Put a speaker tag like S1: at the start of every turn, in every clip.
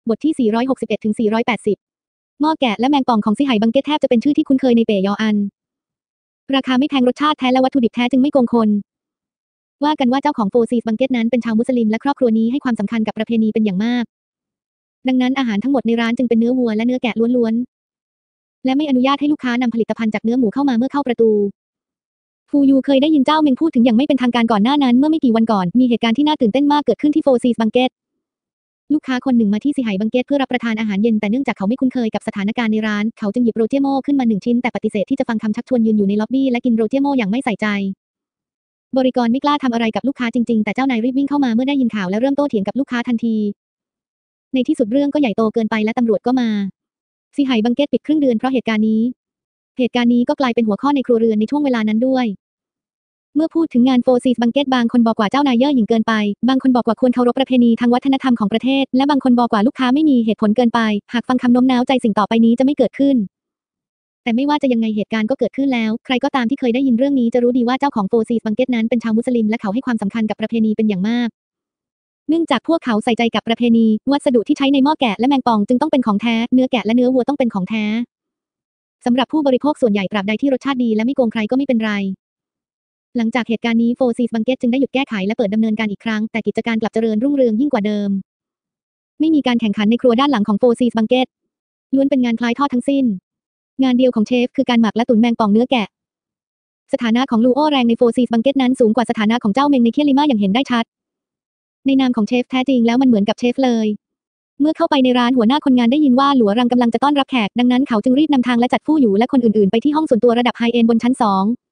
S1: บทที่461ถึง480หม้อแกะและแมงป่องของซิไหบังเก็ตแทบจะเป็นชื่อที่คุ้นเคยในเป่ยออันราคาไม่แพงรสชาติแท้และวัตถุดิบแท้จึงไม่โกงคนว่ากันว่าเจ้าของโฟซีสบังเก็ตนั้นเป็นชาวมุสลิมและครอบครัวนี้ให้ความสำคัญกับประเพณีเป็นอย่างมากดังนั้นอาหารทั้งหมดในร้านจึงเป็นเนื้อวัวและเนื้อแกะล้วนๆและไม่อนุญาตให้ลูกค้านำผลิตภัณฑ์จากเนื้อหมูเข้ามาเมื่อเข้าประตูฟูยูเคยได้ยินเจ้าเมงพูดถึงอย่างไม่เป็นทางการก่อนหน้านั้นเมื่อไม่กี่วันก่อนมีเหตุการณ์ที่น่าตื่นเต้นมากเกิดขึ้นที่โฟซีสบังเก็ตลูกค้าคนหนึ่งมาที่ซิไหบังเก็ตเพื่อรับประทานอาหารเย็นแต่เนื่องจากเขาไม่คุ้นเคยกับสถานการณ์ในร้านเขาจึงหยิบโรเจโม่ขึ้นมา1ชิ้นแต่ปฏิเสธที่จะฟังคำชักชวนยืนอยู่ในล็อบบี้และกินโรเจโม่อย่างไม่ใส่ใจบริกรไม่กล้าทำอะไรกับลูกค้าจริงๆแต่เจ้านายรีบวิ่งเข้ามาเมื่อได้ยินข่าวและเริ่มโต้เถียงกับลูกค้าทันทีในที่สุดเรื่องก็ใหญ่โตเกินไปและตำรวจก็มาซิไหบังเก็ตปิดครึ่งเดือนเพราะเหตุการณ์นี้ก็กลายเป็นหัวข้อในครัวเรือนในช่วงเวลานั้นด้วยเมื่อพูดถึงงานโฟซีสบังเก็ตบางคนบอกว่าเจ้านายเย่อหยิ่งเกินไปบางคนบอกว่าควรเคารพประเพณีทางวัฒนธรรมของประเทศและบางคนบอกว่าลูกค้าไม่มีเหตุผลเกินไปหากฟังคำโน้มน้าวใจสิ่งต่อไปนี้จะไม่เกิดขึ้นแต่ไม่ว่าจะยังไงเหตุการณ์ก็เกิดขึ้นแล้วใครก็ตามที่เคยได้ยินเรื่องนี้จะรู้ดีว่าเจ้าของโฟซีสบังเก็ตนั้นเป็นชาวมุสลิมและเขาให้ความสำคัญกับประเพณีเป็นอย่างมากเนื่องจากพวกเขาใส่ใจกับประเพณีวัสดุที่ใช้ในหม้อแกะและแมงป่องจึงต้องเป็นของแท้เนื้อแกะและเนื้อวัวต้องเป็นของแท้สำหรับผู้บริโภคส่วนใหญ่ตราบใดที่รสชาติดีและไม่โกงใครก็ไม่เป็นไรหลังจากเหตุการณ์นี้โฟซีสบังเก็ตจึงได้หยุดแก้ไขและเปิดดำเนินการอีกครั้งแต่กิจการกลับเจริญรุ่งเรืองยิ่งกว่าเดิมไม่มีการแข่งขันในครัวด้านหลังของโฟซีสบังเก็ตล้วนเป็นงานคล้ายทอดทั้งสิ้นงานเดียวของเชฟคือการหมักและตุ๋นแมงป่องเนื้อแกะสถานะของลูโอแรงในโฟซีสบังเก็ตนั้นสูงกว่าสถานะของเจ้าเมงในเคียลิมาอย่างเห็นได้ชัดในนามของเชฟแท้จริงแล้วมันเหมือนกับเชฟเลยเมื่อเข้าไปในร้านหัวหน้าคนงานได้ยินว่าหลัวรังกำลังจะต้อนรับแขกดังนั้นเขาจึงรีบนำทางและจัดฟู่หยูและคนอื่นๆไปที่ห้องส่วนตัวระดับไฮเอนด์บนชั้น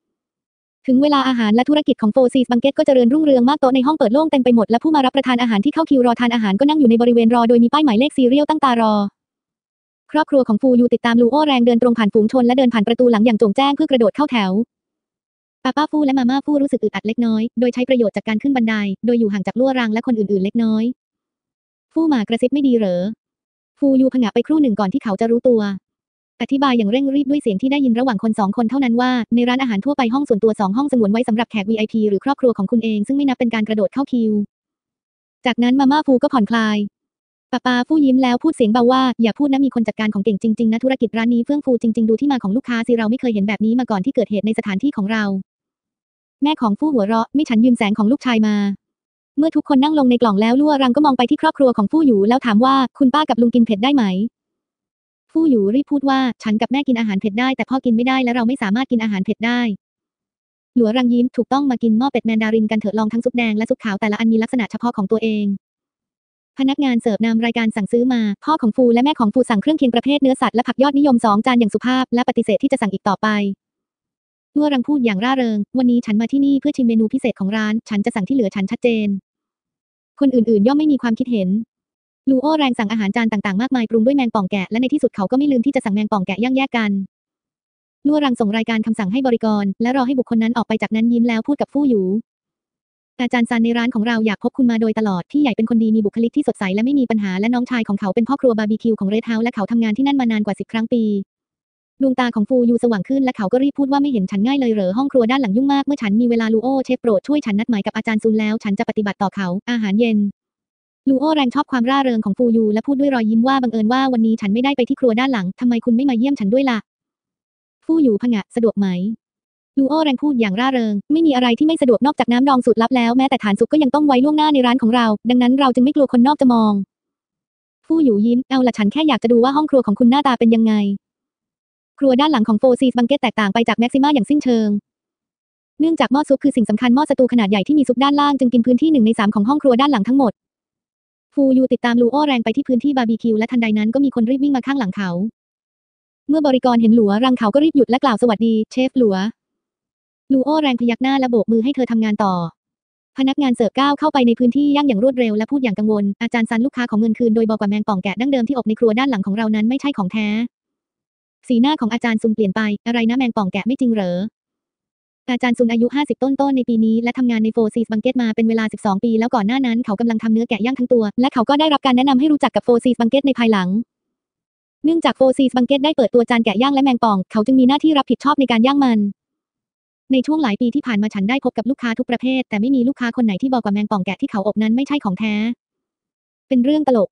S1: 2ถึงเวลาอาหารและธุรกิจของโฟซีสบังเก็ตก็เจริญรุ่งเรืองมากโต๊ะในห้องเปิดโล่งเต็มไปหมดและผู้มารับประทานอาหารที่เข้าคิวรอทานอาหารก็นั่งอยู่ในบริเวณรอโดยมีป้ายหมายเลขซีเรียลตั้งตารอครอบครัวของฟูยูติดตามลูโอแรงเดินตรงผ่านฝูงชนและเดินผ่านประตูหลังอย่างโจ่งแจ้งเพื่อกระโดดเข้าแถวป้าฟูและมาม่าฟูรู้สึกอึดอัดเล็กน้อยโดยใช้ประโยชน์จากการขึ้นบันไดโดยอยู่ห่างจากลั่วรังและคนอื่นๆเล็กน้อยฟูหมากระซิบไม่ดีเหรอฟูยูผงะไปครู่หนึ่งก่อนที่เขาจะรู้ตัวอธิบายอย่างเร่งรีบด้วยเสียงที่ได้ยินระหว่างคน2 คนเท่านั้นว่าในร้านอาหารทั่วไปห้องส่วนตัว2 ห้องสงวนไว้สำหรับแขก VIP หรือครอบครัวของคุณเองซึ่งไม่นับเป็นการกระโดดเข้าคิวจากนั้นมาม่าฟูก็ผ่อนคลายป้าฟูยิ้มแล้วพูดเสียงเบาว่าอย่าพูดนะมีคนจัดการของเก่งจริงๆนะธุรกิจร้านนี้เฟื่องฟูจริงๆดูที่มาของลูกค้าสิเราไม่เคยเห็นแบบนี้มาก่อนที่เกิดเหตุในสถานที่ของเราแม่ของฟูหัวเราะไม่ฉันยืมแสงของลูกชายมาเมื่อทุกคนนั่งลงในกล่องแล้วลั่วรังก็มองไปที่ครอบครัวของฟู่หยูแล้วถามว่าคุณป้ากับลุงกินเผ็ดได้ไหมฟู่หยูรีบพูดว่าฉันกับแม่กินอาหารเผ็ดได้แต่พ่อกินไม่ได้และเราไม่สามารถกินอาหารเผ็ดได้หลัวรังยิ้มถูกต้องมากินหม้อเป็ดแมนดารินกันเถอะลองทั้งซุปแดงและซุปขาวแต่ละอันมีลักษณะเฉพาะของตัวเองพนักงานเสิร์ฟนำรายการสั่งซื้อมาพ่อของฟูและแม่ของฟูสั่งเครื่องเคียงประเภทเนื้อสัตว์และผักยอดนิยม2 จานอย่างสุภาพและปฏิเสธที่จะสั่งอีกต่อไปลัวรังพูดอย่างร่าเริงวันนี้ฉันมาที่นี่เพื่อชิมเมนูพิเศษของร้านฉันจะสั่งที่เหลือฉันชัดเจนคนอื่นๆย่อมไม่มีความคิดเห็นลูโอแรงสั่งอาหารจานต่างๆมากมายปรุงด้วยแมงป่องแกะและในที่สุดเขาก็ไม่ลืมที่จะสั่งแมงป่องแกะย่างแยกกันลั่วรังส่งรายการคำสั่งให้บริกรและรอให้บุคคลนั้นออกไปจากนั้นยิ้มแล้วพูดกับฟู่หยูอาจารย์ซันในร้านของเราอยากพบคุณมาโดยตลอดพี่ใหญ่เป็นคนดีมีบุคลิกที่สดใสและไม่มีปัญหาและน้องชายของเขาเป็นพ่อครัวบาร์บีคิวของเรดเฮาส์และเขาทำงานที่นั่นมานานกว่า10 ครั้งปีดวงตาของฟูยูสว่างขึ้นและเขาก็รีบพูดว่าไม่เห็นฉันง่ายเลยเหรอห้องครัวด้านหลังยุ่งมากเมื่อฉันมีเวลาลูโอเชฟโปรดช่วยฉันนัดหมายกับอาจารย์ซุนแล้วฉันจะปฏิบัติต่อเขาอาหารเย็นลูโอแรงชอบความร่าเริงของฟูยูและพูดด้วยรอยยิ้มว่าบังเอิญว่าวันนี้ฉันไม่ได้ไปที่ครัวด้านหลังทำไมคุณไม่มาเยี่ยมฉันด้วยล่ะฟูยูผงะสะดวกไหมลูโอแรงพูดอย่างร่าเริงไม่มีอะไรที่ไม่สะดวกนอกจากน้ำดองสูตรลับแล้วแม้แต่ฐานซุปก็ยังต้องไว้ล่วงหน้าในร้านของเราดังนั้นเราจึงไม่กลัวคนนอกจะมองฟูยูยิ้มเอาล่ะฉันแค่อยากจะดูว่าห้องครัวของคุณหน้าตาเป็นยังไงครัวด้านหลังของโฟซีสบังเก็ตแตกต่างไปจากแม็กซิม่าอย่างสิ้นเชิงเนื่องจากหม้อซุปคือสิ่งสำคัญหม้อสตูขนาดใหญ่ที่มีซุปด้านล่างจึงกินพื้นที่1 ใน 3ของห้องครัวด้านหลังทั้งหมดฟูยูติดตามลูโอแรงไปที่พื้นที่บาร์บีคิวและทันใดนั้นก็มีคนรีบวิ่งมาข้างหลังเขาเมื่อบริกรเห็นหลัวรังเขาก็รีบหยุดและกล่าวสวัสดีเชฟหลัวลูโอแรงพยักหน้าและโบกมือให้เธอทำงานต่อพนักงานเสิร์ฟก้าวเข้าไปในพื้นที่ย่างอย่างรวดเร็วและพูดอย่างกังวลอาจารย์ซันลูกค้าของเงินคืนโดยบอกว่าแมงป่องแกะดั้งเดิมที่อบในครัวด้านหลังของเรานั้นไม่ใช่ของแท้สีหน้าของอาจารย์ซุนเปลี่ยนไปอะไรนะแมงป่องแกะไม่จริงเหรออาจารย์ซุนอายุ50ต้นๆในปีนี้และทำงานในโฟซีสบังเก็ตมาเป็นเวลา12 ปีแล้วก่อนหน้านั้นเขากำลังทำเนื้อแกะย่างทั้งตัวและเขาก็ได้รับการแนะนำให้รู้จักกับโฟซีสบังเก็ตในภายหลังเนื่องจากโฟซีสบังเก็ตได้เปิดตัวจานแกะย่างและแมงป่องเขาจึงมีหน้าที่รับผิดชอบในการย่างมันในช่วงหลายปีที่ผ่านมาฉันได้พบกับลูกค้าทุกประเภทแต่ไม่มีลูกค้าคนไหนที่บอกว่าแมงป่องแกะที่เขาอบนั้นไม่ใช่ของแท้เป็นเรื่องตลก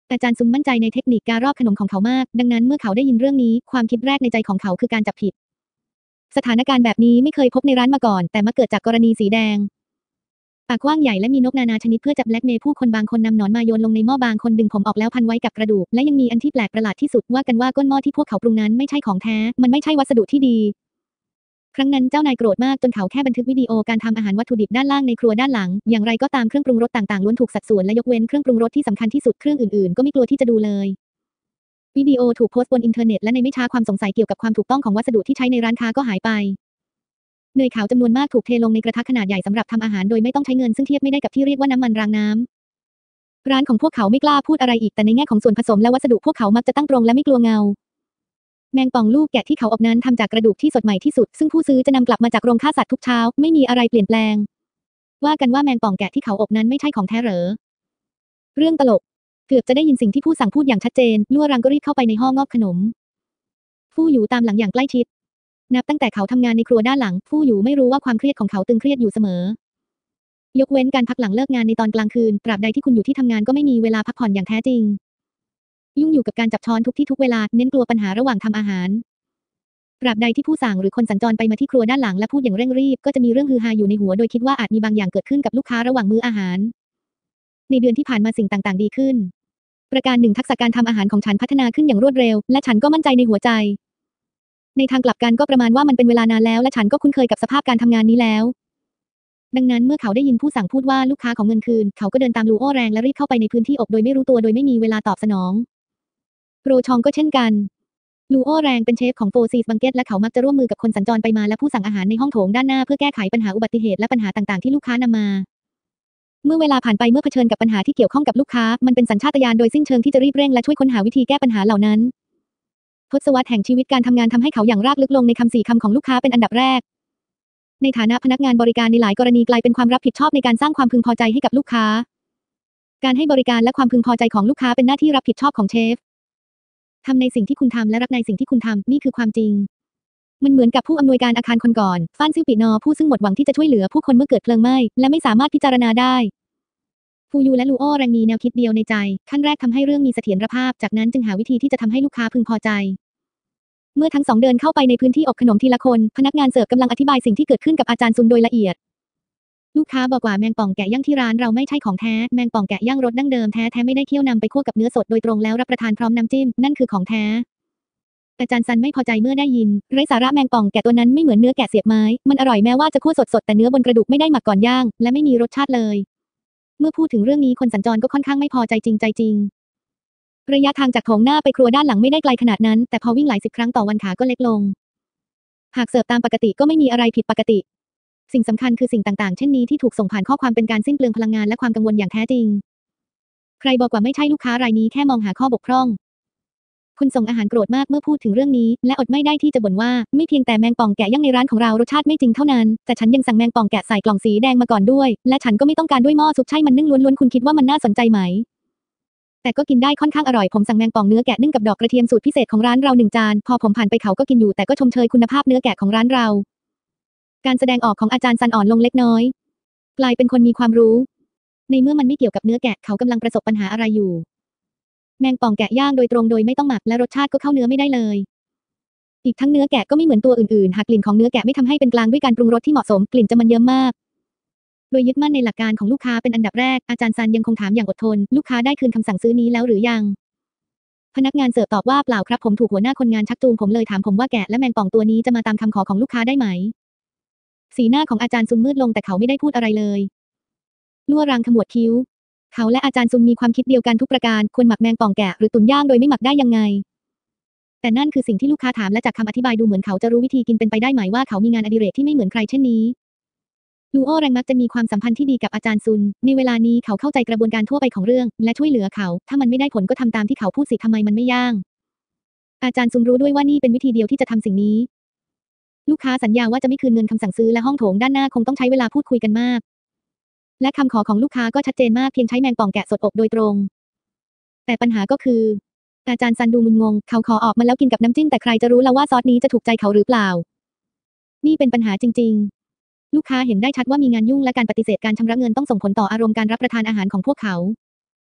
S1: อาจารย์ซุนมั่นใจในเทคนิคการรอบขนมของเขามากดังนั้นเมื่อเขาได้ยินเรื่องนี้ความคิดแรกในใจของเขาคือการจับผิดสถานการณ์แบบนี้ไม่เคยพบในร้านมาก่อนแต่มักเกิดจากกรณีสีแดงปากกว้างใหญ่และมีนกนานาชนิดเพื่อจับแบล็กเมย์ผู้คนบางคนนำหนอนมาโยนลงในหม้อบางคนดึงผมออกแล้วพันไว้กับกระดูกและยังมีอันที่แปลกประหลาดที่สุดว่ากันว่าก้นหม้อที่พวกเขาปรุงนั้นไม่ใช่ของแท้มันไม่ใช่วัสดุที่ดีครั้งนั้นเจ้านายโกรธมากจนเขาแค่บันทึกวิดีโอการทำอาหารวัตถุดิบด้านล่างในครัวด้านหลังอย่างไรก็ตามเครื่องปรุงรสต่างๆล้วนถูกสัดส่วนและยกเว้นเครื่องปรุงรสที่สำคัญที่สุดเครื่องอื่นๆก็ไม่กลัวที่จะดูเลยวิดีโอถูกโพสต์บนอินเทอร์เน็ตและในไม่ช้าความสงสัยเกี่ยวกับความถูกต้องของวัสดุที่ใช้ในร้านค้าก็หายไปเนยขาวจำนวนมากถูกเทลงในกระทะขนาดใหญ่สำหรับทำอาหารโดยไม่ต้องใช้เงินซึ่งเทียบไม่ได้กับที่เรียกว่าน้ำมันรางน้ำร้านของพวกเขาไม่กล้าพูดอะไรอีกแต่ในแง่ของส่วนผสมและวัสดุพวกเขามักจะตั้งตรงและไม่กลัวเงาแมงป่องลูกแกะที่เขาอบนั้นทำจากกระดูกที่สดใหม่ที่สุดซึ่งผู้ซื้อจะนำกลับมาจากโรงฆ่าสัตว์ทุกเช้าไม่มีอะไรเปลี่ยนแปลงว่ากันว่าแมงป่องแกะที่เขาอบนั้นไม่ใช่ของแท้เหรอเรื่องตลกเกือบจะได้ยินสิ่งที่ผู้สั่งพูดอย่างชัดเจนลั่วรังก็รีบเข้าไปในห้องงอบขนมฟู่อยู่ตามหลังอย่างใกล้ชิดนับตั้งแต่เขาทำงานในครัวด้านหลังฟู่อยู่ไม่รู้ว่าความเครียดของเขาตึงเครียดอยู่เสมอยกเว้นการพักหลังเลิกงานในตอนกลางคืนตราบใดที่คุณอยู่ที่ทำงานก็ไม่มีเวลาพักผ่อนอย่างแท้จริงยุ่งอยู่กับการจับช้อนทุกที่ทุกเวลาเน้นกลัวปัญหาระหว่างทำอาหารตราบใดที่ผู้สั่งหรือคนสัญจรไปมาที่ครัวด้านหลังและพูดอย่างเร่งรีบก็จะมีเรื่องฮือฮาอยู่ในหัวโดยคิดว่าอาจมีบางอย่างเกิดขึ้นกับลูกค้าระหว่างมื้ออาหารในเดือนที่ผ่านมาสิ่งต่างๆดีขึ้นประการหนึ่งทักษะการทำอาหารของฉันพัฒนาขึ้นอย่างรวดเร็วและฉันก็มั่นใจในหัวใจในทางกลับกันก็ประมาณว่ามันเป็นเวลานานแล้วและฉันก็คุ้นเคยกับสภาพการทำงานนี้แล้วดังนั้นเมื่อเขาได้ยินผู้สั่งพูดว่าลูกค้าของเงินคืนเขาก็เดินตามลูโอแรงและรีบเข้าไปในพื้นที่อบโดยไม่รู้ตัวโดยไม่มีเวลาตอบสนองโรชองก็เช่นกันลูโอแรงเป็นเชฟของโฟซีสบังเก็ตและเขามักจะร่วมมือกับคนสัญจรไปมาและผู้สั่งอาหารในห้องโถงด้านหน้าเพื่อแก้ไขปัญหาอุบัติเหตุและปัญหาต่างๆที่ลูกค้านำมาเมื่อเวลาผ่านไปเมื่อเผชิญกับปัญหาที่เกี่ยวข้องกับลูกค้ามันเป็นสัญชาตญาณโดยสิ้นเชิงที่จะรีบเร่งและช่วยค้นหาวิธีแก้ปัญหาเหล่านั้นทศวรรษแห่งชีวิตการทำงานทำให้เขาอย่างรากลึกลงในคำ4 คำของลูกค้าเป็นอันดับแรกในฐานะพนักงานบริการในหลายกรณีกลายเป็นความรับผิดชอบในการสร้างความพึงพอใจให้กับลูกค้าการให้บริการและความพึงพอใจของลูกค้าเป็นหน้าที่รับผิดชอบของเชฟทำในสิ่งที่คุณทำและรักในสิ่งที่คุณทำนี่คือความจริงมันเหมือนกับผู้อำนวยการอาคารคนก่อนฟ้านซิ่วปีนอผู้ซึ่งหมดหวังที่จะช่วยเหลือผู้คนเมื่อเกิดเพลิงไหม้และไม่สามารถพิจารณาได้ฟูยูและลูโอแรงมีแนวคิดเดียวในใจขั้นแรกทำให้เรื่องมีเสถียรภาพจากนั้นจึงหาวิธีที่จะทำให้ลูกค้าพึงพอใจเมื่อทั้งสองเดินเข้าไปในพื้นที่อบขนมทีละคนพนักงานเสิร์ฟกำลังอธิบายสิ่งที่เกิดขึ้นกับอาจารย์ซุนโดยละเอียดลูกค้าบอกว่าแมงป่องแกะย่างที่ร้านเราไม่ใช่ของแท้แมงป่องแกะย่างรสดั้งเดิมแท้ๆไม่ได้เคี่ยวนำไปคั่วกับเนื้อสดโดยตรงแล้วรับประทานพร้อมน้ำจิ้มนั่นคือของแท้อาจารย์ซันไม่พอใจเมื่อได้ยินไร้สาระแมงป่องแกะตัวนั้นไม่เหมือนเนื้อแกะเสียบไม้มันอร่อยแม้ว่าจะคั่วสดๆแต่เนื้อบนกระดูกไม่ได้หมักก่อนย่างและไม่มีรสชาติเลยเมื่อพูดถึงเรื่องนี้คนสัญจรก็ค่อนข้างไม่พอใจจริงระยะทางจากโถงหน้าไปครัวด้านหลังไม่ได้ไกลขนาดนั้นแต่พอวิ่งหลาย10 ครั้งต่อวันขาก็เล็กลงหากเสิร์ฟตามปกติก็ไม่มีอะไรผิดปกติสิ่งสำคัญคือสิ่งต่างๆเช่นนี้ที่ถูกส่งผ่านข้อความเป็นการสิ้นเปลืองพลังงานและความกังวลอย่างแท้จริงใครบอกว่าไม่ใช่ลูกค้ารายนี้แค่มองหาข้อบกพร่องคุณส่งอาหารโกรธมากเมื่อพูดถึงเรื่องนี้และอดไม่ได้ที่จะบ่นว่าไม่เพียงแต่แมงป่องแกะย่างในร้านของเรารสชาติไม่จริงเท่านั้นแต่ฉันยังสั่งแมงป่องแกะใส่กล่องสีแดงมาก่อนด้วยและฉันก็ไม่ต้องการด้วยหม้อซุปใช่มันนึ่งล้วนๆคุณคิดว่ามันน่าสนใจไหมแต่ก็กินได้ค่อนข้างอร่อยผมสั่งแมงป่องเนื้อแกะนึ่งกับดอกกระเทียมสูตรพิเศษของร้านเรา1 จานพอผมผ่านไปเขาก็กินอยู่แต่ก็ชมเชยคุณภาพเนื้อแกะของร้านเราการแสดงออกของอาจารย์ซันอ่อนลงเล็กน้อยกลายเป็นคนมีความรู้ในเมื่อมันไม่เกี่ยวกับเนื้อแกะเขากำลังประสบปัญหาอะไรอยู่แมงป่องแกะย่างโดยตรงโดยไม่ต้องหมักและรสชาติก็เข้าเนื้อไม่ได้เลยอีกทั้งเนื้อแกะก็ไม่เหมือนตัวอื่นๆหากกลิ่นของเนื้อแกะไม่ทำให้เป็นกลางด้วยการปรุงรสที่เหมาะสมกลิ่นจะมันเยิ้มมากโดยยึดมั่นในหลักการของลูกค้าเป็นอันดับแรกอาจารย์ซันยังคงถามอย่างอดทนลูกค้าได้คืนคำสั่งซื้อนี้แล้วหรือยังพนักงานเสิร์ฟตอบว่าเปล่าครับผมถูกหัวหน้าคนงานชักจูงผมเลยถามผมว่าแกะและแมงป่องตัวนี้จะมาตามคำขอของลูกค้าได้ไหมสีหน้าของอาจารย์ซุนมืดลงแต่เขาไม่ได้พูดอะไรเลยลั่วรางขมวดคิ้วเขาและอาจารย์ซุนมีความคิดเดียวกันทุกประการควรหมักแมงป่องแกะหรือตุ๋นย่างโดยไม่หมักได้ยังไงแต่นั่นคือสิ่งที่ลูกค้าถามและจากคำอธิบายดูเหมือนเขาจะรู้วิธีกินเป็นไปได้ไหมว่าเขามีงานอดิเรกที่ไม่เหมือนใครเช่นนี้ลูโอแรงมักจะมีความสัมพันธ์ที่ดีกับอาจารย์ซุนในเวลานี้เขาเข้าใจกระบวนการทั่วไปของเรื่องและช่วยเหลือเขาถ้ามันไม่ได้ผลก็ทำตามที่เขาพูดสิทำไมมันไม่ย่างอาจารย์ซุนรู้ด้วยว่านี่เป็นวิธีเดียวที่จะทำสิ่งนี้ลูกค้าสัญญาว่าจะไม่คืนเงินคำสั่งซื้อและห้องโถงด้านหน้าคงต้องใช้เวลาพูดคุยกันมากและคำขอของลูกค้าก็ชัดเจนมากเพียงใช้แมงป่องแกะสดอบโดยตรงแต่ปัญหาก็คืออาจารย์ซันดูมึนงงเขาขอออกมาแล้วกินกับน้ำจิ้มแต่ใครจะรู้แล้วว่าซอสนี้จะถูกใจเขาหรือเปล่านี่เป็นปัญหาจริงๆลูกค้าเห็นได้ชัดว่ามีงานยุ่งและการปฏิเสธการชำระเงินต้องส่งผลต่ออารมณ์การรับประทานอาหารของพวกเขา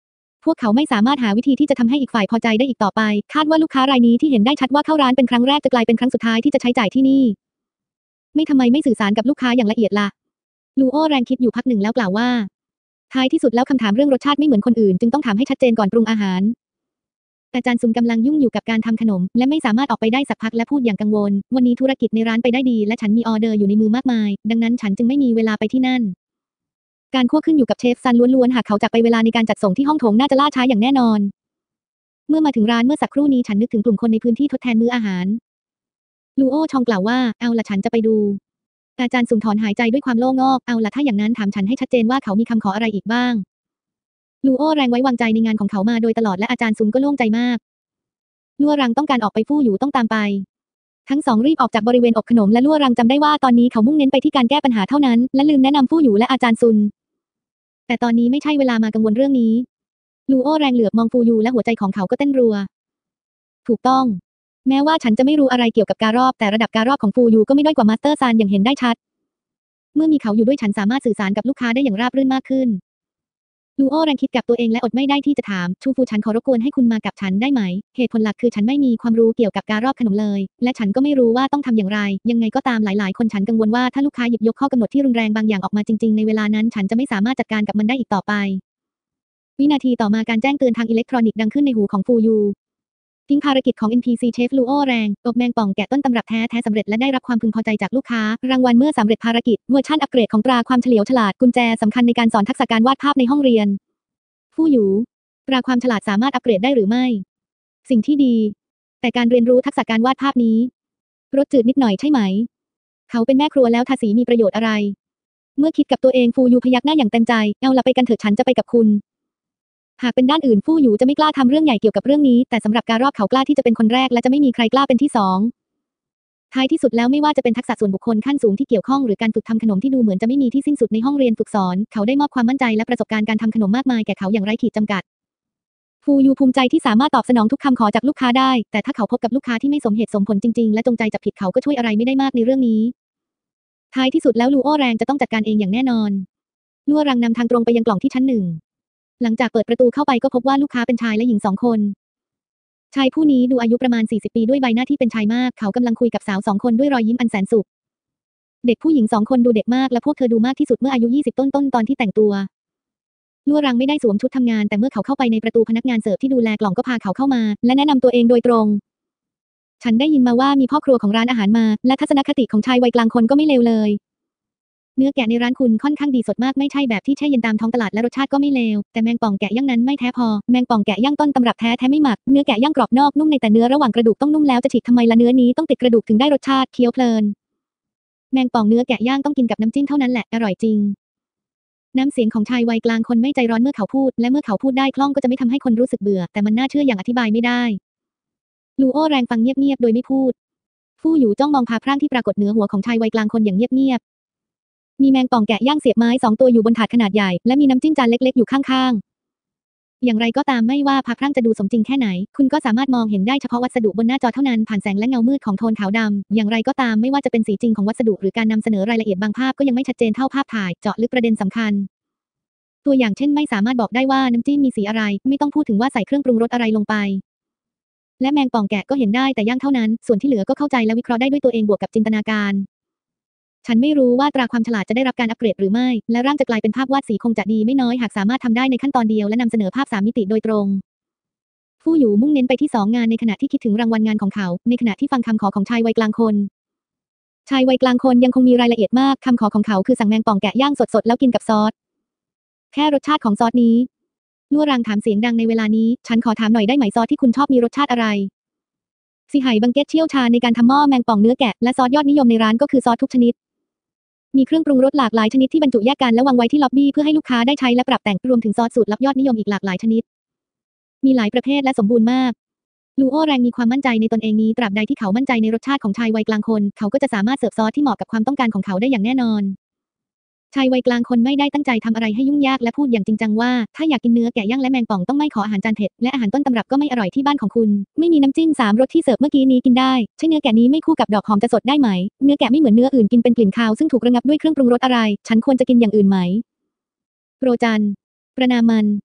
S1: วกเขาไม่สามารถหาวิธีที่จะทำให้อีกฝ่ายพอใจได้อีกต่อไปคาดว่าลูกค้ารายนี้ที่เห็นได้ชัดว่าเข้าร้านเป็นครั้งแรกจะกลายเป็นครั้งสุดท้ายที่จะใช้จ่ายที่นี่ทำไมไม่สื่อสารกับลูกค้าอย่างละเอียดล่ะลูโอแรงคิดอยู่พักหนึ่งแล้วกล่าวว่าท้ายที่สุดแล้วคำถามเรื่องรสชาติไม่เหมือนคนอื่นจึงต้องถามให้ชัดเจนก่อนปรุงอาหารอาจารย์ซุนกำลังยุ่งอยู่กับการทำขนมและไม่สามารถออกไปได้สักพักและพูดอย่างกังวลวันนี้ธุรกิจในร้านไปได้ดีและฉันมีออเดอร์อยู่ในมือมากมายดังนั้นฉันจึงไม่มีเวลาไปที่นั่นการควบขึ้นอยู่กับเชฟซันล้วนๆหากเขาจากไปเวลาในการจัดส่งที่ห้องโถงน่าจะล่าช้าอย่างแน่นอนเมื่อมาถึงร้านเมื่อสักครู่นี้ฉันนึกถึงกลุ่มคนในพื้นที่ทดแทนมื้ออาหารลูโอชองกล่าวว่าเอาล่ะฉันจะไปดูอาจารย์ซุนถอนหายใจด้วยความโล่งอกเอาล่ะถ้าอย่างนั้นถามฉันให้ชัดเจนว่าเขามีคำขออะไรอีกบ้างลูโอแรงไว้วางใจในงานของเขามาโดยตลอดและอาจารย์ซุนก็โล่งใจมากลั่วรังต้องการออกไปฟู่อยู่ต้องตามไปทั้งสองรีบออกจากบริเวณอบขนมและลั่วรังจำได้ว่าตอนนี้เขามุ่งเน้นไปที่การแก้ปัญหาเท่านั้นและลืมแนะนำฟู่อยู่และอาจารย์ซุนแต่ตอนนี้ไม่ใช่เวลามากังวลเรื่องนี้ลูโอแรงเหลือบมองฟูอยู่และหัวใจของเขาก็เต้นรัวถูกต้องแม้ว่าฉันจะไม่รู้อะไรเกี่ยวกับการรอบแต่ระดับการรอบของฟูอยู่ก็ไม่ด้อยกว่ามาสเตอร์ซานอย่างเห็นได้ชัดเมื่อมีเขาอยู่ด้วยฉันสามารถสื่อสารกับลูกค้าได้อย่างราบรื่นมากขึ้นลูโอแรงคิดกับตัวเองและอดไม่ได้ที่จะถามชูฟูฉันขอรบกวนให้คุณมากับฉันได้ไหมเหตุผลหลักคือฉันไม่มีความรู้เกี่ยวกับการรอบขนมเลยและฉันก็ไม่รู้ว่าต้องทำอย่างไรยังไงก็ตามหลายๆคนฉันกังวลว่าถ้าลูกค้าหยิบยกข้อกำหนดที่รุนแรงบางอย่างออกมาจริงๆในเวลานั้นฉันจะไม่สามารถจัดการกับมันได้อีกต่อไปวินาทีต่อมาการแจ้งเตือนทางอิเล็กทรอนิกส์ดังขึ้นในหูของฟูยูทิ้งภารกิจของ NPC เชฟลูโอแรงอบแมงป่องแกะต้นตำรับแท้สำเร็จและได้รับความพึงพอใจจากลูกค้ารางวัลเมื่อสำเร็จภารกิจเวอร์ชันอัปเกรดของตราความเฉลียวฉลาดกุญแจสำคัญในการสอนทักษะการวาดภาพในห้องเรียนฟู่หยูตราความฉลาดสามารถอัปเกรดได้หรือไม่สิ่งที่ดีแต่การเรียนรู้ทักษะการวาดภาพนี้รสจืดนิดหน่อยใช่ไหมเขาเป็นแม่ครัวแล้วทาสีมีประโยชน์อะไรเมื่อคิดกับตัวเองฟูยูพยักหน้าอย่างเต็มใจเอาละไปกันเถิดฉันจะไปกับคุณหากเป็นด้านอื่นฟู่หยูจะไม่กล้าทำเรื่องใหญ่เกี่ยวกับเรื่องนี้แต่สำหรับการรอบเขากล้าที่จะเป็นคนแรกและจะไม่มีใครกล้าเป็นที่สองท้ายที่สุดแล้วไม่ว่าจะเป็นทักษะส่วนบุคคลขั้นสูงที่เกี่ยวข้องหรือการฝึกทำขนมที่ดูเหมือนจะไม่มีที่สิ้นสุดในห้องเรียนฝึกสอนเขาได้มอบความมั่นใจและประสบการณ์การทำขนมมากมายแก่เขาอย่างไร้ขีดจำกัดฟูยูภูมิใจที่สามารถตอบสนองทุกคำขอจากลูกค้าได้แต่ถ้าเขาพบกับลูกค้าที่ไม่สมเหตุสมผลจริงๆและจงใจจับผิดเขาก็ช่วยอะไรไม่ได้มากในเรื่องนี้ท้ายที่สุดแล้วลูโอแรงจะต้องจัดการเองอย่างแน่นอนลั่วรังนำทางตรงไปยังกล่องที่ชั้น1หลังจากเปิดประตูเข้าไปก็พบว่าลูกค้าเป็นชายและหญิง2 คนชายผู้นี้ดูอายุประมาณ40 ปีด้วยใบหน้าที่เป็นชายมากเขากำลังคุยกับสาว2 คนด้วยรอยยิ้มอันแสนสุขเด็กผู้หญิง2 คนดูเด็กมากและพวกเธอดูมากที่สุดเมื่ออายุ20 ต้นตอนที่แต่งตัวลั่วรังไม่ได้สวมชุดทำงานแต่เมื่อเขาเข้าไปในประตูพนักงานเสิร์ฟที่ดูแลกล่องก็พาเขาเข้ามาและแนะนำตัวเองโดยตรงฉันได้ยินมาว่ามีพ่อครัวของร้านอาหารมาและทัศนคติของชายวัยกลางคนก็ไม่เลวเลยเนื้อแกะในร้านคุณค่อนข้างดีสดมากไม่ใช่แบบที่แช่เย็นตามท้องตลาดและรสชาติก็ไม่เลวแต่แมงป่องแกะย่างนั้นไม่แท้พอแมงป่องแกะย่างต้นตำรับแท้ไม่หมักเนื้อแกะย่างกรอบนอกนุ่มในแต่เนื้อระหว่างกระดูกต้องนุ่มแล้วจะฉีกทำไมละเนื้อนี้ต้องติดกระดูกถึงได้รสชาติเคี้ยวเพลินแมงป่องเนื้อแกะย่างต้องกินกับน้ำจิ้มเท่านั้นแหละอร่อยจริงน้ำเสียงของชายวัยกลางคนไม่ใจร้อนเมื่อเขาพูดและเมื่อเขาพูดได้คล่องก็จะไม่ทำให้คนรู้สึกเบื่อแต่มันน่าเชื่ออย่างอธิบายไม่ได้ลูโอแรงฟังเงียบๆโดยไม่พูดฟู่หยูจ้องมองพาพร่างที่ปรากฏเหนือหัวของชายวัยกลางคนอย่างเงียบๆมีแมงป่องแกะย่างเสียบไม้2 ตัวอยู่บนถาดขนาดใหญ่และมีน้ำจิ้มจานเล็กๆอยู่ข้างๆอย่างไรก็ตามไม่ว่าพาพร่างจะดูสมจริงแค่ไหนคุณก็สามารถมองเห็นได้เฉพาะวัสดุบนหน้าจอเท่านั้นผ่านแสงและเงามืดของโทนขาวดำอย่างไรก็ตามไม่ว่าจะเป็นสีจริงของวัสดุหรือการนำเสนอรายละเอียดบางภาพก็ยังไม่ชัดเจนเท่าภาพถ่ายเจาะลึกประเด็นสำคัญตัวอย่างเช่นไม่สามารถบอกได้ว่าน้ำจิ้มมีสีอะไรไม่ต้องพูดถึงว่าใส่เครื่องปรุงรสอะไรลงไปและแมงป่องแกะก็เห็นได้แต่ย่างเท่านั้นส่วนที่เหลือก็เข้าใจและวิเคราะห์ได้ด้วยตัวเองบวกกับจินตนาการฉันไม่รู้ว่าตราความฉลาดจะได้รับการอัปเกรดหรือไม่และร่างจะกลายเป็นภาพวาดสีคงจะดีไม่น้อยหากสามารถทำได้ในขั้นตอนเดียวและนำเสนอภาพ3 มิติโดยตรงฟู่หยูมุ่งเน้นไปที่2 งานในขณะที่คิดถึงรางวัลงานของเขาในขณะที่ฟังคำขอของชายวัยกลางคนชายวัยกลางคนยังคงมีรายละเอียดมากคำขอของเขาคือสั่งแมงป่องแกะย่างสดๆแล้วกินกับซอสแค่รสชาติของซอสนี้ลั่วรังถามเสียงดังในเวลานี้ฉันขอถามหน่อยได้ไหมซอสที่คุณชอบมีรสชาติอะไรซิไห่บังเก็ตเชี่ยวชาญในการทำหม้อแมงป่องเนื้อแกะและซอสยอดนิยมในร้านก็คือซอสทุกชนิดมีเครื่องปรุงรสหลากหลายชนิดที่บรรจุแยกกันและวางไว้ที่ล็อบบี้เพื่อให้ลูกค้าได้ใช้และปรับแต่งรวมถึงซอสสูตรลับยอดนิยมอีกหลากหลายชนิดมีหลายประเภทและสมบูรณ์มากลูโอแรงมีความมั่นใจในตนเองนี้ตราบใดที่เขามั่นใจในรสชาติของชายวัยกลางคนเขาก็จะสามารถเสิร์ฟซอสที่เหมาะกับความต้องการของเขาได้อย่างแน่นอนชายวัยกลางคนไม่ได้ตั้งใจทำอะไรให้ยุ่งยากและพูดอย่างจริงจังว่าถ้าอยากกินเนื้อแกะย่างและแมงป่องต้องไม่ขออาหารจานเผ็ดและอาหารต้นตำรับก็ไม่อร่อยที่บ้านของคุณไม่มีน้ำจิ้ม3 รสที่เสิร์ฟเมื่อกี้นี้กินได้ใช่เนื้อแกะนี้ไม่คู่กับดอกหอมจะสดได้ไหมเนื้อแกะไม่เหมือนเนื้ออื่นกินเป็นกลิ่นคาวซึ่งถูกระงับด้วยเครื่องปรุงรสอะไรฉันควรจะกินอย่างอื่นไหมโรจันประนามมัน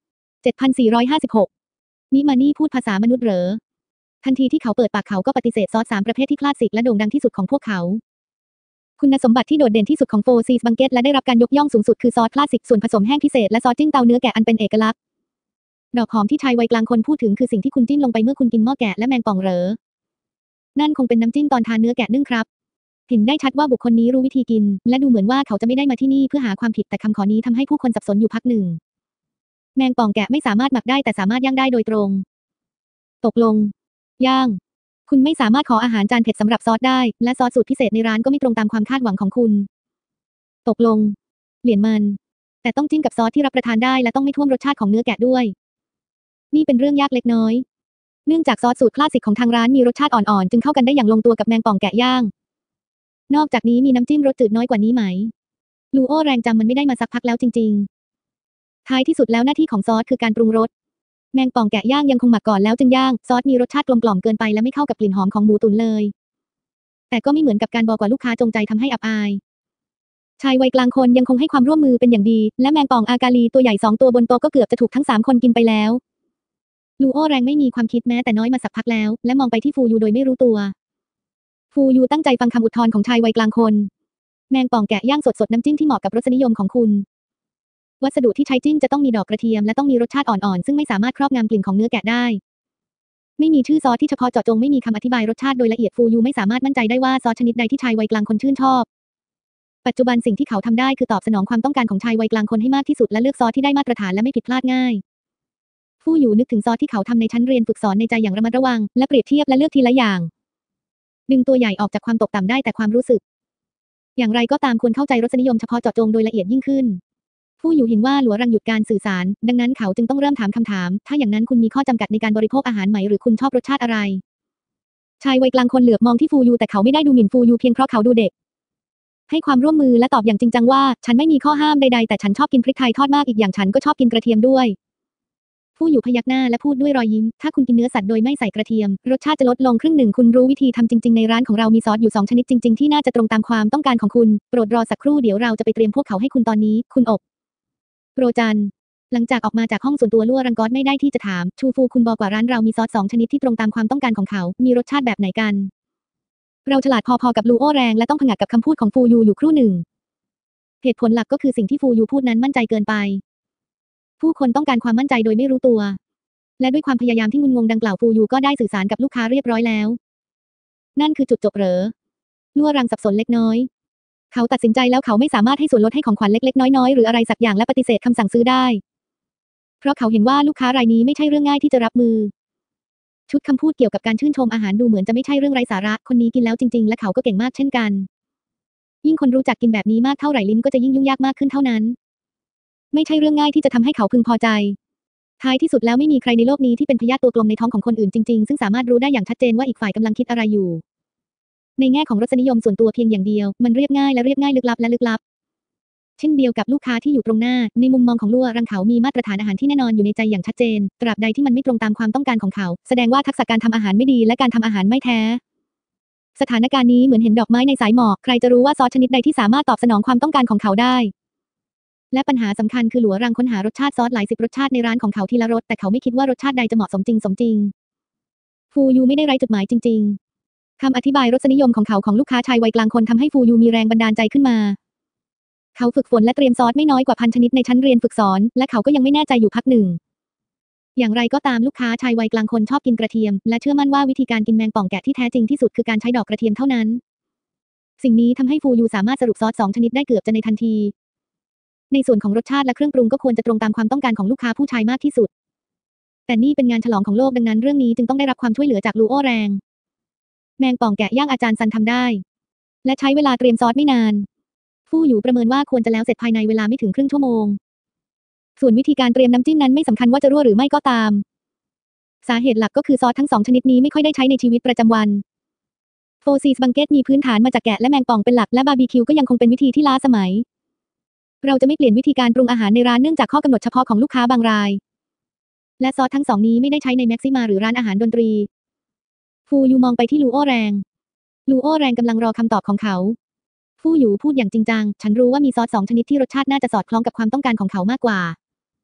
S1: 7456 นี่มานี่พูดภาษามนุษย์เหรอทันทีที่เขาเปิดปากเขาก็ปฏิเสธซอส3ประเภทที่คลาสสิกและโด่งดังที่สุดของพวกเขาคุณสมบัติที่โดดเด่นที่สุดของโฟร์ซีสบังเก็ตและได้รับการยกย่องสูงสุดคือซอสคลาสสิกส่วนผสมแห้งพิเศษและซอสจิ้มเตาเนื้อแกะอันเป็นเอกลักษณ์ดอกหอมที่ชายวัยกลางคนพูดถึงคือสิ่งที่คุณจิ้มลงไปเมื่อคุณกินหม้อแกะและแมงป่องเหรอนั่นคงเป็นน้ำจิ้มตอนทานเนื้อแกะนึ่งครับเห็นได้ชัดว่าบุคคลนี้รู้วิธีกินและดูเหมือนว่าเขาจะไม่ได้มาที่นี่เพื่อหาความผิดแต่คำขอนี้ทำให้ผู้คนสับสนอยู่พักหนึ่งแมงป่องแกะไม่สามารถหมักได้แต่สามารถย่างได้โดยตรงตกลงย่างคุณไม่สามารถขออาหารจานเผ็ดสำหรับซอสได้และซอสสูตรพิเศษในร้านก็ไม่ตรงตามความคาดหวังของคุณตกลงเปลี่ยนมันแต่ต้องจิ้มกับซอสที่รับประทานได้และต้องไม่ท่วมรสชาติของเนื้อแกะด้วยนี่เป็นเรื่องยากเล็กน้อยเนื่องจากซอสสูตรคลาสสิกของทางร้านมีรสชาติอ่อนๆจึงเข้ากันได้อย่างลงตัวกับแมงป่องแกะย่างนอกจากนี้มีน้ำจิ้มรสจืดน้อยกว่านี้ไหมลูโอแรงจำมันไม่ได้มาสักพักแล้วจริงๆท้ายที่สุดแล้วหน้าที่ของซอสคือการปรุงรสแมงป่องแกะย่างยังคงหมักก่อนแล้วจึงย่างซอสมีรสชาติกลมกล่อมเกินไปและไม่เข้ากับกลิ่นหอมของหมูตุ๋นเลยแต่ก็ไม่เหมือนกับการบอกว่าลูกค้าจงใจทำให้อับอายชายวัยกลางคนยังคงให้ความร่วมมือเป็นอย่างดีและแมงป่องอากาลีตัวใหญ่2ตัวบนโต๊ะก็เกือบจะถูกทั้ง3คนกินไปแล้วลูโอแรงไม่มีความคิดแม้แต่น้อยมาสักพักแล้วและมองไปที่ฟูยูโดยไม่รู้ตัวฟูยูตั้งใจฟังคำอุทธรณ์ของชายวัยกลางคนแมงป่องแกะย่างสดๆน้ำจิ้มที่เหมาะกับรสนิยมของคุณวัสดุที่ใช้จิ้มจะต้องมีดอกกระเทียมและต้องมีรสชาติอ่อนๆซึ่งไม่สามารถครอบงำกลิ่นของเนื้อแกะได้ไม่มีชื่อซอสที่เฉพาะเจาะจงไม่มีคำอธิบายรสชาติโดยละเอียดฟูยูไม่สามารถมั่นใจได้ว่าซอสชนิดใดที่ชายวัยกลางคนชื่นชอบปัจจุบันสิ่งที่เขาทำได้คือตอบสนองความต้องการของชายวัยกลางคนให้มากที่สุดและเลือกซอสที่ได้มาตรฐานและไม่ผิดพลาดง่ายฟูยูนึกถึงซอสที่เขาทำในชั้นเรียนฝึกสอนในใจอย่างระมัดระวังและเปรียบเทียบและเลือกทีละอย่างดึงตัวใหญ่ออกจากความตกต่ำได้แต่ความรู้สึกอย่างไรก็ตามควรเข้าใจรสนิยมเฉพาะเจาะจงโดยละเอียดยิ่งขึ้นฟูอยู่เห็นว่าหลัวรังหยุดการสื่อสารดังนั้นเขาจึงต้องเริ่มถามคำถามถ้าอย่างนั้นคุณมีข้อจำกัดในการบริโภคอาหารไหมหรือคุณชอบรสชาติอะไรชายวัยกลางคนเหลือบมองที่ฟูยูแต่เขาไม่ได้ดูหมิ่นฟูยูเพียงเพราะเขาดูเด็กให้ความร่วมมือและตอบอย่างจริงจังว่าฉันไม่มีข้อห้ามใดๆแต่ฉันชอบกินพริกไทยทอดมากอีกอย่างฉันก็ชอบกินกระเทียมด้วยฟูอยู่พยักหน้าและพูดด้วยรอยยิ้มถ้าคุณกินเนื้อสัตว์โดยไม่ใส่กระเทียมรสชาติจะลดลงครึ่งหนึ่งคุณรู้วิธีทำจริงๆในร้านของเรามีซอสอยู่2ชนิดจริงๆที่น่าจะตรงตามความต้องการของคุณโปรดรอสักครู่เดี๋ยวเราจะไปเตรียมพวกเขาให้คุณตอนนี้คุณอบโรจันหลังจากออกมาจากห้องส่วนตัวลั่วรังกอสไม่ได้ที่จะถามชูฟูคุณบอกว่าร้านเรามีซอส2ชนิดที่ตรงตามความต้องการของเขามีรสชาติแบบไหนกันเราฉลาดพอๆกับลูโอแรงและต้องผงะกับคำพูดของฟูยูอยู่ครู่หนึ่งเหตุผลหลักก็คือสิ่งที่ฟูยูพูดนั้นมั่นใจเกินไปผู้คนต้องการความมั่นใจโดยไม่รู้ตัวและด้วยความพยายามที่งุนงงดังกล่าวฟูยูก็ได้สื่อสารกับลูกค้าเรียบร้อยแล้วนั่นคือจุดจบเหรอลั่วรังสับสนเล็กน้อยเขาตัดสินใจแล้วเขาไม่สามารถให้ส่วนลดให้ของขวัญเล็กๆน้อยๆหรืออะไรสักอย่างและปฏิเสธคำสั่งซื้อได้เพราะเขาเห็นว่าลูกค้ารายนี้ไม่ใช่เรื่องง่ายที่จะรับมือชุดคำพูดเกี่ยวกับการชื่นชมอาหารดูเหมือนจะไม่ใช่เรื่องไร้สาระคนนี้กินแล้วจริงๆและเขาก็เก่งมากเช่นกันยิ่งคนรู้จักกินแบบนี้มากเท่าไหร่ลิ้นก็จะยิ่งยุ่งยากมากขึ้นเท่านั้นไม่ใช่เรื่องง่ายที่จะทำให้เขาพึงพอใจท้ายที่สุดแล้วไม่มีใครในโลกนี้ที่เป็นพยาธิตัวกลมในท้องของคนอื่นจริงๆซึ่งสามารถรู้ได้อย่างชัดเจนว่าอีกฝ่ายกำลังคิดอะไรอยู่ในแง่ของรสนิยมส่วนตัวเพียงอย่างเดียวมันเรียบง่ายและเรียบง่ายลึกลับและลึกลับเช่นเดียวกับลูกค้าที่อยู่ตรงหน้าในมุมมองของลั่วรังเขามีมาตรฐานอาหารที่แน่นอนอยู่ในใจอย่างชัดเจนตราบใดที่มันไม่ตรงตามความต้องการของเขาแสดงว่าทักษะการทำอาหารไม่ดีและการทำอาหารไม่แท้สถานการณ์นี้เหมือนเห็นดอกไม้ในสายหมอกใครจะรู้ว่าซอสชนิดใดที่สามารถตอบสนองความต้องการของเขาได้และปัญหาสำคัญคือหลัวรังค้นหารสชาติซอสหลาย10รสชาติในร้านของเขาทีละรสแต่เขาไม่คิดว่ารสชาติใดจะเหมาะสมจริงฟูยูไม่ได้ไร้จุดหมายจริงๆคำอธิบายรสนิยมของเขาของลูกค้าชายวัยกลางคนทำให้ฟูยูมีแรงบันดาลใจขึ้นมาเขาฝึกฝนและเตรียมซอสไม่น้อยกว่า1,000 ชนิดในชั้นเรียนฝึกสอนและเขาก็ยังไม่แน่ใจอยู่พักหนึ่งอย่างไรก็ตามลูกค้าชายวัยกลางคนชอบกินกระเทียมและเชื่อมั่นว่าวิธีการกินแมงป่องแกะที่แท้จริงที่สุดคือการใช้ดอกกระเทียมเท่านั้นสิ่งนี้ทำให้ฟูยูสามารถสรุปซอส2ชนิดได้เกือบจะในทันทีในส่วนของรสชาติและเครื่องปรุงก็ควรจะตรงตามความต้องการของลูกค้าผู้ชายมากที่สุดแต่นี่เป็นงานฉลองของโลกดังนั้นเรื่องนี้จึงต้องได้รับความช่วยเหลือจากลูโอแรงแมงป่องแกะย่างอาจารย์ซันทำได้และใช้เวลาเตรียมซอสไม่นานฟูอยู่ประเมินว่าควรจะแล้วเสร็จภายในเวลาไม่ถึงครึ่งชั่วโมงส่วนวิธีการเตรียมน้ำจิ้มนั้นไม่สำคัญว่าจะรั่วหรือไม่ก็ตามสาเหตุหลักก็คือซอสทั้ง2ชนิดนี้ไม่ค่อยได้ใช้ในชีวิตประจำวันโฟร์ซีสบังเก็ตมีพื้นฐานมาจากแกะและแมงป่องเป็นหลักและบาร์บีคิวก็ยังคงเป็นวิธีที่ล้าสมัยเราจะไม่เปลี่ยนวิธีการปรุงอาหารในร้านเนื่องจากข้อกำหนดเฉพาะของลูกค้าบางรายและซอสทั้ง2นี้ไม่ได้ใช้ในแม็กซิมาหรือร้านอาหารดนตรีฟูยูมองไปที่ลูโอแรงกำลังรอคำตอบของเขาฟูยูพูดอย่างจริงจังฉันรู้ว่ามีซอส2ชนิดที่รสชาติน่าจะสอดคล้องกับความต้องการของเขามากกว่า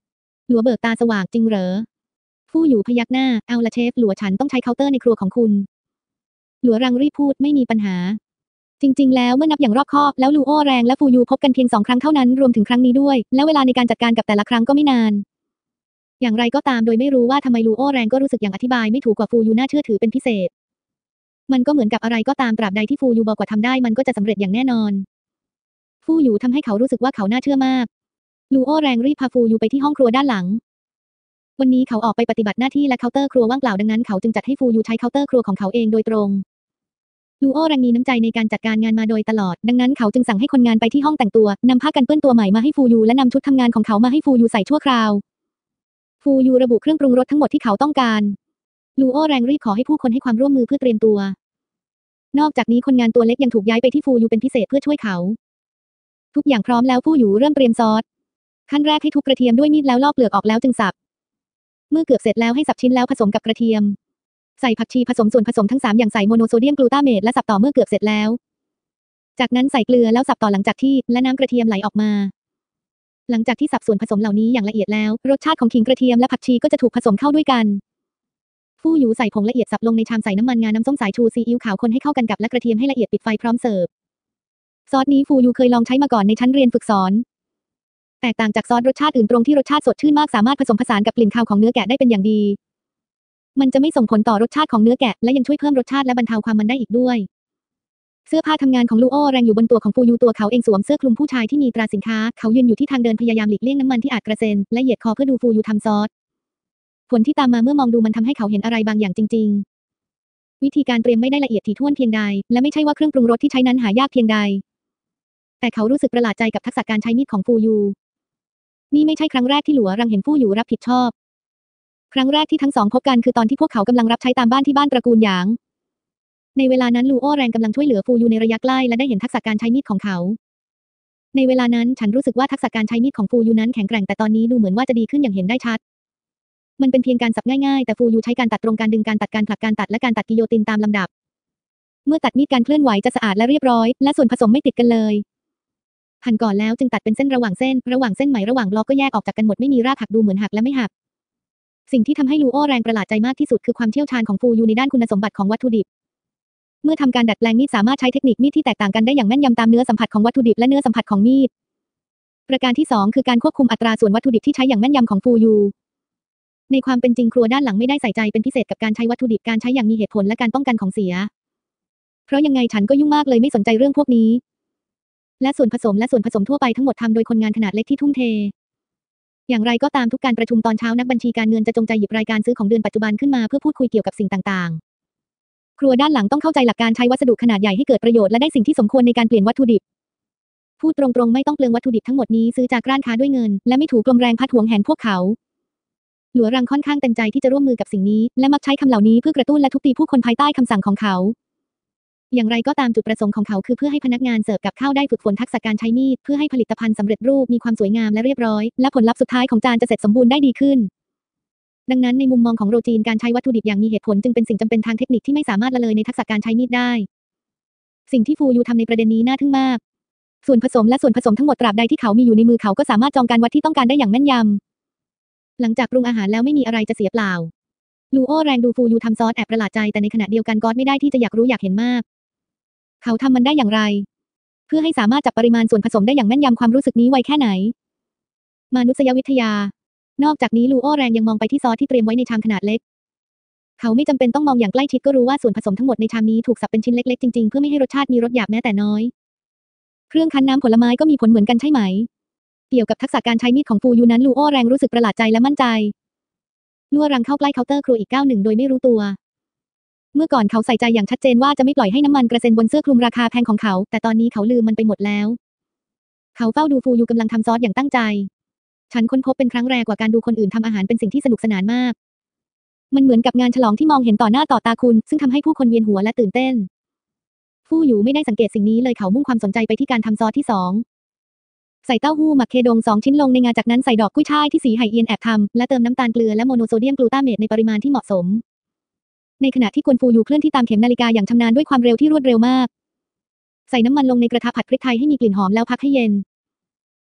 S1: หลัวเบิกตาสว่างจริงเหรอฟู่อยู่พยักหน้าเอาละเชฟหลัวฉันต้องใช้เคาน์เตอร์ในครัวของคุณหลัวรังรีบพูดไม่มีปัญหาจริงๆแล้วเมื่อนับอย่างรอบคอบแล้วลูโอแรงและฟูยูพบกันเพียง2 ครั้งเท่านั้นรวมถึงครั้งนี้ด้วยและเวลาในการจัดการกับแต่ละครั้งก็ไม่นานอย่างไรก็ตามโดยไม่รู้ว่าทำไมลูโอแรงก็รู้สึกอย่างอธิบายไม่ถูกกว่าฟูยูน่าเชื่อถือเป็นพิเศษมันก็เหมือนกับอะไรก็ตามตราบใดที่ฟูยูบอกว่าทำได้มันก็จะสำเร็จอย่างแน่นอนฟูยูทำให้เขารู้สึกว่าเขาน่าเชื่อมากลูโอแรงรีบพาฟูยูไปที่ห้องครัวด้านหลังวันนี้เขาออกไปปฏิบัติหน้าที่และเคาน์เตอร์ครัวว่างเปล่าดังนั้นเขาจึงจัดให้ฟูยูใช้เคาน์เตอร์ครัวของเขาเองโดยตรงลูโอแรงมีน้ำใจในการจัดการงานมาโดยตลอดดังนั้นเขาจึงสั่งให้คนงานไปที่ห้องแต่งตัวนำผ้ากันเปื้อนตัวใหม่มาให้ฟูยูและนำชุดทำงานของเขามาให้ฟูยูใส่ชั่วคราวฟูยูระบุเครื่องปรุงรสทั้งหมดที่เขาต้องการลูโอแรงรีบขอให้ผู้คนให้ความร่วมมือเพื่อเตรียมตัวนอกจากนี้คนงานตัวเล็กยังถูกย้ายไปที่ฟูยูเป็นพิเศษเพื่อช่วยเขาทุกอย่างพร้อมแล้วฟูยูเริ่มเตรียมซอสขั้นแรกให้ทุบกระเทียมด้วยมีดแล้วลอกเปลือกออกแล้วจึงสับเมื่อเกือบเสร็จแล้วให้สับชิ้นแล้วผสมกับกระเทียมใส่ผักชีผสมส่วนผสมทั้ง3อย่างใส่โมโนโซเดียมกลูตาเมตและสับต่อเมื่อเกือบเสร็จแล้วจากนั้นใส่เกลือแล้วสับต่อหลังจากที่และน้ำกระเทียมไหลออกมาหลังจากที่สับส่วนผสมเหล่านี้อย่างละเอียดแล้วรสชาติของขิงกระเทียมและผักชีก็จะถูกผสมเข้าด้วยกันฟู่หยูใส่ผงละเอียดสับลงในชามใส่น้ำมันงาน้ำส้มสายชูซีอิ๊วขาวคนให้เข้ากันกับและกระเทียมให้ละเอียดปิดไฟพร้อมเสิร์ฟซอสนี้ฟูยูเคยลองใช้มาก่อนในชั้นเรียนฝึกสอนแตกต่างจากซอสรสชาติอื่นตรงที่รสชาติสดชื่นมากสามารถผสมผสานกับกลิ่นคาวของเนื้อแกะได้เป็นอย่างดีมันจะไม่ส่งผลต่อรสชาติของเนื้อแกะและยังช่วยเพิ่มรสชาติและบรรเทาความมันได้อีกด้วยเสื้อผ้าทำงานของลูโอแรงอยู่บนตัวของฟูยูตัวเขาเองสวมเสื้อคลุมผู้ชายที่มีตราสินค้าเขายืนอยู่ที่ทางเดินพยายามหลีกเลี่ยงน้ำมันที่อาจกระเซ็นและเหยียดคอเพื่อดูฟูยูทำซอสผลที่ตามมาเมื่อมองดูมันทำให้เขาเห็นอะไรบางอย่างจริงๆวิธีการเตรียมไม่ได้ละเอียดถี่ถ้วนเพียงใดและไม่ใช่ว่าเครื่องปรุงรสที่ใช้นั้นหายากเพียงใดแต่เขารู้สึกประหลาดใจกับทักษะการใช้มีดของฟูยูนี่ไม่ใช่ครั้งแรกที่หลัวรังเห็นฟูยูรับผิดชอบครั้งแรกที่ทั้งสองพบกันคือตอนที่พวกเขากำลังรับใช้ตามบ้านที่บ้านตระกูลหยางในเวลานั้นลูโอแรงกำลังช่วยเหลือฟูยูในระยะใกล้และได้เห็นทักษะการใช้มีดของเขาในเวลานั้นฉันรู้สึกว่าทักษะการใช้มีดของฟูยูนั้นแข็งแกร่งแต่ตอนนี้ดูเหมือนว่าจะดีขึ้นอย่างเห็นได้ชัดมันเป็นเพียงการสับง่ายๆแต่ฟูยูใช้การตัดตรงการดึงการตัดการผลักการตัดและการตัดกิโยตินตามลำดับเมื่อตัดมีดการเคลื่อนไหวจะสะอาดและเรียบร้อยและส่วนผสมไม่ติดกันเลยหั่นก่อนแล้วจึงตัดเป็นเส้นระหว่างเส้นไหมระหว่างบล็อกก็แยกออกจากกันหมดไม่มีรากหักดูเหมือนหักและไม่หักสิ่งที่ทำให้ลูโอแรงประหลาดใจมากที่สุดคือความเชี่ยวชาญของฟูยูในด้านคุณสมบัติของวัตถุดิบเมื่อทำการดัดแปลงมีดสามารถใช้เทคนิคมีดที่แตกต่างกันได้อย่างแม่นยำตามเนื้อสัมผัสของวัตถุดิบและเนื้อสัมผัสของมีดประการที่2คือการควบคุมอัตราส่วนวัตถุดิบที่ใช้อย่างแม่นยำของฟูยูในความเป็นจริงครัวด้านหลังไม่ได้ใส่ใจเป็นพิเศษกับการใช้วัตถุดิบการใช้อย่างมีเหตุผลและการป้องกันของเสียเพราะยังไงฉันก็ยุ่งมากเลยไม่สนใจเรื่องพวกนี้และส่วนผสมทั่วไปทั้งหมดทำโดยคนงานขนาดเล็กที่ทุ่มเทอย่างไรก็ตามทุกการประชุมตอนเช้านักบัญชีการเงินจะจงใจหยิบรายการซื้อของเดือนปัจจุบันขึ้นมาเพื่อพูดคุยเกี่ยวกับสิ่งต่างๆครัวด้านหลังต้องเข้าใจหลักการใช้วัสดุขนาดใหญ่ให้เกิดประโยชน์และได้สิ่งที่สมควรในการเปลี่ยนวัตถุดิบพูดตรงๆไม่ต้องเปลืองวัตถุดิบทั้งหมดนี้ซื้อจากร้านค้าด้วยเงินและไม่ถูกลมแรงพัดหวงแหนพวกเขาหลัวรังค่อนข้างเต็มใจที่จะร่วมมือกับสิ่งนี้และมักใช้คำเหล่านี้เพื่อกระตุ้นและทุบตีผู้คนภายใต้คำสั่งของเขาอย่างไรก็ตามจุดประสงค์ของเขาคือเพื่อให้พนักงานเสิร์ฟกับข้าวได้ฝึกฝนทักษะการใช้มีดเพื่อให้ผลิตภัณฑ์สำเร็จรูปมีความสวยงามและเรียบร้อยและผลลัพธ์สุดท้ายของจานจะเสร็จสมบูรณ์ได้ดีขึ้นดังนั้นในมุมมองของโรจีนการใช้วัตถุดิบอย่างมีเหตุผลจึงเป็นสิ่งจำเป็นทางเทคนิคที่ไม่สามารถละเลยในทักษะการใช้มีดได้สิ่งที่ฟูยูทำในประเด็นนี้น่าทึ่งมากส่วนผสมทั้งหมดตราบใดที่เขามีอยู่ในมือเขาก็สามารถจองการวัดที่ต้องการได้อย่างแม่นยำหลังจากปรุงอาหารแล้วไม่มีอะไรจะเสียเปล่าลูโอแรงดูฟูยูทำซอสแอบประหลาดใจแต่ในขณะเดียวกันก็ไม่ได้ที่จะอยากรู้อยากเห็นมากเขาทำมันได้อย่างไรเพื่อให้สามารถจับปริมาณส่วนผสมได้อย่างแม่นยำความรู้สึกนี้ไวแค่ไหนมนุษยวิทยานอกจากนี้ลูโอแรงยังมองไปที่ซอสที่เตรียมไว้ในชามขนาดเล็กเขาไม่จำเป็นต้องมองอย่างใกล้ชิดก็รู้ว่าส่วนผสมทั้งหมดในชามนี้ถูกสับเป็นชิ้นเล็กๆจริงๆเพื่อไม่ให้รสชาติมีรสหยาบแม้แต่น้อยเครื่องคั้นน้ำผลไม้ก็มีผลเหมือนกันใช่ไหมเกี่ยวกับทักษะการใช้มีดของฟูยูนั้นลูโอแรงรู้สึกประหลาดใจและมั่นใจลั่วรังเข้าใกล้เคาน์เตอร์ครัวอีกก้าวหนึ่งโดยไม่รู้ตัวเมื่อก่อนเขาใส่ใจอย่างชัดเจนว่าจะไม่ปล่อยให้น้ำมันกระเซ็นบนเสื้อคลุมราคาแพงของเขาแต่ตอนนี้เขาลืมมันไปหมดแล้วเขาเฝ้าดูฟูยูกำลังทำซอสอย่างตั้งใจฉันค้นพบเป็นครั้งแรกกว่าการดูคนอื่นทำอาหารเป็นสิ่งที่สนุกสนานมากมันเหมือนกับงานฉลองที่มองเห็นต่อหน้าต่อตาคุณซึ่งทำให้ผู้คนเวียนหัวและตื่นเต้นฟูยูไม่ได้สังเกตสิ่งนี้เลยเขามุ่งความสนใจไปที่การทำซอสที่2ใส่เต้าหู้หมักเคดง2ชิ้นลงในงาจากนั้นใส่ดอกกุ้ยช่ายที่สีไหเอียนแอบทำและเติมน้ำตาลเกลือและโมโนโซเดียมกลูตาเมตในปริมาณที่เหมาะสมในขณะที่กวนฟูยูเคลื่อนที่ตามเข็มนาฬิกาอย่างชำนาญด้วยความเร็วที่รวดเร็วมากใส่น้ำมันลงในกระทะผัดพริกไทยให้มีกลิ่นหอมแล้วพักให้เย็น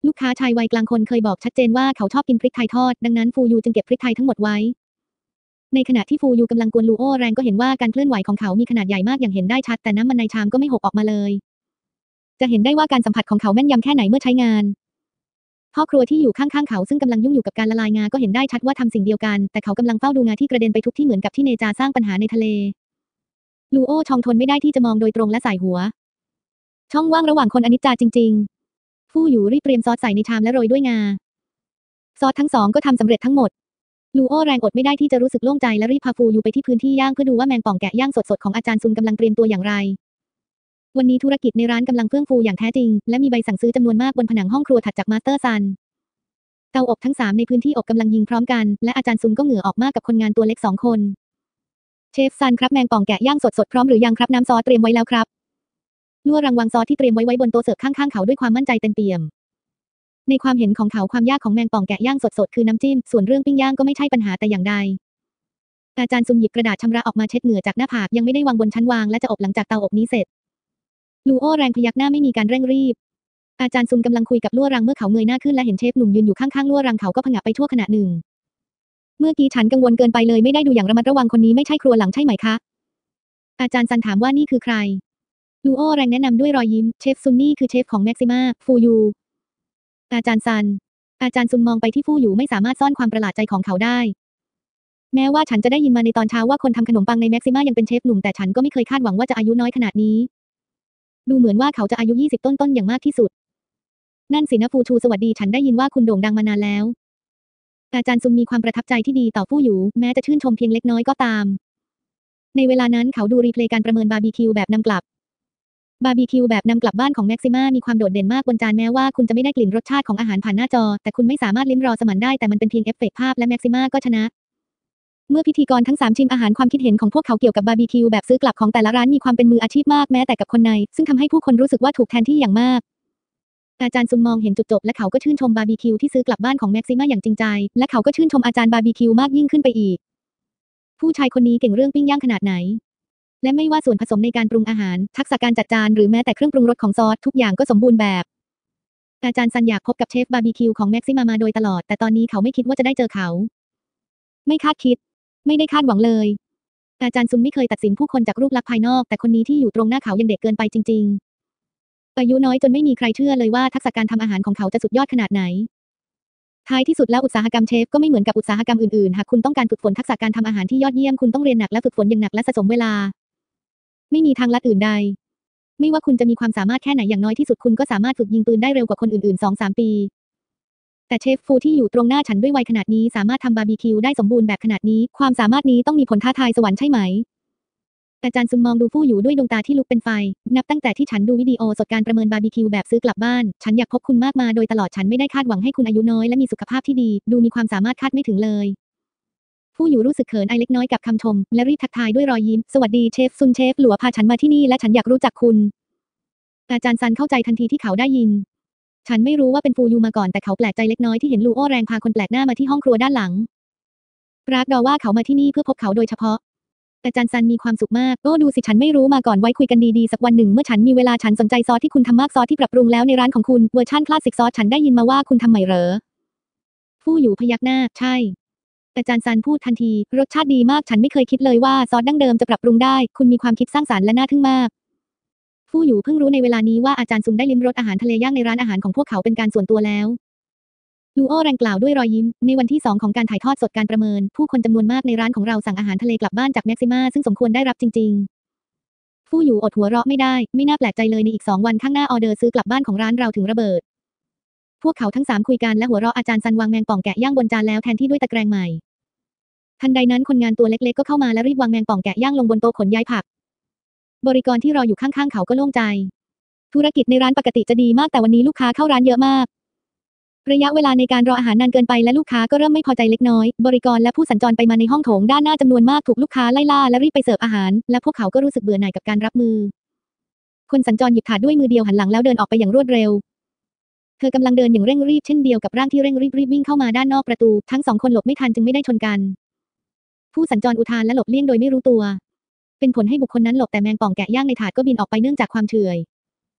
S1: ลูกค้าชายวัยกลางคนเคยบอกชัดเจนว่าเขาชอบกินพริกไทยทอดดังนั้นฟูยูจึงเก็บพริกไทยทั้งหมดไว้ในขณะที่ฟูยูกำลังกวนลูโอแรงก็เห็นว่าการเคลื่อนไหวของเขามีขนาดใหญ่มากอย่างเห็นได้ชัดแต่น้ำมันในชามก็ไม่หกออกมาเลยจะเห็นได้ว่าการสัมผัสของเขาแม่นยำแค่ไหนเมื่อใช้งานพ่อครัวที่อยู่ข้างๆเขาซึ่งกำลังยุ่งอยู่กับการละลายงาก็เห็นได้ชัดว่าทำสิ่งเดียวกันแต่เขากำลังเฝ้าดูงาที่กระเด็นไปทุกที่เหมือนกับที่เนจาสร้างปัญหาในทะเลลูโอชองทนไม่ได้ที่จะมองโดยตรงและสายหัวช่องว่างระหว่างคนอนิจจาจริงๆฟู่อยู่รีบเตรียมซอสใส่ในชามและโรยด้วยงาซอสทั้งสองก็ทำสำเร็จทั้งหมดลูโอแรงอดไม่ได้ที่จะรู้สึกโล่งใจและรีบพาฟูอยู่ไปที่พื้นที่ย่างเพื่อดูว่าแมงป่องแกะย่างสดๆของอาจารย์ซุนกำลังเตรียมตัวอย่างไรวันนี้ธุรกิจในร้านกำลังเฟื่องฟูอย่างแท้จริงและมีใบสั่งซื้อจำนวนมากบนผนังห้องครัวถัดจากมาสเตอร์ซันเตาอบทั้ง3ในพื้นที่อบกำลังยิงพร้อมกันและอาจารย์ซุนก็เหงื่อออกมากกับคนงานตัวเล็ก2คนเชฟซันครับแมงป่องแกะย่างสดๆพร้อมหรือยังครับน้ำซอสเตรียมไว้แล้วครับลั่วรังวางซอสที่เตรียมไว้บนโต๊ะเสิร์ฟข้างๆเขาด้วยความมั่นใจเต็มเปี่ยมในความเห็นของเขาความยากของแมงป่องแกะย่างสดๆคือน้ำจิ้มส่วนเรื่องปิ้งย่างก็ไม่ใช่ปัญหาแต่อย่างใดอาจารย์ซุนหยิบกระดาษชำระออกมาเช็ดเหงื่อจากหน้าผากยังไม่ได้วางบนชั้นวางและจะอบหลังจากเตาอบนี้เสร็จลูโอแรงพยักหน้าไม่มีการเร่งรีบอาจารย์ซุนกำลังคุยกับลั่วรังเมื่อเขาเงยหน้าขึ้นและเห็นเชฟหนุ่มยืนอยู่ข้างๆลั่วรังเขาก็ผงะไปชั่วขณะหนึ่งเมื่อกี้ฉันกังวลเกินไปเลยไม่ได้ดูอย่างระมัดระวังคนนี้ไม่ใช่ครัวหลังใช่ไหมคะอาจารย์ซันถามว่านี่คือใครลูโอแรงแนะนำด้วยรอยยิ้มเชฟซุนนี่คือเชฟของแม็กซิมาฟูยูอาจารย์ซันอาจารย์ซุนมองไปที่ฟูยูไม่สามารถซ่อนความประหลาดใจของเขาได้แม้ว่าฉันจะได้ยินมาในตอนเช้าว่าคนทำขนมปังในแม็กซิมายังเป็นเชฟหนุ่มแต่ฉันก็ไม่เคยคาดหวังว่าจะอายุน้อยขนาดนี้ดูเหมือนว่าเขาจะอายุ20ต้นๆอย่างมากที่สุดนั่นสินะฟูชูสวัสดีฉันได้ยินว่าคุณโด่งดังมานานแล้วอาจารย์ซุนมีความประทับใจที่ดีต่อฟูยูแม้จะชื่นชมเพียงเล็กน้อยก็ตามในเวลานั้นเขาดูรีเพลย์การประเมินบาร์บีคิวแบบนำกลับบาร์บีคิวแบบนำกลับบ้านของแม็กซิมามีความโดดเด่นมากบนจานแม้ว่าคุณจะไม่ได้กลิ่นรสชาติของอาหารผ่านหน้าจอแต่คุณไม่สามารถลิ้มรอสมันได้แต่มันเป็นเพียงเอฟเฟกต์ภาพและแม็กซิมาก็ชนะเมื่อพิธีกรทั้ง3ชิมอาหารความคิดเห็นของพวกเขาเกี่ยวกับบาร์บีคิวแบบซื้อกลับของแต่ละร้านมีความเป็นมืออาชีพมากแม้แต่กับคนในซึ่งทำให้ผู้คนรู้สึกว่าถูกแทนที่อย่างมากอาจารย์ซุนมองเห็นจุดจบและเขาก็ชื่นชมบาร์บีคิวที่ซื้อกลับบ้านของแม็กซิมาอย่างจริงใจและเขาก็ชื่นชมอาจารย์บาร์บีคิวมากยิ่งขึ้นไปอีกผู้ชายคนนี้เก่งเรื่องปิ้งย่างขนาดไหนและไม่ว่าส่วนผสมในการปรุงอาหารทักษะการจัดจานหรือแม้แต่เครื่องปรุงรสของซอสทุกอย่างก็สมบูรณ์แบบอาจารย์ซันอยากพบกับเชฟบาร์บีคิวของแม็กซิมาโดยตลอดแต่ตอนนี้เขาไม่คิดว่าจะได้เจอเขาไม่คาดคิดไม่ได้คาดหวังเลยอาจารย์ซุนไม่เคยตัดสินผู้คนจากรูปลักษณ์ภายนอกแต่คนนี้ที่อยู่ตรงหน้าเขายังเด็กเกินไปจริงๆอายุน้อยจนไม่มีใครเชื่อเลยว่าทักษะการทำอาหารของเขาจะสุดยอดขนาดไหนท้ายที่สุดแล้วอุตสาหกรรมเชฟก็ไม่เหมือนกับอุตสาหกรรมอื่นๆหากคุณต้องการฝึกฝนทักษะการทำอาหารที่ยอดเยี่ยมคุณต้องเรียนหนักและฝึกฝนอย่างหนักและสะสมเวลาไม่มีทางลัดอื่นใดไม่ว่าคุณจะมีความสามารถแค่ไหนอย่างน้อยที่สุดคุณก็สามารถฝึกยิงปืนได้เร็วกว่าคนอื่นๆ 2-3 ปีแต่เชฟฟูที่อยู่ตรงหน้าฉันด้วยวัยขนาดนี้สามารถทำบาร์บีคิวได้สมบูรณ์แบบขนาดนี้ความสามารถนี้ต้องมีผลท้าทายสวรรค์ใช่ไหมอาจารย์ซุนมองดูฟู่อยู่ด้วยดวงตาที่ลุกเป็นไฟนับตั้งแต่ที่ฉันดูวิดีโอสดการประเมินบาร์บีคิวแบบซื้อกลับบ้านฉันอยากพบคุณมากมาโดยตลอดฉันไม่ได้คาดหวังให้คุณอายุน้อยและมีสุขภาพที่ดีดูมีความสามารถคาดไม่ถึงเลยฟู่อยู่รู้สึกเขินอายเล็กน้อยกับคำชมและรีบทักทายด้วยรอยยิ้มสวัสดีเชฟซุนเชฟหลัวพาฉันมาที่นี่และฉันอยากรู้จักคุณอาจารย์ซันเข้าใจทันทีที่เขาได้ยินฉันไม่รู้ว่าเป็นฟูยูมาก่อนแต่เขาแปลกใจเล็กน้อยที่เห็นลูโอแรงพาคนแปลกหน้ามาที่ห้องครัวด้านหลังปรากฏว่าเขามาที่นี่เพื่อพบเขาโดยเฉพาะอาจารย์ซันมีความสุขมากโอ้ดูสิฉันไม่รู้มาก่อนไว้คุยกันดีๆสักวันหนึ่งเมื่อฉันมีเวลาฉันสนใจซอสที่คุณทำมากซอสที่ปรับปรุงแล้วในร้านของคุณเวอร์ชั่นคลาสสิกซอสฉันได้ยินมาว่าคุณทำใหม่เหรอฟูอยู่พยักหน้าใช่อาจารย์ซันพูดทันทีรสชาติดีมากฉันไม่เคยคิดเลยว่าซอสดั้งเดิมจะปรับปรุงได้คุณมีความคิดสร้างสรรค์และน่าทึ่งมากฟู่อยู่เพิ่งรู้ในเวลานี้ว่าอาจารย์ซุนได้ลิ้มรสอาหารทะเลย่างในร้านอาหารของพวกเขาเป็นการส่วนตัวแล้วลูโอแรงกล่าวด้วยรอยยิ้มในวันที่2ของการถ่ายทอดสดการประเมินผู้คนจำนวนมากในร้านของเราสั่งอาหารทะเลกลับบ้านจากแม็กซิมาซึ่งสมควรได้รับจริงๆฟู่อยู่อดหัวเราะไม่ได้ไม่น่าแปลกใจเลยในอีก2วันข้างหน้าออเดอร์ซื้อกลับบ้านของร้านเราถึงระเบิดพวกเขาทั้ง3คุยกันและหัวเราะอาจารย์ซันวางแมงป่องแกะย่างบนจานแล้วแทนที่ด้วยตะแกรงใหม่ทันใดนั้นคนงานตัวเล็กๆก็เข้ามาและรีบวางแมงป่องแกะย่างลงบนโต๊ะขนย้ายผักบริกรที่รออยู่ข้างๆเขาก็โล่งใจธุรกิจในร้านปกติจะดีมากแต่วันนี้ลูกค้าเข้าร้านเยอะมากระยะเวลาในการรออาหารนานเกินไปและลูกค้าก็เริ่มไม่พอใจเล็กน้อยบริกรและผู้สัญจรไปมาในห้องโถงด้านหน้าจำนวนมากถูกลูกค้าไล่ล่าและรีบไปเสิร์ฟอาหารและพวกเขาก็รู้สึกเบื่อหน่ายกับการรับมือคนสัญจรหยิบถาดด้วยมือเดียวหันหลังแล้วเดินออกไปอย่างรวดเร็วเธอกำลังเดินอย่างเร่งรีบเช่นเดียวกับร่างที่เร่งรีบวิ่งเข้ามาด้านนอกประตูทั้ง2คนหลบไม่ทันจึงไม่ได้ชนกันผู้สัญจรอุทานและหลบเลี่ยงโดยไม่รู้ตัวเป็นผลให้บุคคลนั้นหลบแต่แมงป่องแกะย่างในถาดก็บินออกไปเนื่องจากความเฉื่อย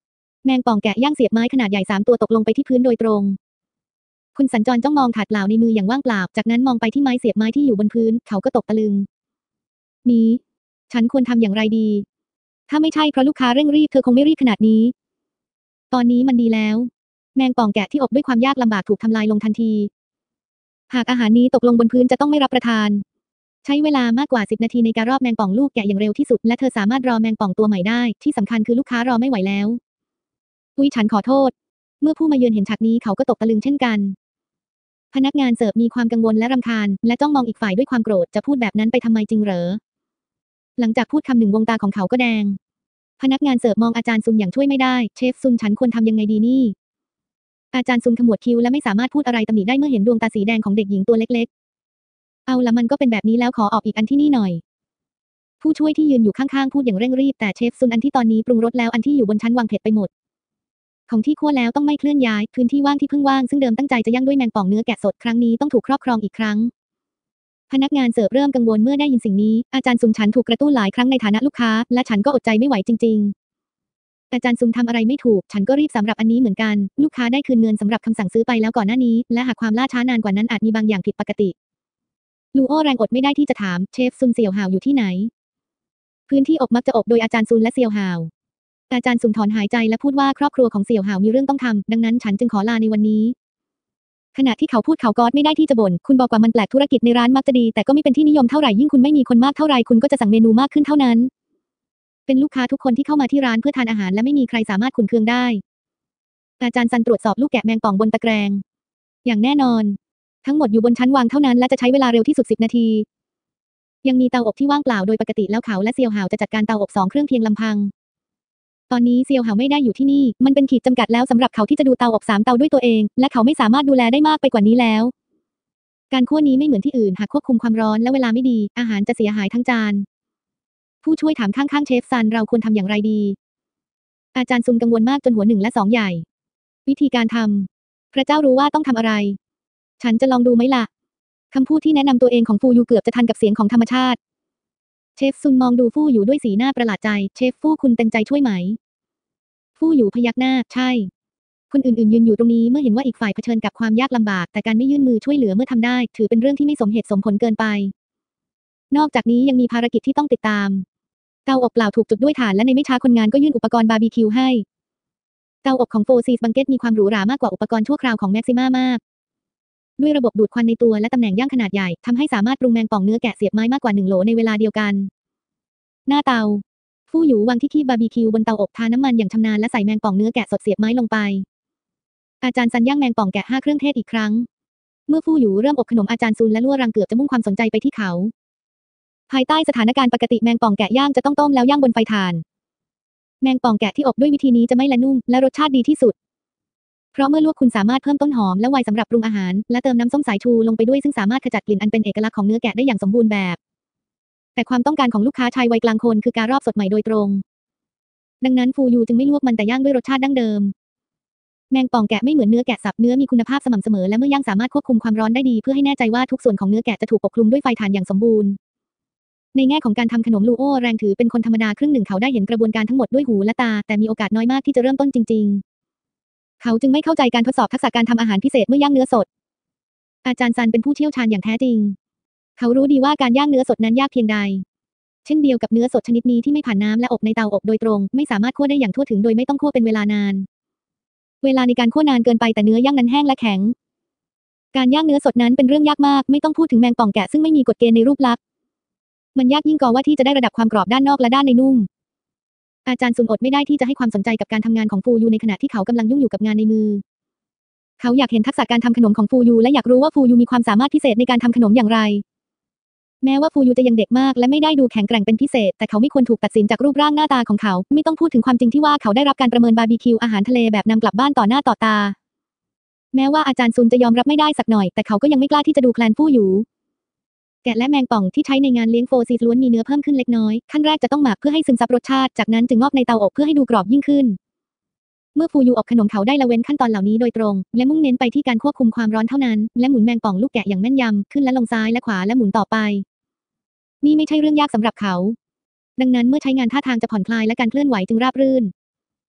S1: แมงป่องแกะย่างเสียบไม้ขนาดใหญ่3 ตัวตกลงไปที่พื้นโดยตรง คุณสัญจรจ้องมองถาดเปล่าในมืออย่างว่างเปล่า จากนั้นมองไปที่ไม้เสียบไม้ที่อยู่บนพื้น เขาก็ตกตะลึง นี้ ฉันควรทำอย่างไรดี ถ้าไม่ใช่เพราะลูกค้าเร่งรีบเธอคงไม่รีบขนาดนี้ ตอนนี้มันดีแล้ว แมงป่องแกะที่อบด้วยความยากลำบากถูกทำลายลงทันที หากอาหารนี้ตกลงบนพื้นจะต้องไม่รับประทาน ใช้เวลามากกว่า10 นาทีในการรอบแมงป่องลูกแกะอย่างเร็วที่สุดและเธอสามารถรอแมงป่องตัวใหม่ได้ที่สำคัญคือลูกค้ารอไม่ไหวแล้วอุ๊ยฉันขอโทษ เมื่อผู้มาเยือนเห็นฉากนี้เขาก็ตกตะลึงเช่นกัน พนักงานเสิร์ฟมีความกังวลและรำคาญและจ้องมองอีกฝ่ายด้วยความโกรธจะพูดแบบนั้นไปทำไมจริงเหรอ หลังจากพูดคำหนึ่งวงตาของเขาก็แดง พนักงานเสิร์ฟมองอาจารย์ซุนอย่างช่วยไม่ได้เชฟซุนฉันควรทำยังไงดีนี่ อาจารย์ซุนขมวดคิ้วและไม่สามารถพูดอะไรตำหนิได้เมื่อเห็นดวงตาสีแดงของเด็กหญิงตัวเล็กๆ เอาละมันก็เป็นแบบนี้แล้วขอออกอีกอันที่นี่หน่อย ผู้ช่วยที่ยืนอยู่ข้างๆพูดอย่างเร่งรีบแต่เชฟซุนอันที่ตอนนี้ปรุงรสแล้วอันที่อยู่บนชั้นวางเผ็ดไปหมด ของที่คั่วแล้วต้องไม่เคลื่อนย้ายพื้นที่ว่างที่เพิ่งว่างซึ่งเดิมตั้งใจจะย่างด้วยแมงป่องเนื้อแกะสดครั้งนี้ต้องถูกครอบครองอีกครั้ง พนักงานเสิร์ฟเริ่มกังวลเมื่อได้ยินสิ่งนี้อาจารย์ซุนฉันถูกกระตุ้นหลายครั้งในฐานะลูกค้าและฉันก็อดใจไม่ไหวจริงๆ อาจารย์ซุนทำอะไรไม่ถูกฉันก็รีบสำหรับอันนี้เหมือนกันลูกค้าได้คืนเงินสำหรับคำสั่งซื้อไปแล้วก่อนหน้านี้และหากความล่าช้านานกว่านั้นอาจมีบางอย่างผิดปกติลูโอแรงอดไม่ได้ที่จะถามเชฟซุนเสี่ยวห่าวอยู่ที่ไหนพื้นที่อบมักจะอบโดยอาจารย์ซุนและเสี่ยวห่าวอาจารย์ซุนถอนหายใจและพูดว่าครอบครัวของเสี่ยวห่าวมีเรื่องต้องทำดังนั้นฉันจึงขอลาในวันนี้ขณะที่เขาพูดเขาก๊อดไม่ได้ที่จะบ่นคุณบอกว่ามันแปลกธุรกิจในร้านมักจะดีแต่ก็ไม่เป็นที่นิยมเท่าไหร่ยิ่งคุณไม่มีคนมากเท่าไหร่คุณก็จะสั่งเมนูมากขึ้นเท่านั้นเป็นลูกค้าทุกคนที่เข้ามาที่ร้านเพื่อทานอาหารและไม่มีใครสามารถขุนเคืองได้อาจารย์ซันตรวจสอบลูกแกะแมงป่องบนตะแกรงอย่างแน่นอนทั้งหมดอยู่บนชั้นวางเท่านั้นและจะใช้เวลาเร็วที่สุด10 นาทียังมีเตาอบที่ว่างเปล่าโดยปกติแล้วเขาและเซียวห่าวจะจัดการเตาอบ2 เครื่องเพียงลำพังตอนนี้เซียวห่าวไม่ได้อยู่ที่นี่มันเป็นขีดจำกัดแล้วสำหรับเขาที่จะดูเตาอบ3 เตาด้วยตัวเองและเขาไม่สามารถดูแลได้มากไปกว่านี้แล้วการคั่วนี้ไม่เหมือนที่อื่นหากควบคุมความร้อนและเวลาไม่ดีอาหารจะเสียหายทั้งจานผู้ช่วยถามข้างๆเชฟซันเราควรทำอย่างไรดีอาจารย์ซุนกังวลมากจนหัว1 และ 2ใหญ่วิธีการทำพระเจ้ารู้ว่าต้องทำอะไรฉันจะลองดูไหมล่ะคำพูดที่แนะนำตัวเองของฟูยูเกือบจะทันกับเสียงของธรรมชาติเชฟซุนมองดูฟู่อยู่ด้วยสีหน้าประหลาดใจเชฟฟู่คุณเต็มใจช่วยไหมฟู่อยู่พยักหน้าใช่คนอื่นๆยืนอยู่ตรงนี้เมื่อเห็นว่าอีกฝ่ายเผชิญกับความยากลำบากแต่การไม่ยื่นมือช่วยเหลือเมื่อทำได้ถือเป็นเรื่องที่ไม่สมเหตุสมผลเกินไปนอกจากนี้ยังมีภารกิจที่ต้องติดตามเตาอบเปล่าถูกจุดด้วยถ่านและในไม่ช้าคนงานก็ยื่นอุปกรณ์บาร์บีคิวให้เตาอบของโฟซีสบังเก็ตมีความหรูหรามากกว่าอุปกรณ์ชั่วคราวของแม็กซิม่ามากด้วยระบบดูดควันในตัวและตำแหน่งย่างขนาดใหญ่ทำให้สามารถปรุงแมงป่องเนื้อแกะเสียบไม้มากกว่า1 โหลในเวลาเดียวกันหน้าเตาฟู่หยูวางที่คีบบาร์บีคิวบนเตาอบทาน้ำมันอย่างชำนาญและใส่แมงป่องเนื้อแกะสดเสียบไม้ลงไปอาจารย์ซันย่างแมงป่องแกะ5 เครื่องเทศอีกครั้งเมื่อฟู่หยูเริ่มอบขนมอาจารย์ซุนและลั่วรังเกือบจะมุ่งความสนใจไปที่เขาภายใต้สถานการณ์ปกติแมงป่องแกะย่างจะต้องต้มแล้วย่างบนไฟถ่านแมงป่องแกะที่อบด้วยวิธีนี้จะไม่ละนุ่มและรสชาติดีที่สุดเพราะเมื่อลวกคุณสามารถเพิ่มต้นหอมและไวน์สำหรับปรุงอาหารและเติมน้ำส้มสายชูลงไปด้วยซึ่งสามารถขจัดกลิ่นอันเป็นเอกลักษณ์ของเนื้อแกะได้อย่างสมบูรณ์แบบแต่ความต้องการของลูกค้าชายวัยกลางคนคือการรอบสดใหม่โดยตรงดังนั้นฟูยูจึงไม่ลวกมันแต่ย่างด้วยรสชาติดั้งเดิมแมงป่องแกะไม่เหมือนเนื้อแกะสับเนื้อมีคุณภาพสม่ำเสมอและเมื่อย่างสามารถควบคุมความร้อนได้ดีเพื่อให้แน่ใจว่าทุกส่วนของเนื้อแกะจะถูกปกคลุมด้วยไฟถ่านอย่างสมบูรณ์ในแง่ของการทำขนมลูโอแรงถือเป็นคนธรรมดาครึ่งหนึ่งเขาได้เห็นกระบวนการทั้งหมดด้วยหูและตาแต่มีโอกาสน้อยมากที่จะเริ่มต้นจริงๆเขาจึงไม่เข้าใจการทดสอบทักษะการทำอาหารพิเศษเมื่อย่างเนื้อสดอาจารย์ซันเป็นผู้เชี่ยวชาญอย่างแท้จริงเขารู้ดีว่าการย่างเนื้อสดนั้นยากเพียงใดเช่นเดียวกับเนื้อสดชนิดนี้ที่ไม่ผ่านน้ำและอบในเตาอบโดยตรงไม่สามารถคั่วได้อย่างทั่วถึงโดยไม่ต้องคั่วเป็นเวลานานเวลาในการคั่วนานเกินไปแต่เนื้อย่างนั้นแห้งและแข็งการย่างเนื้อสดนั้นเป็นเรื่องยากมากไม่ต้องพูดถึงแมงป่องแกะซึ่งไม่มีกฎเกณฑ์ในรูปลักษณ์มันยากยิ่งกว่าที่จะได้ระดับความกรอบด้านนอกและด้านในนุ่มอาจารย์ซุนอดไม่ได้ที่จะให้ความสนใจกับการทำงานของฟูยูในขณะที่เขากำลังยุ่งอยู่กับงานในมือเขาอยากเห็นทักษะการทำขนมของฟูยูและอยากรู้ว่าฟูยูมีความสามารถพิเศษในการทำขนมอย่างไรแม้ว่าฟูยูจะยังเด็กมากและไม่ได้ดูแข็งแกร่งเป็นพิเศษแต่เขาไม่ควรถูกตัดสินจากรูปร่างหน้าตาของเขาไม่ต้องพูดถึงความจริงที่ว่าเขาได้รับการประเมินบาร์บีคิวอาหารทะเลแบบนำกลับบ้านต่อหน้าต่อตาแม้ว่าอาจารย์ซุนจะยอมรับไม่ได้สักหน่อยแต่เขาก็ยังไม่กล้าที่จะดูแคลนฟูยูแกะและแมงป่องที่ใช้ในงานเลี้ยงโฟซีล้วนมีเนื้อเพิ่มขึ้นเล็กน้อยขั้นแรกจะต้องหมักเพื่อให้ซึมซับรสชาติจากนั้นจึงงอกในเตาอบเพื่อให้ดูกรอบยิ่งขึ้นเมื่อฟูยูอบขนมเขาได้ละเว้นขั้นตอนเหล่านี้โดยตรงและมุ่งเน้นไปที่การควบคุมความร้อนเท่านั้นและหมุนแมงป่องลูกแกะอย่างแม่นยำขึ้นและลงซ้ายและขวาและหมุนต่อไปนี่ไม่ใช่เรื่องยากสำหรับเขาดังนั้นเมื่อใช้งานท่าทางจะผ่อนคลายและการเคลื่อนไหวจึงราบรื่น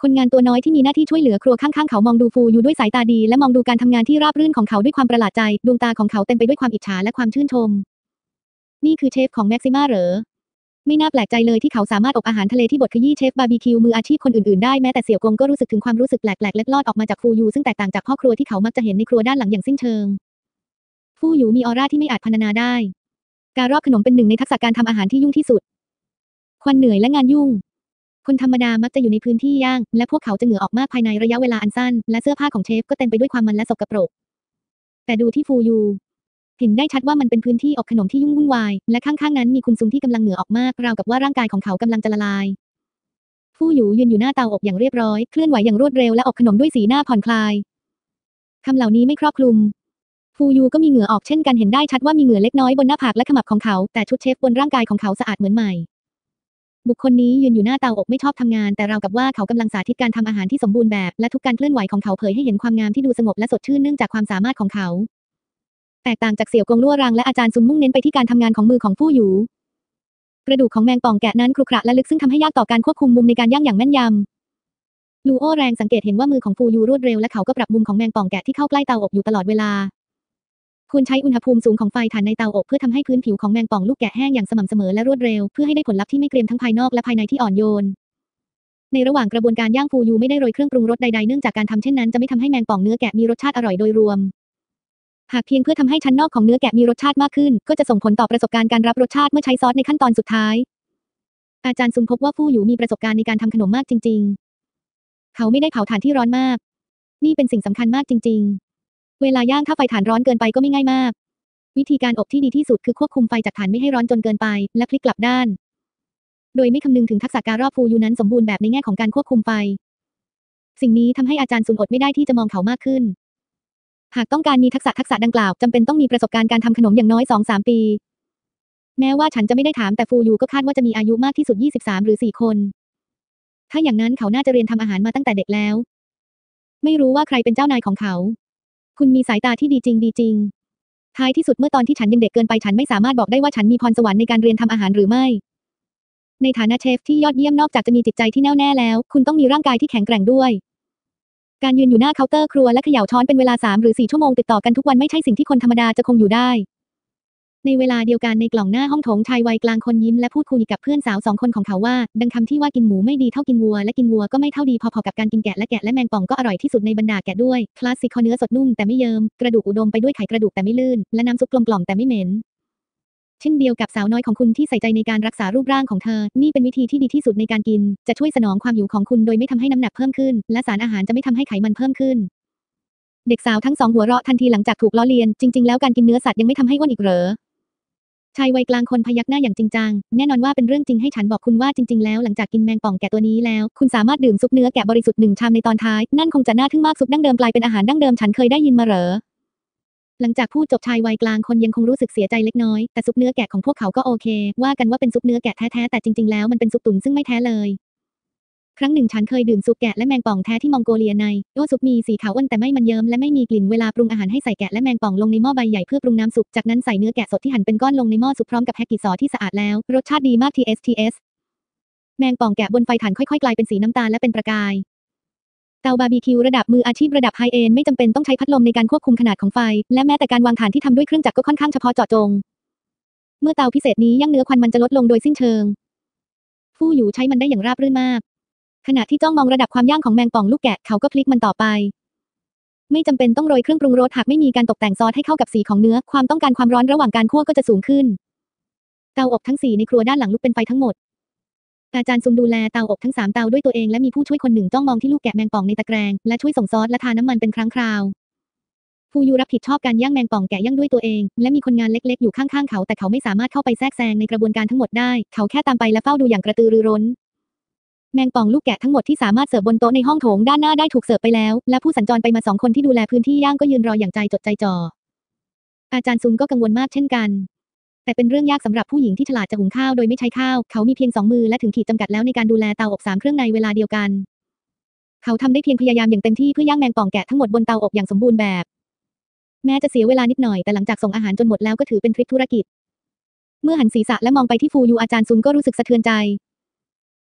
S1: คนงานตัวน้อยที่มีหน้าที่ช่วยเหลือครัวข้างๆเขามองดูฟูยูด้วยสายตาดีและมองดูการทำงานที่ราบรื่นของเขาด้วยความประหลาดใจดวงตาของเขาเต็มไปด้วยความอิจฉาและความชื่นชมนี่คือเชฟของแม็กซิม่าเหรอไม่น่าแปลกใจเลยที่เขาสามารถอบอาหารทะเลที่บดขยี้เชฟบาร์บีคิวมืออาชีพคนอื่นๆได้แม้แต่เสี่ยวกงก็รู้สึกถึงความรู้สึกแปลกๆเล็ดลอดออกมาจากฟูยูซึ่งแตกต่างจากพ่อครัวที่เขามักจะเห็นในครัวด้านหลังอย่างสิ้นเชิงฟูยูมีออร่าที่ไม่อาจพรรณนาได้การรอบขนมเป็นหนึ่งในทักษะการทำอาหารที่ยุ่งที่สุดควันเหนื่อยและงานยุ่งคนธรรมดามักจะอยู่ในพื้นที่ย่างและพวกเขาจะเหงื่อออกมากภายในระยะเวลาอันสั้นและเสื้อผ้าของเชฟก็เต็มไปด้วยความมันและสกปรกแต่ดูที่ฟูยูเห็นได้ชัดว่ามันเป็นพื้นที่อบขนมที่ยุ่งวุ่นวายและข้างๆนั้นมีคุณซุงที่กำลังเหงื่อออกมากราวกับว่าร่างกายของเขากำลังจะละลายฟูยูยืนอยู่หน้าเตาอบอย่างเรียบร้อยเคลื่อนไหวอย่างรวดเร็วและอบขนมด้วยสีหน้าผ่อนคลายคำเหล่านี้ไม่ครอบคลุมฟูยูก็มีเหงื่อออกเช่นกันเห็นได้ชัดว่ามีเหงื่อเล็กน้อยบนหน้าผากและขมับของเขาแต่ชุดเชฟบนร่างกายของเขาสะอาดเหมือนใหม่บุคคลนี้ยืนอยู่หน้าเตาอบไม่ชอบทำงานแต่ราวกับว่าเขากำลังสาธิตการทำอาหารที่สมบูรณ์แบบและทุกการเคลื่อนไหวของเขาเผยให้เห็นความงามที่ดูสงบและสดชื่นเนื่องจากความสามารถของเขาแตกต่างจากเสี่ยวกงลั่วรังและอาจารย์ซุนมุ่งเน้นไปที่การทำงานของมือของฟู่หยูกระดูกของแมงป่องแกะนั้นครุขระและลึกซึ่งทำให้ยากต่อการควบคุมมุมในการย่างอย่างแม่นยำลูโอแรงสังเกตเห็นว่ามือของฟูยูรวดเร็วและเขาก็ปรับมุมของแมงป่องแกะที่เข้าใกล้เตาอบอยู่ตลอดเวลาควรใช้อุณหภูมิสูงของไฟถ่านในเตาอบเพื่อทำให้พื้นผิวของแมงป่องลูกแกะแห้งอย่างสม่ำเสมอและรวดเร็วเพื่อให้ได้ผลลัพธ์ที่ไม่เกรียมทั้งภายนอกและภายในที่อ่อนโยนในระหว่างกระบวนการย่างฟูยูไม่ได้โรยเครื่องปรุงรสใดๆเนื่องจากการทำเช่นนั้นจะไม่ทำให้แมงป่องเนื้อแกะมีรสชาติอร่อยโดยรวมหากเพียงเพื่อทำให้ชั้นนอกของเนื้อแกะมีรสชาติมากขึ้นก็จะส่งผลต่อประสบการณ์การรับรสชาติเมื่อใช้ซอสในขั้นตอนสุดท้ายอาจารย์ซุนพบว่าฟูยูมีประสบการณ์ในการทำขนมมากจริงๆเขาไม่ได้เผาถ่านที่ร้อนมากนี่เป็นสิ่งสำคัญมากจริงๆเวลาย่างถ้าไฟถ่านร้อนเกินไปก็ไม่ง่ายมากวิธีการอบที่ดีที่สุดคือควบคุมไฟจากถ่านไม่ให้ร้อนจนเกินไปและพลิกกลับด้านโดยไม่คำนึงถึงทักษะการรอบฟูยูนั้นสมบูรณ์แบบในแง่ของการควบคุมไฟสิ่งนี้ทำให้อาจารย์ซุนอดไม่ได้ที่จะมองเขามากขึ้นหากต้องการมีทักษะดังกล่าวจำเป็นต้องมีประสบการณ์การทำขนมอย่างน้อย 2-3 ปีแม้ว่าฉันจะไม่ได้ถามแต่ฟูยูก็คาดว่าจะมีอายุมากที่สุด23หรือ4คนถ้าอย่างนั้นเขาน่าจะเรียนทำอาหารมาตั้งแต่เด็กแล้วไม่รู้ว่าใครเป็นเจ้านายของเขาคุณมีสายตาที่ดีจริงท้ายที่สุดเมื่อตอนที่ฉันยังเด็กเกินไปฉันไม่สามารถบอกได้ว่าฉันมีพรสวรรค์ในการเรียนทำอาหารหรือไม่ในฐานะเชฟที่ยอดเยี่ยมนอกจากจะมีจิตใจที่แน่วแน่แล้วคุณต้องมีร่างกายที่แข็งแกร่งด้วยการยืนอยู่หน้าเคาน์เตอร์ครัวและเขย่าช้อนเป็นเวลา3 หรือ 4 ชั่วโมงติดต่อกันทุกวันไม่ใช่สิ่งที่คนธรรมดาจะคงอยู่ได้ในเวลาเดียวกันในกล่องหน้าห้องโถงชายวัยกลางคนยิ้มและพูดคุยกับเพื่อนสาว2 คนของเขาว่าดังคำที่ว่ากินหมูไม่ดีเท่ากินวัวและกินวัวก็ไม่เท่าดีพอๆกับการกินแกะและแมงป่องก็อร่อยที่สุดในบรรดาแกะด้วยคลาสสิกเนื้อสดนุ่มแต่ไม่เยิ้มกระดูกอุดมไปด้วยไขกระดูกแต่ไม่ลื่นและน้ำซุปกลมๆแต่ไม่เหม็นเช่นเดียวกับสาวน้อยของคุณที่ใส่ใจในการรักษารูปร่างของเธอนี่เป็นวิธีที่ดีที่สุดในการกินจะช่วยสนองความหิวของคุณโดยไม่ทำให้น้ำหนักเพิ่มขึ้นและสารอาหารจะไม่ทำให้ไขมันเพิ่มขึ้นเด็กสาวทั้ง2หัวเราะทันทีหลังจากถูกล้อเลียนจริงๆแล้วการกินเนื้อสัตว์ยังไม่ทำให้อ้วนอีกเหรอชายวัยกลางคนพยักหน้าอย่างจริงจังแน่นอนว่าเป็นเรื่องจริงให้ฉันบอกคุณว่าจริงๆแล้วหลังจากกินแมงป่องแกะตัวนี้แล้วคุณสามารถดื่มซุปเนื้อแกะบริสุทธิ์1 ชามในตอนท้ายนั่นคงจะน่าทึ่งมากซุปดั้งเดิมกลายเป็นอาหารดั้งเดิมฉันเคยได้ยินมาเหรอหลังจากพูดจบชายวัยกลางคนยังคงรู้สึกเสียใจเล็กน้อยแต่ซุปเนื้อแกะของพวกเขาก็โอเคว่ากันว่าเป็นซุปเนื้อแกะแท้ๆแต่จริงๆแล้วมันเป็นซุปตุ๋นซึ่งไม่แท้เลยครั้งหนึ่งฉันเคยดื่มซุปแกะและแมงป่องแท้ที่มองโกเลียในซุปมีสีขาวอ้วนแต่ไม่มันเยิ้มและไม่มีกลิ่นเวลาปรุงอาหารให้ใส่แกะและแมงป่องลงในหม้อใบใหญ่เพื่อปรุงน้ำซุปจากนั้นใส่เนื้อแกะสดที่หั่นเป็นก้อนลงในหม้อซุปพร้อมกับแฮกกิซอที่สะอาดแล้วรสชาติดีมาก TS แมงป่องแกะบนไฟถ่านค่อยๆกลายเป็นสีน้ำตาลและเป็นประกายเตาบาร์บีคิวระดับมืออาชีพระดับไฮเอนด์ไม่จำเป็นต้องใช้พัดลมในการควบคุมขนาดของไฟและแม้แต่การวางถ่านที่ทำด้วยเครื่องจักรก็ค่อนข้างเฉพาะเจาะจงเมื่อเตาพิเศษนี้ย่างเนื้อควันมันจะลดลงโดยสิ้นเชิงฟู่หยูใช้มันได้อย่างราบรื่นมากขณะที่จ้องมองระดับความย่างของแมงป่องลูกแกะเขาก็พลิกมันต่อไปไม่จำเป็นต้องโรยเครื่องปรุงรสหากไม่มีการตกแต่งซอสให้เข้ากับสีของเนื้อความต้องการความร้อนระหว่างการคั่วก็จะสูงขึ้นเตาอบทั้ง4ในครัวด้านหลังลุกเป็นไฟทั้งหมดอาจารย์ซุมดูแลเตาอบทั้ง3เตาด้วยตัวเองและมีผู้ช่วยคนหนึ่งจ้องมองที่ลูกแกะแมงป่องในตะแกรงและช่วยส่งซอสและทาน้ำมันเป็นครั้งคราวฟูยูรับผิดชอบการย่างแมงป่องแกะย่างด้วยตัวเองและมีคนงานเล็กๆอยู่ข้างๆเขาแต่เขาไม่สามารถเข้าไปแทรกแซงในกระบวนการทั้งหมดได้เขาแค่ตามไปและเฝ้าดูอย่างกระตือรือร้นแมงป่องลูกแกะทั้งหมดที่สามารถเสิร์ฟบนโต๊ะในห้องโถงด้านหน้าได้ถูกเสิร์ฟไปแล้วและผู้สัญจรไปมา2 คนที่ดูแลพื้นที่ย่างก็ยืนรออย่างใจจดใจจ่ออาจารย์ซุนก็กังวลมากเช่นกันแต่เป็นเรื่องยากสำหรับผู้หญิงที่ฉลาดจะหุงข้าวโดยไม่ใช้ข้าวเขามีเพียง2 มือและถึงขีดจำกัดแล้วในการดูแลเตาอบ3 เครื่องในเวลาเดียวกันเขาทำได้เพียงพยายามอย่างเต็มที่เพื่อย่างแมงป่องแกะทั้งหมดบนเตาอบอย่างสมบูรณ์แบบแม้จะเสียเวลานิดหน่อยแต่หลังจากส่งอาหารจนหมดแล้วก็ถือเป็นทริคธุรกิจเมื่อหันศีรษะและมองไปที่ฟูยูอาจารย์ซุนก็รู้สึกสะเทือนใจ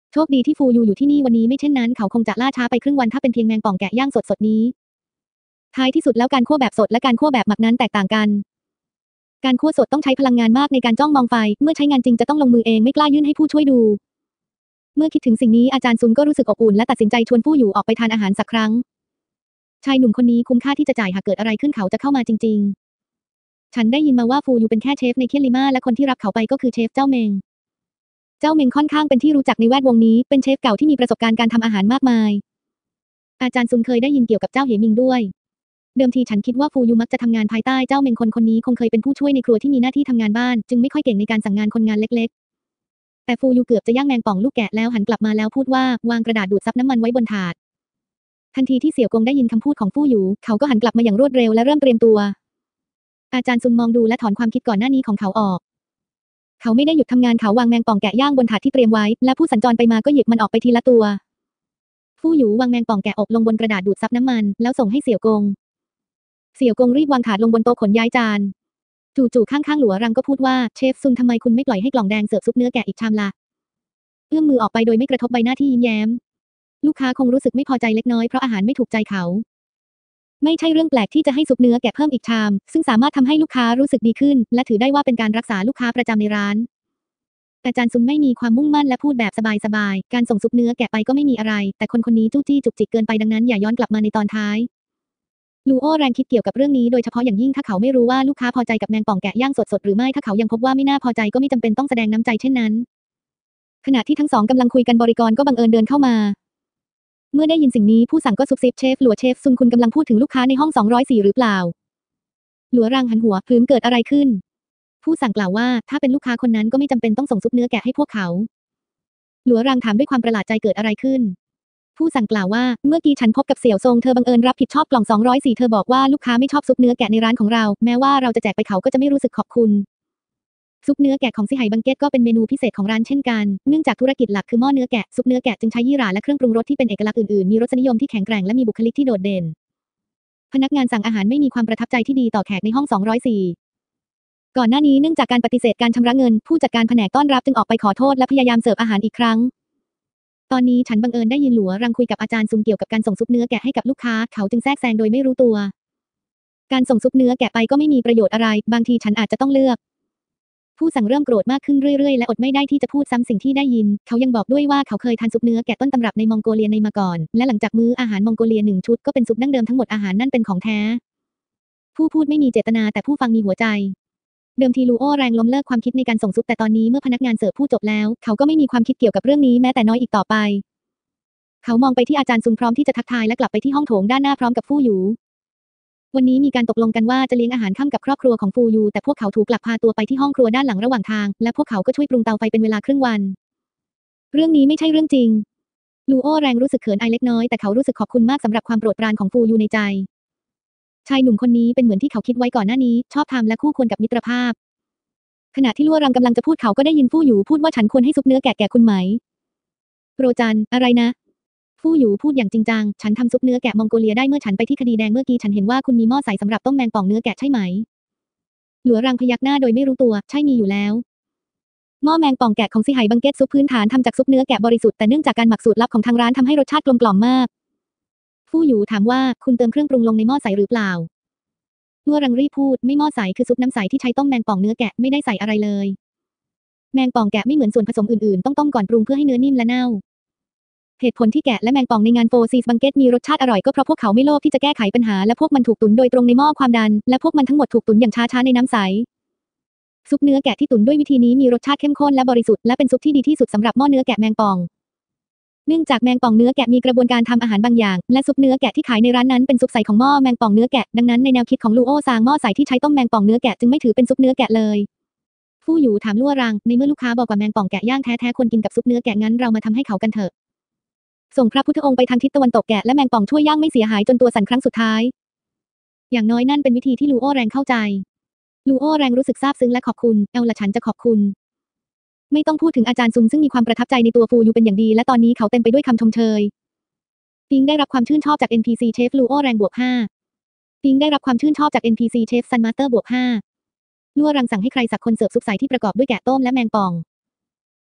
S1: โชคดีที่ฟูยูอยู่ที่นี่วันนี้ไม่เช่นนั้นเขาคงจะล่าช้าไปครึ่งวันถ้าเป็นเพียงแมงป่องแกะย่างสดๆนี้ท้ายที่สุดแล้วการคั่วแบบสดและการคั่วแบบหมักนั้นแตกต่างกันการคั่วสดต้องใช้พลังงานมากในการจ้องมองไฟเมื่อใช้งานจริงจะต้องลงมือเองไม่กล้ายื่นให้ผู้ช่วยดูเมื่อคิดถึงสิ่งนี้อาจารย์ซุนก็รู้สึกอบอุ่นและตัดสินใจชวนฟูยูออกไปทานอาหารสักครั้งชายหนุ่มคนนี้คุ้มค่าที่จะจ่ายหากเกิดอะไรขึ้นเขาจะเข้ามาจริงๆฉันได้ยินมาว่าฟูยูเป็นแค่เชฟในเคียนลิมาและคนที่รับเขาไปก็คือเชฟเจ้าเมงเจ้าเมงค่อนข้างเป็นที่รู้จักในแวดวงนี้เป็นเชฟเก่าที่มีประสบการณ์การทำอาหารมากมายอาจารย์ซุนเคยได้ยินเกี่ยวกับเจ้าเหมิงด้วยเดิมทีฉันคิดว่าฟูยูมักจะทำงานภายใต้เจ้าเมงคนนี้คงเคยเป็นผู้ช่วยในครัวที่มีหน้าที่ทำงานบ้านจึงไม่ค่อยเก่งในการสั่งงานคนงานเล็กๆแต่ฟูยูเกือบจะย่างแมงป่องลูกแกะแล้วหันกลับมาแล้วพูดว่าวางกระดาษดูดซับน้ำมันไว้บนถาดทันทีที่เสี่ยวกงได้ยินคำพูดของฟูยูเขาก็หันกลับมาอย่างรวดเร็วและเริ่มเตรียมตัวอาจารย์ซุนมองดูและถอนความคิดก่อนหน้านี้ของเขาออกเขาไม่ได้หยุดทำงานเขาวางแมงป่องแกะย่างบนถาดที่เตรียมไว้และผู้สัญจรไปมาก็หยิบมันออกไปทีละตัวฟูยูวางแมงป่องแกะอบลงบนกระดาษดูดซับน้ำมันแล้วส่งให้เสี่ยวกงรีบวางถาดลงบนโต๊ะขนย้ายจานจู่ๆข้างๆหลัวรังก็พูดว่าเชฟซุนทำไมคุณไม่ปล่อยให้กล่องแดงเสิร์ฟซุปเนื้อแกะอีกชามล่ะเอื้อมมือออกไปโดยไม่กระทบใบหน้าที่ยิ้มแย้มลูกค้าคงรู้สึกไม่พอใจเล็กน้อยเพราะอาหารไม่ถูกใจเขาไม่ใช่เรื่องแปลกที่จะให้ซุปเนื้อแกะเพิ่มอีกชามซึ่งสามารถทำให้ลูกค้ารู้สึกดีขึ้นและถือได้ว่าเป็นการรักษาลูกค้าประจำในร้านอาจารย์ซุนไม่มีความมุ่งมั่นและพูดแบบสบายๆการส่งซุปเนื้อแกะไปก็ไม่มีอะไรแต่คนนี้จู้จี้จุกจิกเกินไปดังนั้นอย่าย้อนกลับมาในตอนท้ายลูโอแรงคิดเกี่ยวกับเรื่องนี้โดยเฉพาะอย่างยิ่งถ้าเขาไม่รู้ว่าลูกค้าพอใจกับแมงป่องแกะย่างสดๆหรือไม่ถ้าเขายังพบว่าไม่น่าพอใจก็ไม่จำเป็นต้องแสดงน้ำใจเช่นนั้นขณะที่ทั้งสองกำลังคุยกันบริกรก็บังเอิญเดินเข้ามาเมื่อได้ยินสิ่งนี้ผู้สั่งก็ซุบซิบเชฟหลัวเชฟซุนคุณกำลังพูดถึงลูกค้าในห้อง204หรือเปล่าหลัวรังหันหัวพรื้มเกิดอะไรขึ้นผู้สั่งกล่าวว่าถ้าเป็นลูกค้าคนนั้นก็ไม่จำเป็นต้องส่งซุปเนื้อแกะให้พวกเขาหลัวรังถามด้วยความประหลาดใจเกิดอะไรขึ้นผู้สั่งกล่าวว่าเมื่อกี้ฉันพบกับเสี่ยวซงเธอบังเอิญรับผิดชอบกล่อง204เธอบอกว่าลูกค้าไม่ชอบซุปเนื้อแกะในร้านของเราแม้ว่าเราจะแจกไปเขาก็จะไม่รู้สึกขอบคุณซุปเนื้อแกะของซี่ไหบังเก็ตก็เป็นเมนูพิเศษของร้านเช่นกันเนื่องจากธุรกิจหลักคือหม้อเนื้อแกะซุปเนื้อแกะจึงใช้ยี่หร่าและเครื่องปรุงรสที่เป็นเอกลักษณ์อื่นๆมีรสนิยมที่แข็งแกร่งและมีบุคลิกที่โดดเด่นพนักงานสั่งอาหารไม่มีความประทับใจที่ดีต่อแขกในห้อง204ก่อนหน้านี้เนื่องจากการปฏิเสธการชำระเงินผู้จัดการแผนกต้อนรับจึงออกไปขอโทษและพยายามเสิร์ฟอาหารอีกครั้งตอนนี้ฉันบังเอิญได้ยินหลัวรังคุยกับอาจารย์ซุงเกี่ยวกับการส่งซุปเนื้อแกะให้กับลูกค้าเขาจึงแทรกแซงโดยไม่รู้ตัวการส่งซุปเนื้อแกะไปก็ไม่มีประโยชน์อะไรบางทีฉันอาจจะต้องเลือกผู้สั่งเริ่มโกรธมากขึ้นเรื่อยๆและอดไม่ได้ที่จะพูดซ้ำสิ่งที่ได้ยินเขายังบอกด้วยว่าเขาเคยทานซุปเนื้อแกะต้นตำรับในมองโกเลียในมาก่อนและหลังจากมื้ออาหารมองโกเลีย1 ชุดก็เป็นซุปดั้งเดิมทั้งหมดอาหารนั่นเป็นของแท้ผู้พูดไม่มีเจตนาแต่ผู้ฟังมีหัวใจเดิมทีลูโอแรงล้มเลิกความคิดในการส่งซุปแต่ตอนนี้เมื่อพนักงานเสิร์ฟพูดจบแล้วเขาก็ไม่มีความคิดเกี่ยวกับเรื่องนี้แม้แต่น้อยอีกต่อไปเขามองไปที่อาจารย์ซุนพร้อมที่จะทักทายและกลับไปที่ห้องโถงด้านหน้าพร้อมกับฟู่หยูวันนี้มีการตกลงกันว่าจะเลี้ยงอาหารค่ำกับครอบครัวของฟูยูแต่พวกเขาถูกลักพาตัวไปที่ห้องครัวด้านหลังระหว่างทางและพวกเขาก็ช่วยปรุงเตาไฟเป็นเวลาครึ่งวันเรื่องนี้ไม่ใช่เรื่องจริงลูโอแรงรู้สึกเขินอายเล็กน้อยแต่เขารู้สึกขอบคุณมากสำหรับความโปรดปรานของฟูยูในใจชายหนุ่มคนนี้เป็นเหมือนที่เขาคิดไว้ก่อนหน้านี้ชอบธรรมและคู่ควรกับมิตรภาพขณะที่ลั่วรังกำลังจะพูดเขาก็ได้ยินฟู่หยูพูดว่าฉันควรให้ซุปเนื้อแกะแก่คุณไหมโปรจันอะไรนะฟู่หยูพูดอย่างจริงจังฉันทำซุปเนื้อแกะมองโกเลียได้เมื่อฉันไปที่คดีแดงเมื่อกี้ฉันเห็นว่าคุณมีหม้อใสสำหรับต้มแมงป่องเนื้อแกะใช่ไหมหลัวรังพยักหน้าโดยไม่รู้ตัวใช่มีอยู่แล้วหม้อแมงป่องแกะของซี่ไหบังเก็ตซุปพื้นฐานทำจากซุปเนื้อแกะบริสุทธิ์แต่เนื่องจากการหมักสูตรลับของทางร้านทำให้รสชาติกลมกล่อมมากฟู่หยูถามว่าคุณเติมเครื่องปรุงลงในหม้อใสหรือเปล่าลั่วรังรีบพูดไม่หม้อใสคือซุปน้ำใสที่ใช้ต้มแมงป่องเนื้อแกะไม่ได้ใส่อะไรเลยแมงป่องแกะไม่เหมือนส่วนผสมอื่นๆต้องต้มก่อนปรุงเพื่อให้เนื้อนิ่มและเน่าเหตุผลที่แกะและแมงป่องในงานโฟร์ซีสบังเก็ตมีรสชาติอร่อยก็เพราะพวกเขาไม่โลภที่จะแก้ไขปัญหาและพวกมันถูกตุ๋นโดยตรงในหม้อความดันและพวกมันทั้งหมดถูกตุ๋นอย่างช้าๆในน้ำใสซุปเนื้อแกะที่ตุ๋นด้วยวิธีนี้มีรสชาติเข้มข้นและบริสุทธิ์และเป็นซุปที่ดีที่สุดสำหรับหม้อเนื้อแกะแมงป่องเนื่องจากแมงป่องเนื้อแกะมีกระบวนการทำอาหารบางอย่างและซุปเนื้อแกะที่ขายในร้านนั้นเป็นซุปใสของหม้อแมงป่องเนื้อแกะดังนั้นในแนวคิดของลูโอซางหม้อใสที่ใช้ต้มแมงป่องเนื้อแกะจึงไม่ถือเป็นซุปเนื้อแกะเลยฟู่หยูถามลั่วรังในเมื่อลูกค้าบอกว่าแมงป่องแกะย่างแท้ๆควรกินกับซุปเนื้อแกะงั้นเรามาทำให้เขากันเถอะส่งพระพุทธองค์ไปทางทิศตะวันตกแกะและแมงป่องช่วยย่างไม่เสียหายจนตัวสั่นครั้งสุดท้ายอย่างน้อยนั่นเป็นวิธีที่ลูโอแรงเข้าใจลูโอแรงรู้สึกซาบซึ้งและขอบคุณเอาละฉันจะขอบคุณไม่ต้องพูดถึงอาจารย์ซุนซึ่งมีความประทับใจในตัวฟูยูเป็นอย่างดีและตอนนี้เขาเต็มไปด้วยคำชมเชยปิงได้รับความชื่นชอบจาก NPC เชฟลูโอแรง+5ปิงได้รับความชื่นชอบจาก NPC เชฟซันมาสเตอร์+5ลั่วรังสั่งให้ใครสักคนเสิร์ฟซุปใสที่ประกอบด้วยแกะต้มและแมงป่อง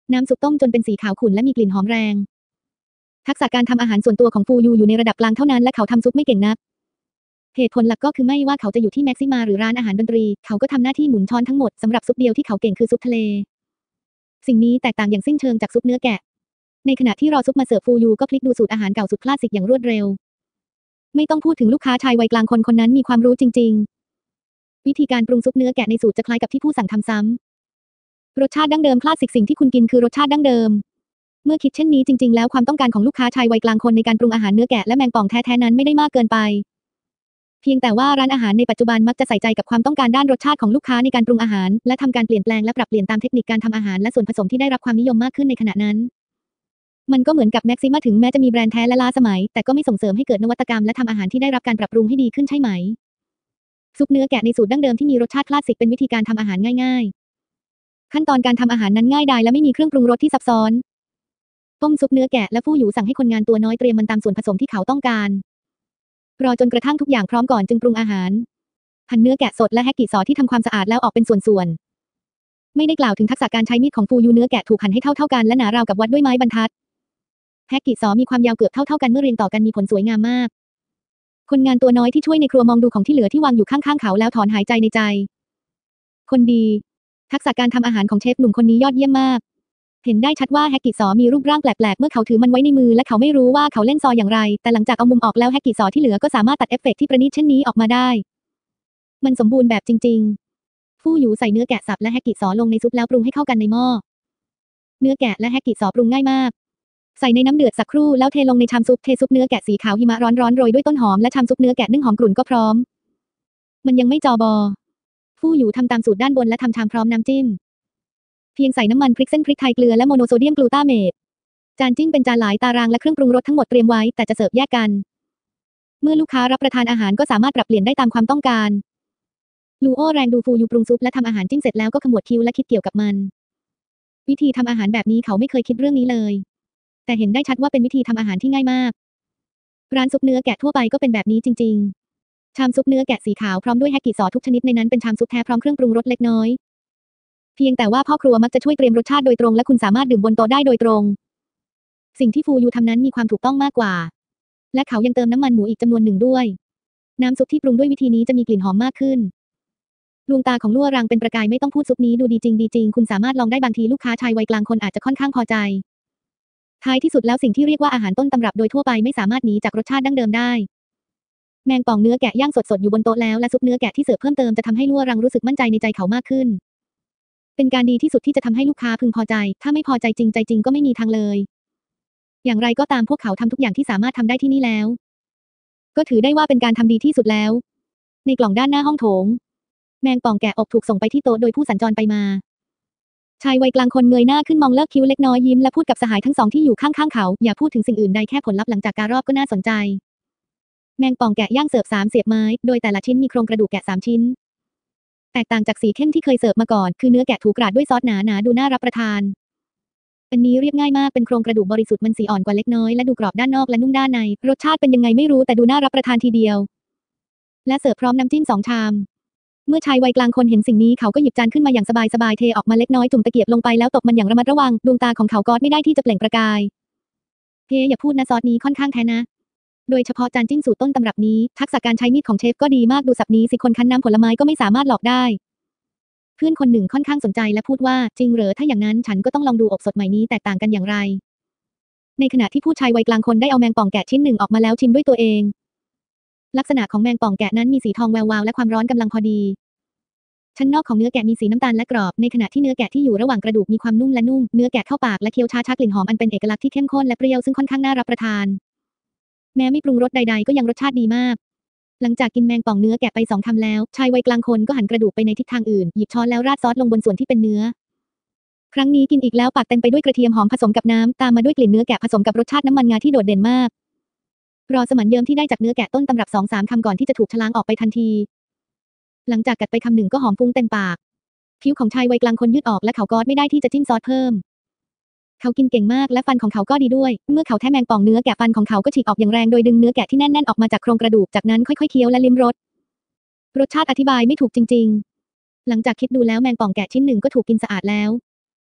S1: น้ำซุปต้มจนเป็นสีขาวขุ่นและมีกลิ่นหอมแรงทักษะการทำอาหารส่วนตัวของฟูยูอยู่ในระดับกลางเท่านั้นและเขาทำซุปไม่เก่งนักเหตุผลหลักก็คือไม่ว่าเขาจะอยู่ที่แม็กซิมาหรือร้านอาหารดนตรีเขาก็ทำหน้าที่หมุนช้อนทั้งหมดสำหรับซุปเดียวที่เขาเก่งคือซุปทะเลสิ่งนี้แตกต่างอย่างสิ้นเชิงจากซุปเนื้อแกะในขณะที่รอซุปมาเสิร์ฟฟูยูก็พลิกดูสูตรอาหารเก่าสุดคลาสสิกอย่างรวดเร็วไม่ต้องพูดถึงลูกค้าชายวัยกลางคนนั้นมีความรู้จริงๆวิธีการปรุงซุปเนื้อแกะในสูตรจะคล้ายกับที่ผู้สั่งทำซ้ำรสชาติดั้งเดิมคลาสสิกสิ่งที่คุณกินคือรสชาติดั้งเดิมเมื่อคิดเช่นนี้จริงๆแล้วความต้องการของลูกค้าชายวัยกลางคนในการปรุงอาหารเนื้อแกะและแมงป่องแท้ๆนั้นไม่ได้มากเกินไปเพียงแต่ว่าร้านอาหารในปัจจุบันมักจะใส่ใจกับความต้องการด้านรสชาติของลูกค้าในการปรุงอาหารและทำการเปลี่ยนแปลงและปรับเปลี่ยนตามเทคนิคการทำอาหารและส่วนผสมที่ได้รับความนิยมมากขึ้นในขณะนั้นมันก็เหมือนกับแม็กซิมาถึงแม้จะมีแบรนด์แท้และล้าสมัยแต่ก็ไม่ส่งเสริมให้เกิดนวัตกรรมและทำอาหารที่ได้รับการปรับปรุงให้ดีขึ้นใช่ไหมซุปเนื้อแกะในสูตรดั้งเดิมที่มีรสชาติคลาสสิกเป็นวิธีการทำอาหารง่ายๆขั้นตอนการทำอาหารนั้นง่ายดายและไม่มีเครื่องปรุงรสที่ซับซ้อนต้มซุปเนื้อแกะและฟู่หยูสั่งให้คนงานตัวน้อยเตรียมมันตามส่วนผสมที่เขาต้องการรอจนกระทั่งทุกอย่างพร้อมก่อนจึงปรุงอาหารหั่นเนื้อแกะสดและแฮกกิซอที่ทำความสะอาดแล้วออกเป็นส่วนๆไม่ได้กล่าวถึงทักษะการใช้มีดของฟูยูเนื้อแกะถูกหั่นให้เท่ากันและหนาราวกับวัดด้วยไม้บรรทัดแฮกกิซอมีความยาวเกือบเท่ากันเมื่อเรียงต่อกันมีผลสวยงามมากคนงานตัวน้อยที่ช่วยในครัวมองดูของที่เหลือที่วางอยู่ข้างๆเขาแล้วถอนหายใจในใจคนดีทักษะการทำอาหารของเชฟหนุ่มคนนี้ยอดเยี่ยมมากเห็นได้ชัดว่าแฮกกิซอมีรูปร่างแปลกๆเมื่อเขาถือมันไว้ในมือและเขาไม่รู้ว่าเขาเล่นซออย่างไรแต่หลังจากเอามุมออกแล้วแฮกกิซอที่เหลือก็สามารถตัดเอฟเฟกต์ที่ประณีตเช่นนี้ออกมาได้มันสมบูรณ์แบบจริงๆฟู่หยูใส่เนื้อแกะสับและแฮกกิซอลงในซุปแล้วปรุงให้เข้ากันในหม้อเนื้อแกะและแฮกกิซอปรุงง่ายมากใส่ในน้ำเดือดสักครู่แล้วเทลงในชามซุปเทซุปเนื้อแกะสีขาวหิมะร้อนๆโรยด้วยต้นหอมและชามซุปเนื้อแกะนึ่งหอมกรุ่นก็พร้อมมันยังไม่จอบอฟู่หยูทำตามสูตรด้านบนและทำชามพร้อมน้ำจิ้มเพียงใส่น้ำมันพริกเส้นพริกไทยเกลือและโมโนโซเดียมกลูตาเมตจานจิ้มเป็นจานหลายตารางและเครื่องปรุงรสทั้งหมดเตรียมไว้แต่จะเสิร์ฟแยกกันเมื่อลูกค้ารับประทานอาหารก็สามารถปรับเปลี่ยนได้ตามความต้องการลูโอแรงดูฟูยูปรุงซุปและทำอาหารจิ้มเสร็จแล้วก็ขมวดคิ้วและคิดเกี่ยวกับมันวิธีทำอาหารแบบนี้เขาไม่เคยคิดเรื่องนี้เลยแต่เห็นได้ชัดว่าเป็นวิธีทำอาหารที่ง่ายมากร้านซุปเนื้อแกะทั่วไปก็เป็นแบบนี้จริงๆชามซุปเนื้อแกะสีขาวพร้อมด้วยแฮกกิซอทุกชนิดในนั้นเป็นชามซุปแท้พร้อมเครื่องปรุงรสเล็กน้อยเพียงแต่ว่าพ่อครัวมักจะช่วยเตรียมรสชาติโดยตรงและคุณสามารถดื่มบนโต๊ะได้โดยตรงสิ่งที่ฟูยูทำนั้นมีความถูกต้องมากกว่าและเขายังเติมน้ำมันหมูอีกจำนวนหนึ่งด้วยน้ำซุปที่ปรุงด้วยวิธีนี้จะมีกลิ่นหอมมากขึ้นดวงตาของลั่วรังเป็นประกายไม่ต้องพูดซุปนี้ดูดีจริงคุณสามารถลองได้บางทีลูกค้าชายวัยกลางคนอาจจะค่อนข้างพอใจท้ายที่สุดแล้วสิ่งที่เรียกว่าอาหารต้นตำรับโดยทั่วไปไม่สามารถหนีจากรสชาติดั้งเดิมได้แมงป่องเนื้อแกะย่างสดๆอยู่บนโต๊ะแล้วและซุปเนื้อแกะที่เสิร์ฟเพิ่มเติมจะทำให้ลั่วรังรู้สึกมั่นใจในใจเขามากขึ้นเป็นการดีที่สุดที่จะทำให้ลูกค้าพึงพอใจถ้าไม่พอใจจริงใจจริงก็ไม่มีทางเลยอย่างไรก็ตามพวกเขาทำทุกอย่างที่สามารถทำได้ที่นี่แล้วก็ถือได้ว่าเป็นการทำดีที่สุดแล้วในกล่องด้านหน้าห้องโถงแมงป่องแกะอบถูกส่งไปที่โต๊ะโดยผู้สัญจรไปมาชายวัยกลางคนเงยหน้าขึ้นมองเลิกคิ้วเล็กน้อยยิ้มและพูดกับสหายทั้งสองที่อยู่ข้างๆเขาอย่าพูดถึงสิ่งอื่นใดแค่ผลลัพธ์หลังจากการรอบก็น่าสนใจแมงป่องแกะย่างเสิร์ฟ3 เสียบไม้โดยแต่ละชิ้นมีโครงกระดูกแกะ3 ชิ้นแตกต่างจากสีเข้มที่เคยเสิร์ฟมาก่อนคือเนื้อแกะถูกราดด้วยซอสหนาๆดูน่ารับประทานอันนี้เรียบง่ายมากเป็นโครงกระดูกบริสุทธิ์มันสีอ่อนกว่าเล็กน้อยและดูกรอบด้านนอกและนุ่มด้านในรสชาติเป็นยังไงไม่รู้แต่ดูน่ารับประทานทีเดียวและเสิร์ฟพร้อมน้ำจิ้ม2 ชามเมื่อชายวัยกลางคนเห็นสิ่งนี้เขาก็หยิบจานขึ้นมาอย่างสบายๆเทออกมาเล็กน้อยจุ่มตะเกียบลงไปแล้วตบมันอย่างระมัดระวังดวงตาของเขากอดไม่ได้ที่จะเปล่งประกายอย่าพูดนะซอสนี้ค่อนข้างแท้นะโดยเฉพาะจานจิ้มสูตรต้นตำรับนี้ทักษะการใช้มีดของเชฟก็ดีมากดูสับนี้สิคนคั้นน้ำผลไม้ก็ไม่สามารถหลอกได้เพื่อนคนหนึ่งค่อนข้างสนใจและพูดว่าจริงเหรอถ้าอย่างนั้นฉันก็ต้องลองดูอบสดใหม่นี้แตกต่างกันอย่างไรในขณะที่ผู้ชายวัยกลางคนได้เอาแมงป่องแกะชิ้นหนึ่งออกมาแล้วชิมด้วยตัวเองลักษณะของแมงป่องแกะนั้นมีสีทองแวววาวและความร้อนกำลังพอดีชั้นนอกของเนื้อแกะมีสีน้ำตาลและกรอบในขณะที่เนื้อแกะที่อยู่ระหว่างกระดูกมีความนุ่มและนุ่มเนื้อแกะเข้าปากและเคี้ยวช้าๆกลิ่นหอมอันเป็นเอกลักษณ์ที่เข้มข้นและเปรี้ยวซึ่งค่อนข้างน่ารับประทานแม้ไม่ปรุงรสใดๆก็ยังรสชาติดีมากหลังจากกินแมงป่องเนื้อแกะไป2 คำแล้วชายวัยกลางคนก็หันกระดูกไปในทิศทางอื่นหยิบช้อนแล้วราดซอสลงบนส่วนที่เป็นเนื้อครั้งนี้กินอีกแล้วปากเต็มไปด้วยกระเทียมหอมผสมกับน้ำตามมาด้วยกลิ่นเนื้อแกะผสมกับรสชาติน้ำมันงาที่โดดเด่นมากรอสมันเยิ้มที่ได้จากเนื้อแกะต้นตำรับ2-3 คำก่อนที่จะถูกฉลางออกไปทันทีหลังจากกัดไปคำหนึ่งก็หอมฟุ้งเต็มปากผิวของชายวัยกลางคนยืดออกและเขากอดไม่ได้ที่จะจิ้มซอสเพิ่มเขากินเก่งมากและฟันของเขาก็ดีด้วยเมื่อเขาแทะแมงป่องเนื้อแกะฟันของเขาก็ฉีกออกอย่างแรงโดยดึงเนื้อแกะที่แน่นๆออกมาจากโครงกระดูกจากนั้นค่อยๆเคี้ยวและลิ้มรสชาติอธิบายไม่ถูกจริงๆหลังจากคิดดูแล้วแมงป่องแกะชิ้นหนึ่งก็ถูกกินสะอาดแล้ว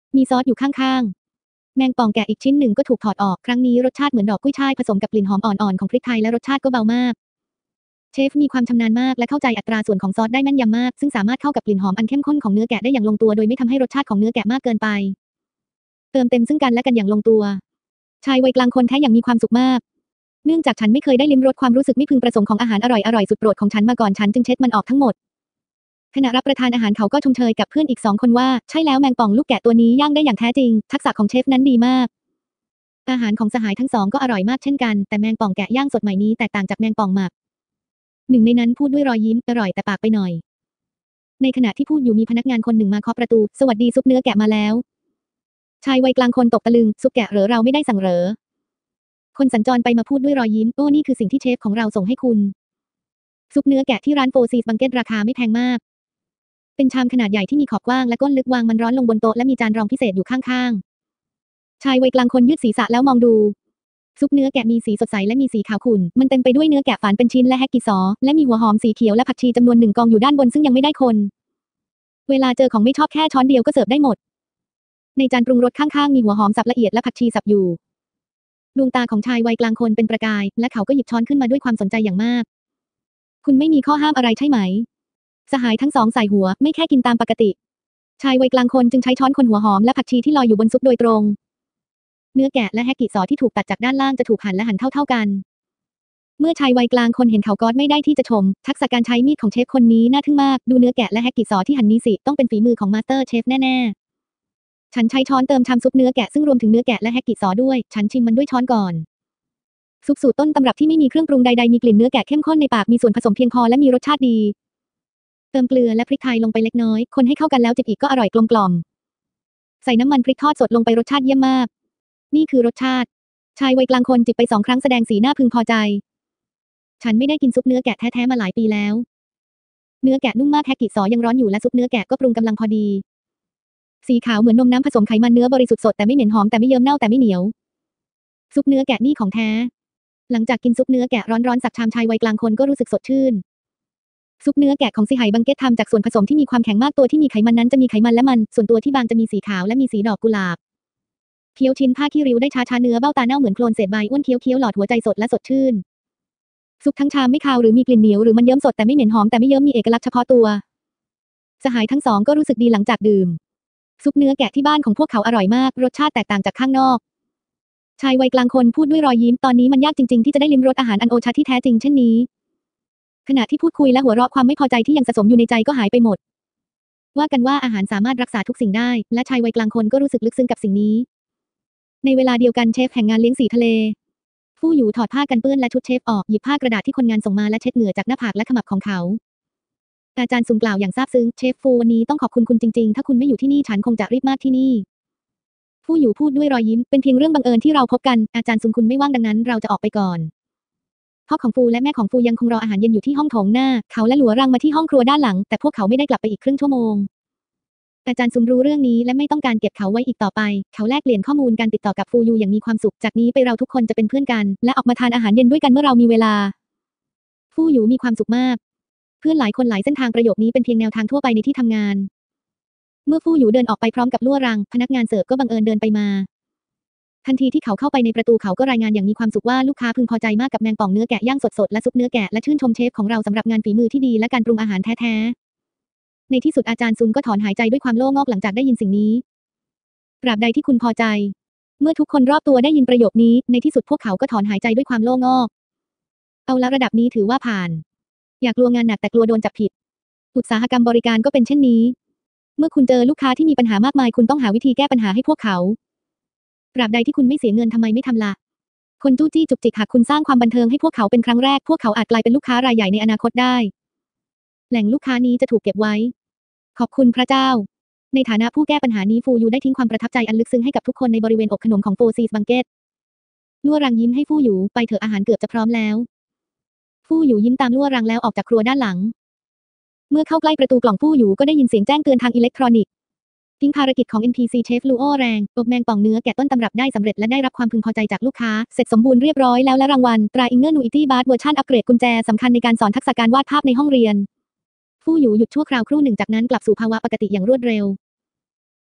S1: มีซอสอยู่ข้างๆแมงป่องแกะอีกชิ้นหนึ่งก็ถูกถอดออกครั้งนี้รสชาติเหมือนดอกกุ้ยช่ายผสมกับกลิ่นหอมอ่อนๆของพริกไทยและรสชาติก็เบามากเชฟมีความชำนาญมากและเข้าใจอัตราส่วนของซอสได้แม่นยำมากซึ่งสามารถเข้ากับกลิ่นหอมอันเข้มข้นของเนื้อแกะได้อย่างลงตัวโดยไม่ทำให้รสชาติของเนื้อแกะมากเกินไปเติมเต็มซึ่งกันและกันอย่างลงตัวชายวัยกลางคนแท้อย่างมีความสุขมากเนื่องจากฉันไม่เคยได้ลิ้มรสความรู้สึกไม่พึงประสงค์ของอาหารอร่อยๆสุดโปรดของฉันมาก่อนฉันจึงเช็ดมันออกทั้งหมดขณะรับประทานอาหารเขาก็ชมเชยกับเพื่อนอีก2 คนว่าใช่แล้วแมงป่องลูกแกะตัวนี้ย่างได้อย่างแท้จริงทักษะของเชฟนั้นดีมากอาหารของสหายทั้ง2ก็อร่อยมากเช่นกันแต่แมงป่องแกะย่างสดใหม่นี้แตกต่างจากแมงป่องหมักหนึ่งในนั้นพูดด้วยรอยยิ้มอร่อยแต่ปากไปหน่อยในขณะที่พูดอยู่มีพนักงานคนหนึ่งมาเคาะประตูสวัสดีซุปเนื้อแกะมาแล้วชายวัยกลางคนตกตะลึงซุปแกะเหรอเราไม่ได้สั่งเหรอคนสัญจรไปมาพูดด้วยรอยยิ้มโอ้นี่คือสิ่งที่เชฟของเราส่งให้คุณซุปเนื้อแกะที่ร้านโฟร์ซีสบังเก็ตราคาไม่แพงมากเป็นชามขนาดใหญ่ที่มีขอบกว้างและก้นลึกวางมันร้อนลงบนโต๊ะและมีจานรองพิเศษอยู่ข้างๆชายวัยกลางคนยืดศีรษะแล้วมองดูซุปเนื้อแกะมีสีสดใสและมีสีขาวขุ่นมันเต็มไปด้วยเนื้อแกะฝานเป็นชิ้นและแฮกกิซอและมีหัวหอมสีเขียวและผักชีจำนวน1 กองอยู่ด้านบนซึ่งยังไม่ได้คนเวลาเจอของไม่ชอบแค่ช้อนเดียวก็เสิร์ฟได้หมดในจานปรุงรสข้างๆมีหัวหอมสับละเอียดและผักชีสับอยู่ดวงตาของชายวัยกลางคนเป็นประกายและเขาก็หยิบช้อนขึ้นมาด้วยความสนใจอย่างมากคุณไม่มีข้อห้ามอะไรใช่ไหมสหายทั้ง2ใส่หัวไม่แค่กินตามปกติชายวัยกลางคนจึงใช้ช้อนคนหัวหอมและผักชีที่ลอยอยู่บนซุปโดยตรงเนื้อแกะและแฮกกิซอที่ถูกตัดจากด้านล่างจะถูกหั่นและหั่นเท่าๆกันเมื่อชายวัยกลางคนเห็นเขาก็ไม่ได้ที่จะชมทักษะการใช้มีดของเชฟคนนี้น่าทึ่งมากดูเนื้อแกะและแฮกกิซอที่หั่นนี้สิต้องเป็นฝีมือของมาสเตอร์เชฟแน่ๆฉันใช้ช้อนเติมชามซุปเนื้อแกะซึ่งรวมถึงเนื้อแกะและแฮกกิซอด้วยฉันชิมมันด้วยช้อนก่อนซุปสูตรต้นตำรับที่ไม่มีเครื่องปรุงใดๆมีกลิ่นเนื้อแกะเข้มข้นในปากมีส่วนผสมเพียงพอและมีรสชาติดีเติมเกลือและพริกไทยลงไปเล็กน้อยคนให้เข้ากันแล้วจิบอีกก็อร่อยกลมกล่อมใส่น้ำมันพริกทอดสดลงไปรสชาติเยี่ยมมากนี่คือรสชาติชายวัยกลางคนจิบไป2 ครั้งแสดงสีหน้าพึงพอใจฉันไม่ได้กินซุปเนื้อแกะแท้ๆมาหลายปีแล้วเนื้อแกะนุ่มมากแฮกกิซอยังร้อนอยู่และซุปเนื้อแกะก็ปรุงกำลังพอดีสีขาวเหมือนนมน้ำผสมไขมันเนื้อบริสุทธิ์สดแต่ไม่เหม็นหอมแต่ไม่เยิ้มเน่าแต่ไม่เหนียวซุปเนื้อแกะนี่ของแท้หลังจากกินซุปเนื้อแกะร้อนๆสักชามชายวัยกลางคนก็รู้สึกสดชื่นซุปเนื้อแกะของซิไหบังเก็ตทำจากส่วนผสมที่มีความแข็งมากตัวที่มีไขมันนั้นจะมีไขมันและมันส่วนตัวที่บางจะมีสีขาวและมีสีดอกกุหลาบเคี้ยวชิ้นผ้าขี้ริ้วได้ช้าๆเนื้อเบ้าตาเน่าเหมือนโคลนเศษใบอ้วนเคี้ยวหลอดหัวใจสดและสดชื่นซุปทั้งชามไม่คาวหรือมีกลิ่นเหนียวหรือมันเยิ้มสดแต่ไม่เหม็นหอมแต่ไม่เยิ้มมีเอกลักษณ์เฉพาะตัวสหายทั้ง2ก็รู้สึกดีหลังจากดื่มซุปเนื้อแกะที่บ้านของพวกเขาอร่อยมากรสชาติแตกต่างจากข้างนอกชายวัยกลางคนพูดด้วยรอยยิ้มตอนนี้มันยากจริงๆที่จะได้ลิ้มรสอาหารอันโอชะที่แท้จริงเช่นนี้ขณะที่พูดคุยและหัวเราะความไม่พอใจที่ยังสะสมอยู่ในใจก็หายไปหมดว่ากันว่าอาหารสามารถรักษาทุกสิ่งได้และชายวัยกลางคนก็รู้สึกลึกซึ้งกับสิ่งนี้ในเวลาเดียวกันเชฟแห่งงานเลี้ยงสีทะเลฟู่หยูถอดผ้ากันเปื้อนและชุดเชฟออกหยิบผ้ากระดาษที่คนงานส่งมาและเช็ดเหงื่อจากหน้าผากและขมับของเขาอาจารย์ซุงกล่าวอย่างซาบซึ้งเชฟฟูวันนี้ต้องขอบคุณคุณจริงๆถ้าคุณไม่อยู่ที่นี่ฉันคงจะรีบมากที่นี่ฟู่หยูพูดด้วยรอยยิ้มเป็นเพียงเรื่องบังเอิญที่เราพบกันอาจารย์ซุงคุณไม่ว่างดังนั้นเราจะออกไปก่อนพ่อของฟูและแม่ของฟูยังคงรออาหารเย็นอยู่ที่ห้องโถงหน้าเขาและหลัวรังมาที่ห้องครัวด้านหลังแต่พวกเขาไม่ได้กลับไปอีกครึ่งชั่วโมงอาจารย์ซุงรู้เรื่องนี้และไม่ต้องการเก็บเขาไว้อีกต่อไปเขาแลกเปลี่ยนข้อมูลการติดต่อกับฟูยูอย่างมีความสุขจากนี้ไปเราทุกคนจะเป็นเพื่อนกันและออกมาทานอาหารเย็นด้วยกันเมื่อเรามีเวลาฟูยูมีความสุขมากเพื่อนหลายคนหลายเส้นทางประโยคนี้เป็นเพียงแนวทางทั่วไปในที่ทำงานเมื่อฟูยูเดินออกไปพร้อมกับลั่วรังพนักงานเสิร์ฟก็บังเอิญเดินไปมาทันทีที่เขาเข้าไปในประตูเขาก็รายงานอย่างมีความสุขว่าลูกค้าพึงพอใจมากกับแมงป่องเนื้อแกะย่างสดๆและซุปเนื้อแกะและชื่นชมเชฟของเราสำหรับงานฝีมือที่ดีและการปรุงอาหารแท้ๆในที่สุดอาจารย์ซุนก็ถอนหายใจด้วยความโล่งอกหลังจากได้ยินสิ่งนี้ตราบใดที่คุณพอใจเมื่อทุกคนรอบตัวได้ยินประโยคนี้ในที่สุดพวกเขาก็ถอนหายใจด้วยความโล่งอกเอาละระดับนี้ถือว่าผ่านอยากกลัวงานหนักแต่กลัวโดนจับผิดอุตสาหกรรมบริการก็เป็นเช่นนี้เมื่อคุณเจอลูกค้าที่มีปัญหามากมายคุณต้องหาวิธีแก้ปัญหาให้พวกเขาตราบใดที่คุณไม่เสียเงินทำไมไม่ทำล่ะคนจู้จี้จุกจิกหากคุณสร้างความบันเทิงให้พวกเขาเป็นครั้งแรกพวกเขาอาจกลายเป็นลูกค้ารายใหญ่ในอนาคตได้แหล่งลูกค้านี้จะถูกเก็บไว้ขอบคุณพระเจ้าในฐานะผู้แก้ปัญหานี้ฟูยูได้ทิ้งความประทับใจอันลึกซึ้งให้กับทุกคนในบริเวณอบขนมของโฟร์ซีสบังเก็ตลั่วรังยิ้มให้ฟูยูไปเถอะอาหารเกือบจะพร้อมแล้วฟูยูยิ้มตามลั่วรังแล้วออกจากครัวด้านหลังเมื่อเข้าใกล้ประตูกล่องฟูยูก็ได้ยินเสียงแจ้งเตือนทางอิเล็กทรอนิกส์ทิ้งภารกิจของ NPC เชฟลูโอแรงอบแมงป่องเนื้อแกะต้นตำรับได้สำเร็จและได้รับความพึงพอใจจากลูกค้าเสร็จสมบูรณ์เรียบร้อยแล้วและรางวัลตราอิงเกอร์นูอิตี้บาร์เวอร์ชันอัปเกรดกุญแจสำคัญในการสอนทักษะการวาดภาพในห้องเรียนฟู่หยูหยุดชั่วคราวครู่หนึ่งจากนั้นกลับสู่ภาวะปกติอย่างรวดเร็ว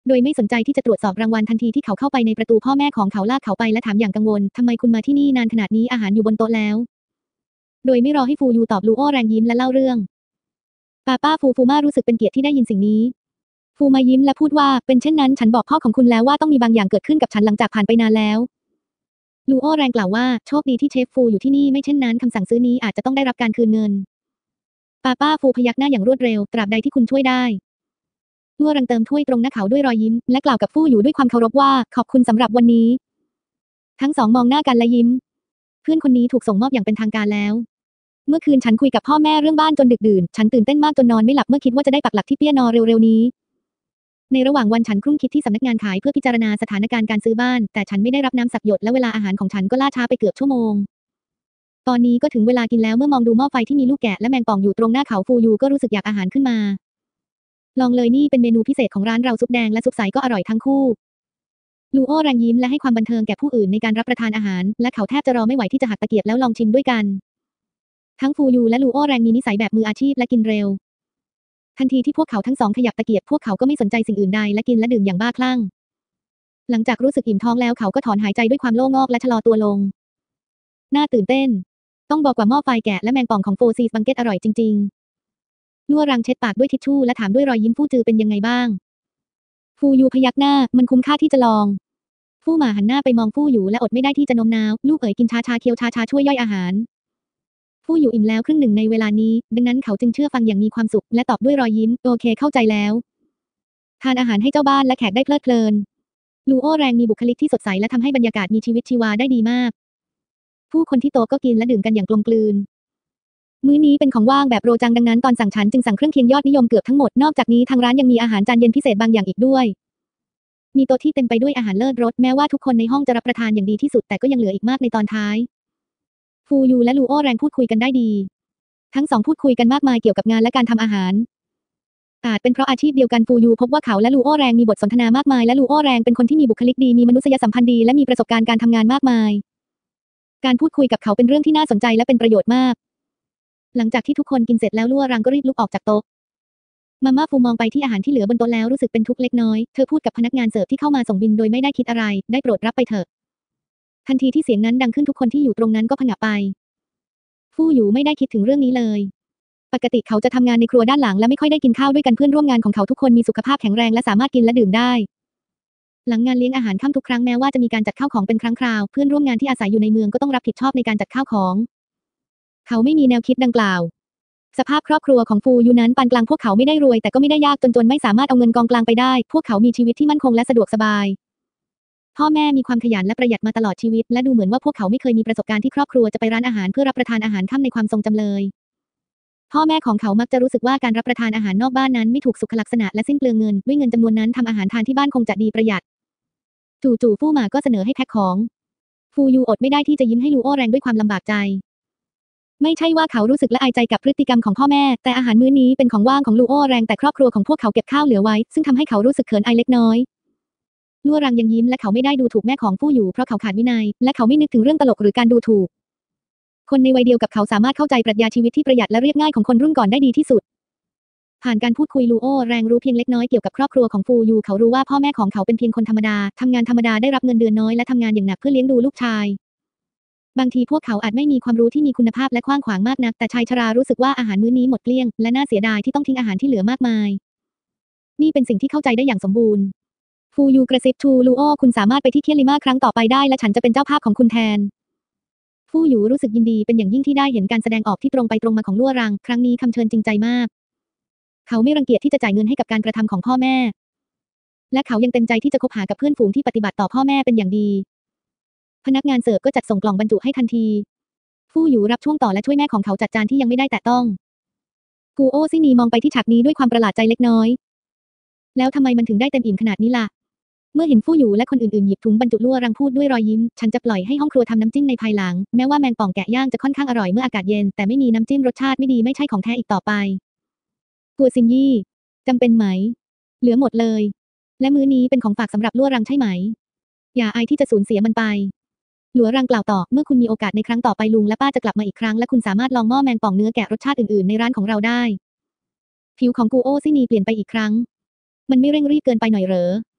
S1: โดยไม่สนใจที่จะตรวจสอบรางวัลทันทีที่เขาเข้าไปในประตูพ่อแม่ของเขาลากเขาไปและถามอย่างกังวลทำไมคุณมาที่นี่นานขนาดนี้อาหารอยู่บนโต๊ะแล้วโดยไม่รอให้ฟูยูตอบลูโอแรงยิ้มและเล่าเรื่องป้าฟูมารู้สึกเป็นเกียรติที่ได้ยินสิ่งนี้ฟูมายิ้มและพูดว่าเป็นเช่นนั้นฉันบอกพ่อของคุณแล้วว่าต้องมีบางอย่างเกิดขึ้นกับฉันหลังจากผ่านไปนานแล้วลูโอแรงกล่าวว่าโชคดีที่เชฟฟูอยู่ที่นี่ไม่เช่นนั้นคำสั่งซื้อนี้อาจจะต้องได้รับการคืนเงินป้าฟูพยักหน้าอย่างรวดเร็วตราบใดที่คุณช่วยได้ลัวรังเติมถ้วยตรงหน้าเขาด้วยรอยยิ้มและกล่าวกับฟูอยู่ด้วยความเคารพว่าขอบคุณสำหรับวันนี้ทั้งสองมองหน้ากันและยิ้มเพื่อนคนนี้ถูกส่งมอบอย่างเป็นทางการแล้วเมื่อคืนฉันคุยกับพ่อแม่เรื่องบ้านจนดึกดื่นฉันตื่นเต้นมากจนนอนไม่หลับเมื่อคิดว่าจะได้ปักหลักที่เปียโนเร็วๆนี้ในระหว่างวันฉันครุ่นคิดที่สำนักงานขายเพื่อพิจารณาสถานการณ์การซื้อบ้านแต่ฉันไม่ได้รับน้ำสักหยดและเวลาอาหารของฉันก็ล่าช้าไปเกือบชั่วโมงตอนนี้ก็ถึงเวลากินแล้วเมื่อมองดูหม้อไฟที่มีลูกแกะและแมงป่องอยู่ตรงหน้าเขาฟูยูก็รู้สึกอยากอาหารขึ้นมาลองเลยนี่เป็นเมนูพิเศษของร้านเราซุปแดงและซุปใสก็อร่อยทั้งคู่ลูโอแรงยิ้มและให้ความบันเทิงแก่ผู้อื่นในการรับประทานอาหารและเขาแทบจะรอไม่ไหวที่จะหักตะเกียบแล้วลองชิมด้วยกันทั้งฟูยูและลูโอแรงมีนิสัยแบบมืออาชีพและกินเร็วทันทีที่พวกเขาทั้งสองขยับตะเกียบพวกเขาก็ไม่สนใจสิ่งอื่นใดและกินและดื่มอย่างบ้าคลั่งหลังจากรู้สึกอิ่มท้องแล้วเขาก็ถอนหายใจด้วยความโล่งอกและชะลอตัวลงน่าตื่นเต้นต้องบอกว่าหม้อไฟแกะและแมงป่องของโฟซีสบังเก็ตอร่อยจริงๆลัวรังเช็ดปากด้วยทิชชู่และถามด้วยรอยยิ้มฟู่จือเป็นยังไงบ้างฟูยูพยักหน้ามันคุ้มค่าที่จะลองฟู่หมาหันหน้าไปมองฟู่อยู่และอดไม่ได้ที่จะโน้มน้าวลูกเอ๋ยกินช้าๆเคี้ยวช้าๆช่วยย่อยอาหารฟู่อยู่อิ่มแล้วครึ่งหนึ่งในเวลานี้ดังนั้นเขาจึงเชื่อฟังอย่างมีความสุขและตอบด้วยรอยยิ้มโอเคเข้าใจแล้วทานอาหารให้เจ้าบ้านและแขกได้เพลิดเพลินลูโอแรงมีบุคลิกที่สดใสและทำให้บรรยากาศมีชีวิตชีวาได้ดีมากผู้คนที่โต๊ะก็กินและดื่มกันอย่างกลมกลืนมื้อนี้เป็นของว่างแบบโรจังดังนั้นตอนสั่งฉันจึงสั่งเครื่องเคียงยอดนิยมเกือบทั้งหมดนอกจากนี้ทางร้านยังมีอาหารจานเย็นพิเศษบางอย่างอีกด้วยมีโต๊ะที่เต็มไปด้วยอาหารเลิศรสแม้ว่าทุกคนในห้องจะรับประทานอย่างดีที่สุดแต่ก็ยังเหลืออีกมากในตอนท้ายฟูยูและลูโอแรงพูดคุยกันได้ดีทั้งสองพูดคุยกันมากมายเกี่ยวกับงานและการทำอาหารอาจเป็นเพราะอาชีพเดียวกันฟูยูพบว่าเขาและลูโอแรงมีบทสนทนามากมายและลูโอแรงเป็นคนที่มีบุคลิกดีมีมนุษยสัมพันธ์ดีและมีประสบการณ์การทำงานมากมายการพูดคุยกับเขาเป็นเรื่องที่น่าสนใจและเป็นประโยชน์มากหลังจากที่ทุกคนกินเสร็จแล้วลัวรังก็รีบลุกออกจากโต๊ะมาม่าฟูมองไปที่อาหารที่เหลือบนโต๊ะแล้วรู้สึกเป็นทุกข์เล็กน้อยเธอพูดกับพนักงานเสิร์ฟที่เข้ามาส่งบิลโดยไม่ได้คิดอะไรได้โปรดรับไปเถอะทันทีที่เสียงนั้นดังขึ้นทุกคนที่อยู่ตรงนั้นก็ผงะไปฟู่อยู่ไม่ได้คิดถึงเรื่องนี้เลยปกติเขาจะทำงานในครัวด้านหลังและไม่ค่อยได้กินข้าวด้วยกันเพื่อนร่วมงานของเขาทุกคนมีสุขภาพแข็งแรงและสามารถกินและดื่มได้หลังงานเลี้ยงอาหารค่ำทุกครั้งแม้ว่าจะมีการจัดข้าวของเป็นครั้งคราวเพื่อนร่วมงานที่อาศัยอยู่ในเมืองก็ต้องรับผิดชอบในการจัดข้าวของเขาไม่มีแนวคิดดังกล่าวสภาพครอบครัวของฟูยูนั้นปานกลางพวกเขาไม่ได้รวยแต่ก็ไม่ได้ยากจนไม่สามารถเอาเงินกองกลางไปได้พวกเขามีชีวิตที่มั่นคงและสะดวกสบายพ่อแม่มีความขยันและประหยัดมาตลอดชีวิตและดูเหมือนว่าพวกเขาไม่เคยมีประสบการณ์ที่ครอบครัวจะไปร้านอาหารเพื่อรับประทานอาหารค่ำในความทรงจำเลยพ่อแม่ของเขามักจะรู้สึกว่าการรับประทานอาหารนอกบ้านนั้นไม่ถูกสุขลักษณะและสิ้นเปลืองเงินด้วยเงินจำนวนนั้นทำอาหารทานที่บ้านคงจะดีประหยัดจู่ๆฟู่หมาก็เสนอให้แพ็คของฟูยูอดไม่ได้ที่จะยิ้มให้ลูโอแรงด้วยความลำบากใจไม่ใช่ว่าเขารู้สึกละอายใจกับพฤติกรรมของพ่อแม่แต่อาหารมื้อนี้เป็นของว่างของลูโอแรงแต่ครอบครัวของพวกเขาเก็บข้าวเหลือไว้ซึ่งทำให้เขารู้สึกเขินอายเล็กน้อยลัวรังยังยิ้มและเขาไม่ได้ดูถูกแม่ของฟู่อยู่เพราะเขาขาดวินัยและเขาไม่นึกถึงเรื่องตลกหรือการดูถูกคนในวัยเดียวกับเขาสามารถเข้าใจปรัชญาชีวิตที่ประหยัดและเรียบง่ายของคนรุ่นก่อนได้ดีที่สุดผ่านการพูดคุยลูโอแรงรู้เพียงเล็กน้อยเกี่ยวกับครอบครัวของฟูอยู่เขารู้ว่าพ่อแม่ของเขาเป็นเพียงคนธรรมดาทำงานธรรมดาได้รับเงินเดือนน้อยและทำงานอย่างหนักเพื่อเลี้ยงดูลูกชายบางทีพวกเขาอาจไม่มีความรู้ที่มีคุณภาพและกว้างขวางมากนักแต่ชายชรารู้สึกว่าอาหารมื้อนี้หมดเกลี้ยงและน่าเสียดายที่ต้องทิ้งอาหารที่เหลือมากมายนี่เป็นสิ่งที่เข้าใจได้อย่างสมบูรณ์ฟูยูกระซิบทูลูโอคุณสามารถไปที่เคียริมาครั้งต่อไปได้และฉันจะเป็นเจ้าภาพของคุณแทนฟูยูรู้สึกยินดีเป็นอย่างยิ่งที่ได้เห็นการแสดงออกที่ตรงไปตรงมาของลัวรังครั้งนี้คำเชิญจริงใจมากเขาไม่รังเกียจที่จะจ่ายเงินให้กับการกระทำของพ่อแม่และเขายังเต็มใจที่จะคบหากับเพื่อนฝูงที่ปฏิบัติต่อพ่อแม่เป็นอย่างดีพนักงานเสิร์ฟก็จัดส่งกล่องบรรจุให้ทันทีฟูยูรับช่วงต่อและช่วยแม่ของเขาจัดจานที่ยังไม่ได้แตะต้องกูโอซินีมองไปที่ฉากนี้ด้วยความประหลาดใจเล็กน้อยแล้วทำไมมันถึงได้เต็มอิ่มขนาดนี้ล่ะเมื่อเห็นฟู่อยู่และคนอื่นๆหยิบถุงบรรจุลั่วรังพูดด้วยรอยยิ้มฉันจะปล่อยให้ห้องครัวทำน้ำจิ้มในภายหลังแม้ว่าแมงป่องแกะย่างจะค่อนข้างอร่อยเมื่ออากาศเย็นแต่ไม่มีน้ำจิ้มรสชาติไม่ดีไม่ใช่ของแท้อีกต่อไปกัวซินยี่จำเป็นไหมเหลือหมดเลยและมื้อนี้เป็นของฝากสำหรับลั่วรังใช่ไหมอย่าอายที่จะสูญเสียมันไปหลัวรังกล่าวต่อเมื่อคุณมีโอกาสในครั้งต่อไปลุงและป้าจะกลับมาอีกครั้งและคุณสามารถลองหม้อแมงป่องเนื้อแกะรสชาติอื่นๆในร้านของเราได้ผิวของกูโอซินีเปลี่ยนไปอีกครั้งมันไม่เร่งรีบเกินไปหน่อยเหรอ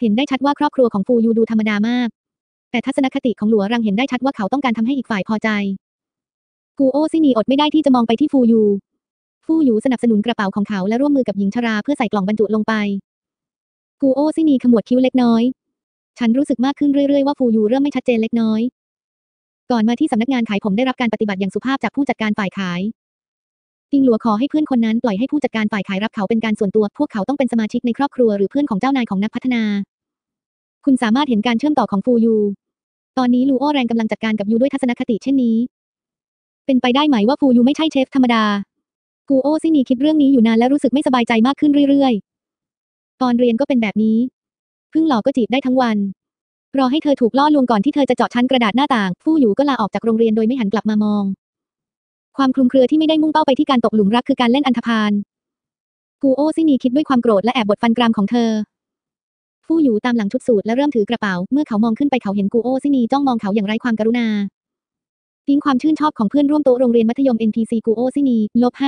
S1: เห็นได้ชัดว่าครอบครัวของฟูยูดูธรรมดามากแต่ทัศนคติของหลัวรังเห็นได้ชัดว่าเขาต้องการทำให้อีกฝ่ายพอใจกูโอซินีอดไม่ได้ที่จะมองไปที่ฟูยูสนับสนุนกระเป๋าของเขาและร่วมมือกับหญิงชราเพื่อใส่กล่องบรรจุลงไปกูโอซินีขมวดคิ้วเล็กน้อยฉันรู้สึกมากขึ้นเรื่อยๆว่าฟูยูเริ่มไม่ชัดเจนเล็กน้อยก่อนมาที่สำนักงานขายผมได้รับการปฏิบัติอย่างสุภาพจากผู้จัดการฝ่ายขายติงหลัวขอให้เพื่อนคนนั้นปล่อยให้ผู้จัดการฝ่ายขายรับเขาเป็นการส่วนตัวพวกเขาต้องเป็นสมาชิกในครอบครัวหรือเพื่อนของเจ้านายของนักพัฒนาคุณสามารถเห็นการเชื่อมต่อของฟูยูตอนนี้ลูโอแรงกำลังจัดการกับยูด้วยทัศนคติเช่นนี้เป็นไปได้ไหมว่าฟูยูไม่ใช่เชฟธรรมดากูโอซินีคิดเรื่องนี้อยู่นานและรู้สึกไม่สบายใจมากขึ้นเรื่อยๆตอนเรียนก็เป็นแบบนี้พึ่งหล่อก็จีบได้ทั้งวันรอให้เธอถูกล่อลวงก่อนที่เธอจะเจาะชั้นกระดาษหน้าต่างฟูยูก็ลาออกจากโรงเรียนโดยไม่หันกลับมามองความคลุมเครือที่ไม่ได้มุ่งเป้าไปที่การตกหลุมรักคือการเล่นอันธพาลกูโอซินีคิดด้วยความโกรธและแอบบดฟันกรามของเธอฟูยูตามหลังชุดสูทและเริ่มถือกระเป๋าเมื่อเขามองขึ้นไปเขาเห็นกูโอซินีจ้องมองเขาอย่างไร้ความกรุณาทิ้งความชื่นชอบของเพื่อนร่วมโต๊ะโรงเรียนมัธยม NPC กูโอซินี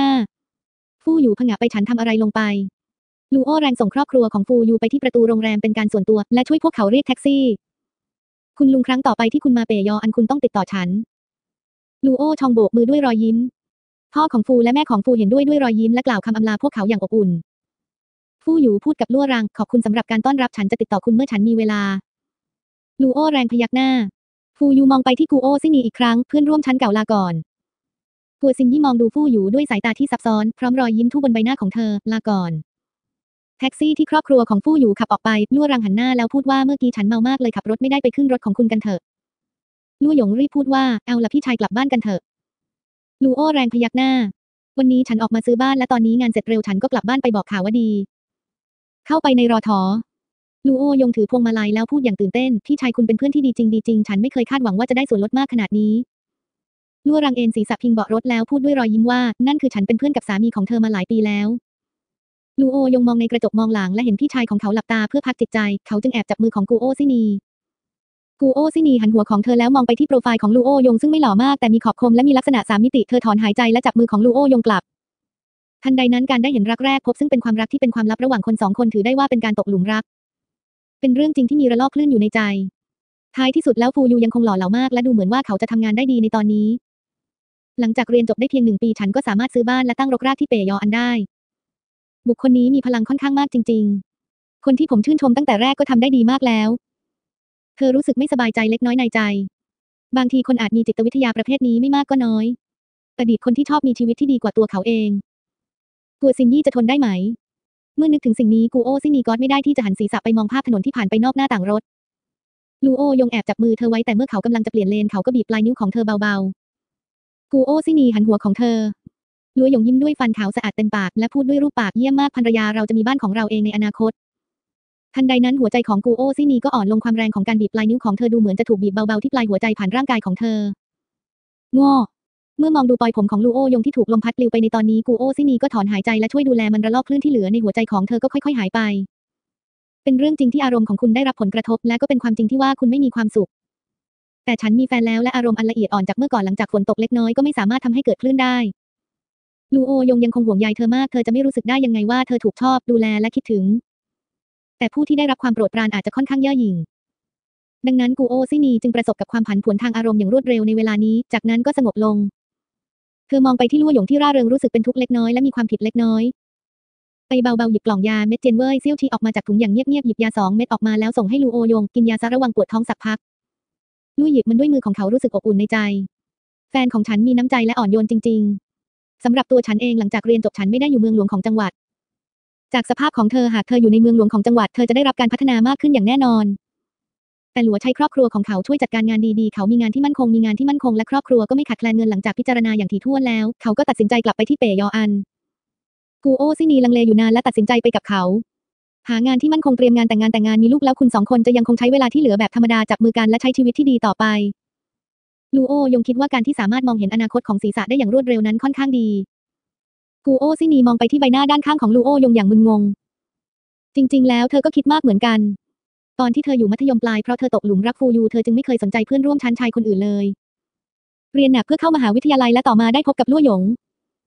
S1: -5ฟูยูผงะไปฉันทำอะไรลงไปลูโอแรงส่งครอบครัวของฟูยูไปที่ประตูโรงแรมเป็นการส่วนตัวและช่วยพวกเขาเรียกแท็กซี่คุณลุงครั้งต่อไปที่คุณมาเปยออันคุณต้องติดต่อฉันลูโอชองโบกมือด้วยรอยยิ้มพ่อของฟูและแม่ของฟูเห็นด้วยรอยยิ้มและกล่าวคำอำลาพวกเขาอย่างอบอุ่นฟูยูพูดกับลั่วรังขอบคุณสำหรับการต้อนรับฉันจะติดต่อคุณเมื่อฉันมีเวลาลูโอแรงพยักหน้าฟูยูมองไปที่กูโอซินีอีกครั้งเพื่อนร่วมชั้นเก่าลาก่อนกัวซินยี่มองดูฟูยูด้วยสายตาที่ซับซ้อนพร้อมรอยยิ้มทุกบนใบหน้าของเธอลาก่อนแท็กซี่ที่ครอบครัวของฟูยูขับออกไปลั่วรังหันหน้าแล้วพูดว่าเมื่อกี้ฉันเมามากเลยขับรถไม่ได้ไปขึ้นรถของคุณกันเถอะลู่หยงรีบพูดว่าเอาล่ะพี่ชายกลับบ้านกันเถอะลูโอแรงพยักหน้าวันนี้ฉันออกมาซื้อบ้านและตอนนี้งานเสร็จเร็วฉันก็กลับบ้านไปบอกข่าวว่าดีเข้าไปในรอทอลูโอยงถือพวงมาลัยแล้วพูดอย่างตื่นเต้นพี่ชายคุณเป็นเพื่อนที่ดีจริงฉันไม่เคยคาดหวังว่าจะได้ส่วนลดมากขนาดนี้ลั่วรังเอนศีรษะพิงเบาะรถแล้วพูดด้วยรอยยิ้มว่านั่นคือฉันเป็นเพื่อนกับสามีของเธอมาหลายปีแล้วลูโอยงมองในกระจกมองหลังและเห็นพี่ชายของเขาหลับตาเพื่อพักจิตใจเขาจึงแอบจับมือของกูโอซินีหันหัวของเธอแล้วมองไปที่โปรไฟล์ของลูโอยงซึ่งไม่หล่อมากแต่มีขอบคมและมีลักษณะ3 มิติเธอถอนหายใจและจับมือของลูโอยงกลับทันใดนั้นการได้เห็นรักแรกพบซึ่งเป็นความรักที่เป็นความลับระหว่างคน2 คนถือได้ว่าเป็นการตกหลุมรักเป็นเรื่องจริงที่มีระลอกคลื่นอยู่ในใจท้ายที่สุดแล้วฟูยูยังคงหล่อเหลามากและดูเหมือนว่าเขาจะทำงานได้ดีในตอนนี้หลังจากเรียนจบได้เพียง1 ปีฉันก็สามารถซื้อบ้านและตั้งรกรากที่เปยออันได้บุคคลนี้มีพลังค่อนข้างมากจริงๆคนที่ผมชื่นชมตั้งแต่แรกก็ทำได้ดีมากแล้วเธอรู้สึกไม่สบายใจเล็กน้อยในใจบางทีคนอาจมีจิตวิทยาประเภทนี้ไม่มากก็น้อยอดีตคนที่ชอบมีชีวิตที่ดีกว่าตัวเขาเองกัวซินยี่จะทนได้ไหมเมื่อนึกถึงสิ่งนี้กูโอซินีก็ไม่ได้ที่จะหันศีรษะไปมองภาพถนนที่ผ่านไปนอกหน้าต่างรถลูโอยงแอบจับมือเธอไว้แต่เมื่อเขากำลังจะเปลี่ยนเลนเขาก็บีบปลายนิ้วของเธอเบาๆกูโอซินีหันหัวของเธอลัวหยงยิ้มด้วยฟันขาวสะอาดเต็มปากและพูดด้วยรูปปากเยี่ยมมากภรรยาเราจะมีบ้านของเราเองในอนาคตทันใดนั้นหัวใจของกูโอซินีก็อ่อนลงความแรงของการบีบปลายนิ้วของเธอดูเหมือนจะถูกบีบเบาๆที่ปลายหัวใจผ่านร่างกายของเธอง้อเมื่อมองดูปลอยผมของลูโอยงที่ถูกลมพัดปลิวไปในตอนนี้กูโอซินีก็ถอนหายใจและช่วยดูแลมันระลอกคลื่นที่เหลือในหัวใจของเธอก็ค่อยๆหายไปเป็นเรื่องจริงที่อารมณ์ของคุณได้รับผลกระทบและก็เป็นความจริงที่ว่าคุณไม่มีความสุขแต่ฉันมีแฟนแล้วและอารมณ์อันละเอียดอ่อนจากเมื่อก่อนหลังจากฝนตกเล็กน้อยก็ไม่สามารถทำให้เกิดคลื่นได้ลูโอยงยังคงห่วงใยเธอมากเธอจะไม่รู้สึกได้ยังไงว่าเธอถูกชอบดูแลและคิดถึงแต่ผู้ที่ได้รับความโปรดปรานอาจจะค่อนข้างเย่อหยิ่งดังนั้นกูโอซินีจึงประสบกับความผันผวนทางอารมณ์อย่างรวดเร็วในเวลานี้จากนั้นก็สงบลงเธอมองไปที่ลู่หยงที่ร่าเริงรู้สึกเป็นทุกข์เล็กน้อยและมีความผิดเล็กน้อยไปเบาๆหยิบกล่องยาเม็ดเจนเว่ยเซี่ยวทีออกมาจากถุงอย่างเงียบๆหยิบยา2 เม็ดออกมาแล้วส่งให้ลูโอยงกินยาซะระวังปวดท้องสักพักลู่หยิบมันด้วยมือของเขารู้สึกอบอุ่นในใจแฟนของฉันมีน้ำใจและอ่อนโยนจริงๆสำหรับตัวฉันเองหลังจากเรียนจบฉันไม่ได้อยู่เมืองหลวงของจังหวัดจากสภาพของเธอหากเธออยู่ในเมืองหลวงของจังหวัดเธอจะได้รับการพัฒนามากขึ้นอย่างแน่นอนแต่หลัวใช้ครอบครัวของเขาช่วยจัดการงานดีๆเขามีงานที่มั่นคงและครอบครัวก็ไม่ขาดแคลนเงินหลังจากพิจารณาอย่างถี่ถ้วนแล้วเขาก็ตัดสินใจกลับไปที่เปยออันกูโอซินีลังเลอยู่นานและตัดสินใจไปกับเขาหางานที่มั่นคงเตรียมงานแต่งงานมีลูกแล้วคุณ2 คนจะยังคงใช้เวลาที่เหลือแบบธรรมดาจับมือกันและใช้ชีวิตที่ดีต่อไปลูโอยงคิดว่าการที่สามารถมองเห็นอนาคตของศีรษะได้อย่างรวดเร็วนั้นค่อนข้างดีกูโอซินีมองไปที่ใบหน้าด้านข้างของลูโอยงอย่างมึนงงจริงๆแล้วเธอก็คิดมากเหมือนกันตอนที่เธออยู่มัธยมปลายเพราะเธอตกหลุมรักฟูยูเธอจึงไม่เคยสนใจเพื่อนร่วมชั้นชายคนอื่นเลยเรียนหนักเพื่อเข้ามหาวิทยาลัยและต่อมาได้พบกับลู่หยง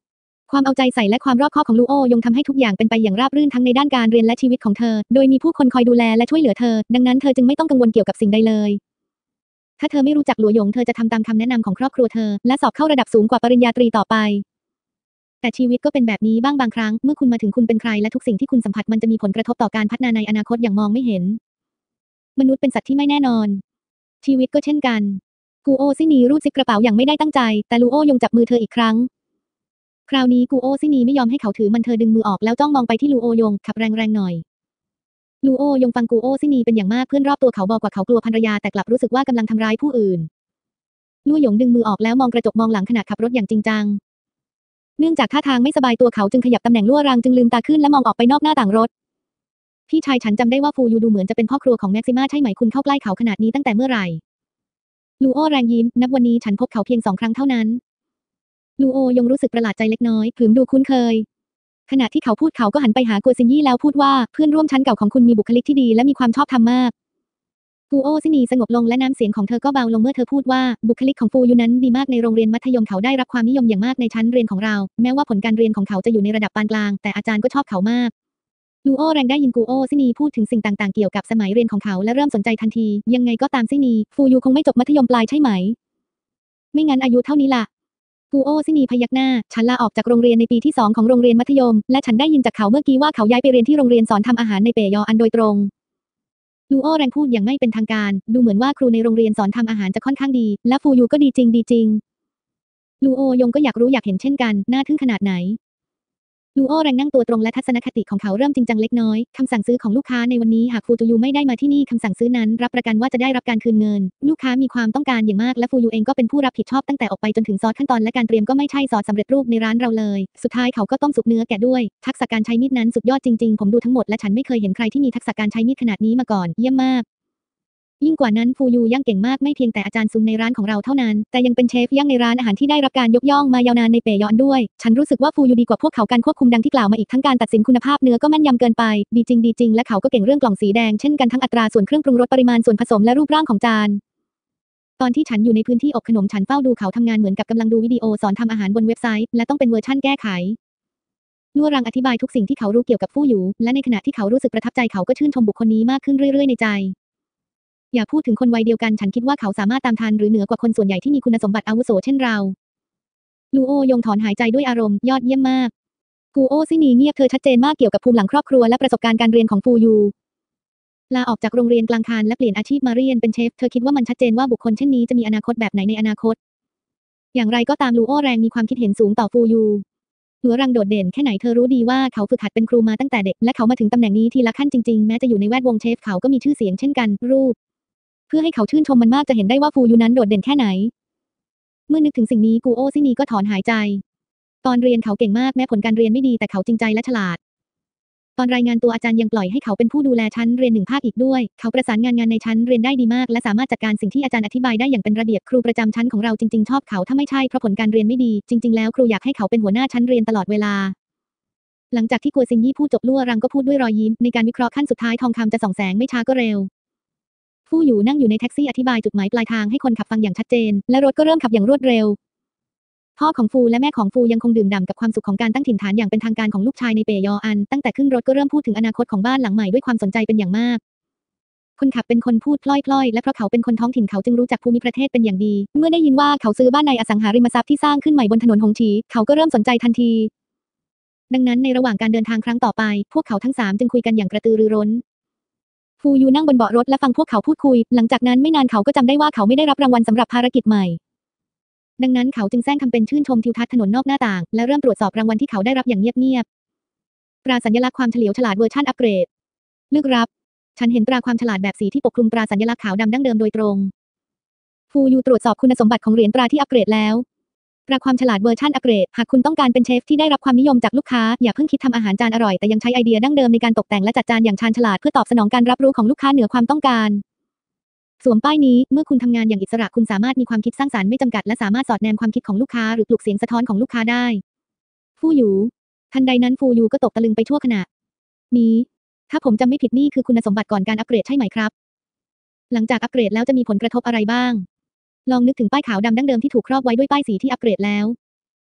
S1: ความเอาใจใส่และความรอบคอบของลูโอยงทำให้ทุกอย่างเป็นไปอย่างราบรื่นทั้งในด้านการเรียนและชีวิตของเธอโดยมีผู้คนคอยดูแลและช่วยเหลือเธอดังนั้นเธอจึงไม่ต้องกังวลเกี่ยวกับสิ่งใดเลยถ้าเธอไม่รู้จักหลัวหยงเธอจะทำตามคำแนะนำของครอบครัวเธอและสอบเข้าระดับสูงกว่าปริญญาตรีต่อไปแต่ชีวิตก็เป็นแบบนี้บ้างบางครั้งเมื่อคุณมาถึงคุณเป็นใครและทุกสิ่งที่คุณสัมผัสมันจะมีผลกระทบต่อการพัฒนาในอนาคตอย่างมองไม่เห็นมนุษย์เป็นสัตว์ที่ไม่แน่นอนชีวิตก็เช่นกันกูโอซินีรูดซิปกระเป๋าอย่างไม่ได้ตั้งใจแต่ลูโอยงจับมือเธออีกครั้งคราวนี้กูโอซินีไม่ยอมให้เขาถือมันเธอดึงมือออกแล้วจ้องมองไปที่ลูโอยงขับแรงๆหน่อยลูโอยงฟังกูโอซินีเป็นอย่างมากเพื่อนรอบตัวเขาบอกว่าเขากลัวภรรยาแต่กลับรู้สึกว่ากำลังทำร้ายผู้อื่นลู่หยงดึงมือออกแล้วมองกระจกมองหลังขณะขับรถอย่างจริงจังเนื่องจากท่าทางไม่สบายตัวเขาจึงขยับตำแหน่งลั่วรางจึงลืมตาขึ้นและมองออกไปนอกหน้าต่างรถพี่ชายฉันจำได้ว่าฟูยูดูเหมือนจะเป็นพ่อครัวของแม็กซิม่าใช่ไหมคุณเข้าใกล้เขาขนาดนี้ตั้งแต่เมื่อไหร่ลูโอแรงยิ้มนับวันนี้ฉันพบเขาเพียง2 ครั้งเท่านั้นลูโอยงรู้สึกประหลาดใจเล็กน้อยผืมดูคุ้นเคยขณะที่เขาพูดเขาก็หันไปหากัวซินยี่แล้วพูดว่าเพื่อนร่วมชั้นเก่าของคุณมีบุคลิกที่ดีและมีความชอบธรรมมากกูโอซินีสงบลงและน้ำเสียงของเธอก็เบาลงเมื่อเธอพูดว่าบุคลิกของฟูยูนั้นดีมากในโรงเรียนมัธยมเขาได้รับความนิยมอย่างมากในชั้นเรียนของเราแม้ว่าผลการเรียนของเขาจะอยู่ในระดับปานกลางแต่อาจารย์ก็ชอบเขามากลูโอแรงได้ยินกูโอซินีพูดถึงสิ่งต่างๆเกี่ยวกับสมัยเรียนของเขาและเริ่มสนใจทันทียังไงก็ตามซินีฟูยูคงไม่จบมัธยมปลายใช่ไหมไม่งั้นอายุเท่านี้ล่ะกูโอซินีพยักหน้าฉันลาออกจากโรงเรียนในปีที่2ของโรงเรียนมัธยมและฉันได้ยินจากเขาเมื่อกี้ว่าเขาย้ายไปเรียนที่โรงเรียนสอนทำอาหารในเปยออันโดยตรงลูโอแรงพูดอย่างไม่เป็นทางการดูเหมือนว่าครูในโรงเรียนสอนทำอาหารจะค่อนข้างดีและฟูยูก็ดีจริงลูโอยงก็อยากรู้อยากเห็นเช่นกันน่าทึ่งขนาดไหนลูโอแรงนั่งตัวตรงและทัศนคติของเขาเริ่มจริงจังเล็กน้อยคำสั่งซื้อของลูกค้าในวันนี้หากฟูยูไม่ได้มาที่นี่คำสั่งซื้อนั้นรับประกันว่าจะได้รับการคืนเงินลูกค้ามีความต้องการอย่างมากและฟูยูเองก็เป็นผู้รับผิดชอบตั้งแต่ออกไปจนถึงซอสขั้นตอนและการเตรียมก็ไม่ใช่ซอสสำเร็จรูปในร้านเราเลยสุดท้ายเขาก็ต้มสุกเนื้อแกะด้วยทักษะการใช้มีดนั้นสุดยอดจริงๆผมดูทั้งหมดและฉันไม่เคยเห็นใครที่มีทักษะการใช้มีดขนาดนี้มาก่อนเยี่ยมมากยิ่งกว่านั้นฟูยูย่างเก่งมากไม่เพียงแต่อาจารย์ซุนในร้านของเราเท่านั้นแต่ยังเป็นเชฟย่างในร้านอาหารที่ได้รับการยกย่องมายาวนานในเปยอนด้วยฉันรู้สึกว่าฟูยูดีกว่าพวกเขาการควบคุมดังที่กล่าวมาอีกทั้งการตัดสินคุณภาพเนื้อก็แม่นยำเกินไปดีจริงและเขาก็เก่งเรื่องกล่องสีแดงเช่นกันทั้งอัตราส่วนเครื่องปรุงรสปริมาณส่วนผสมและรูปร่างของจานตอนที่ฉันอยู่ในพื้นที่อบขนมฉันเฝ้าดูเขาทำงานเหมือนกับกำลังดูวิดีโอสอนทำอาหารบนเว็บไซต์และต้องเป็นเวอร์ชั่นแก้ไขลั่วรังอธิบายทุกสิ่งที่เขารู้เกี่ยวกับฟูยูและในขณะที่เขารู้สึกประทับใจเขาก็ชื่นชมบุคคลนี้มากขึ้นเรื่อยๆในใจอย่าพูดถึงคนวัยเดียวกันฉันคิดว่าเขาสามารถตามทันหรือเหนือกว่าคนส่วนใหญ่ที่มีคุณสมบัติอาวุโสเช่นเราลูโอยงถอนหายใจด้วยอารมณ์ยอดเยี่ยมมากกูโอซินีเงียบเธอชัดเจนมากเกี่ยวกับภูมิหลังครอบครัวและประสบการณ์การเรียนของฟูยูลาออกจากโรงเรียนกลางคันและเปลี่ยนอาชีพมาเรียนเป็นเชฟเธอคิดว่ามันชัดเจนว่าบุคคลเช่นนี้จะมีอนาคตแบบไหนในอนาคตอย่างไรก็ตามลูโอแรงมีความคิดเห็นสูงต่อฟูยูหลัวรังโดดเด่นแค่ไหนเธอรู้ดีว่าเขาฝึกหัดเป็นครูมาตั้งแต่เด็กและเขามาถึงตำแหน่งนี้ทีละขั้นจริงๆแม้จะอยู่ในแวดวงเชฟเขาก็มีชื่อเสียงเช่นกันรูปเพื่อให้เขาชื่นชมมันมากจะเห็นได้ว่าฟูยูนั้นโดดเด่นแค่ไหนเมื่อนึกถึงสิ่งนี้กูโอซินีก็ถอนหายใจตอนเรียนเขาเก่งมากแม้ผลการเรียนไม่ดีแต่เขาจริงใจและฉลาดตอนรายงานตัวอาจารย์ยังปล่อยให้เขาเป็นผู้ดูแลชั้นเรียน1 ภาคอีกด้วยเขาประสานงานในชั้นเรียนได้ดีมากและสามารถจัดการสิ่งที่อาจารย์อธิบายได้อย่างเป็นระเบียบครูประจำชั้นของเราจริงๆชอบเขาถ้าไม่ใช่เพราะผลการเรียนไม่ดีจริงๆแล้วครูอยากให้เขาเป็นหัวหน้าชั้นเรียนตลอดเวลาหลังจากที่กัวซินยี่พูดจบลั่วรังก็พูดด้วยรอยยิ้มในการวิเคราะห์ขั้นสุดท้ายทองคำจะส่องแสงไม่ช้าก็เร็วฟู่อยู่นั่งอยู่ในแท็กซี่อธิบายจุดหมายปลายทางให้คนขับฟังอย่างชัดเจนและรถก็เริ่มขับอย่างรวดเร็วพ่อของฟูและแม่ของฟูยังคงดื่มด่ำกับความสุขของการตั้งถิ่นฐานอย่างเป็นทางการของลูกชายในเปยออันตั้งแต่ขึ้นรถก็เริ่มพูดถึงอนาคตของบ้านหลังใหม่ด้วยความสนใจเป็นอย่างมากคนขับเป็นคนพูดพล่อยๆและเพราะเขาเป็นคนท้องถิ่นเขาจึงรู้จักภูมิประเทศเป็นอย่างดีเมื่อได้ยินว่าเขาซื้อบ้านในอสังหาริมทรัพย์ที่สร้างขึ้นใหม่บนถนนหงฉีเขาก็เริ่มสนใจทันทีดังนั้นในระหว่างการเดินทางครั้งต่อไปพวกเขาทั้ง3จึงคุยกันอย่างกระตือรือร้นฟูยูนั่งบนเบาะรถและฟังพวกเขาพูดคุยหลังจากนั้นไม่นานเขาก็จำได้ว่าเขาไม่ได้รับรางวัลสำหรับภารกิจใหม่ดังนั้นเขาจึงแซงทำเป็นชื่นชมทิวทัศน์ถนนนอกหน้าต่างและเริ่มตรวจสอบรางวัลที่เขาได้รับอย่างเงียบๆตราสัญลักษณ์ความเฉลียวฉลาดเวอร์ชันอัปเกรดลึกลับฉันเห็นตราความฉลาดแบบสีที่ปกคลุมตราสัญลักษณ์ขาวดำดั้งเดิมโดยตรงฟูยูตรวจสอบคุณสมบัติของเหรียญตราที่อัปเกรดแล้วตราความฉลาดเวอร์ชันอัปเกรดหากคุณต้องการเป็นเชฟที่ได้รับความนิยมจากลูกค้าอย่าเพิ่งคิดทำอาหารจานอร่อยแต่ยังใช้ไอเดียดั้งเดิมในการตกแต่งและจัดจานอย่างชาญฉลาดเพื่อตอบสนองการรับรู้ของลูกค้าเหนือความต้องการสวมป้ายนี้เมื่อคุณทำงานอย่างอิสระคุณสามารถมีความคิดสร้างสรรค์ไม่จำกัดและสามารถสอดแนมความคิดของลูกค้าหรือปลุกเสียงสะท้อนของลูกค้าได้ฟู่หยูทันใดนั้นฟู่หยูก็ตกตะลึงไปชั่วขณะนี้ถ้าผมจำไม่ผิดนี่คือคุณสมบัติก่อนการอัปเกรดใช่ไหมครับหลังจากอัปเกรดแล้วจะมีผลกระทบอะไรบ้างลองนึกถึงป้ายขาวดำดั้งเดิมที่ถูกครอบไว้ด้วยป้ายสีที่อัปเกรดแล้ว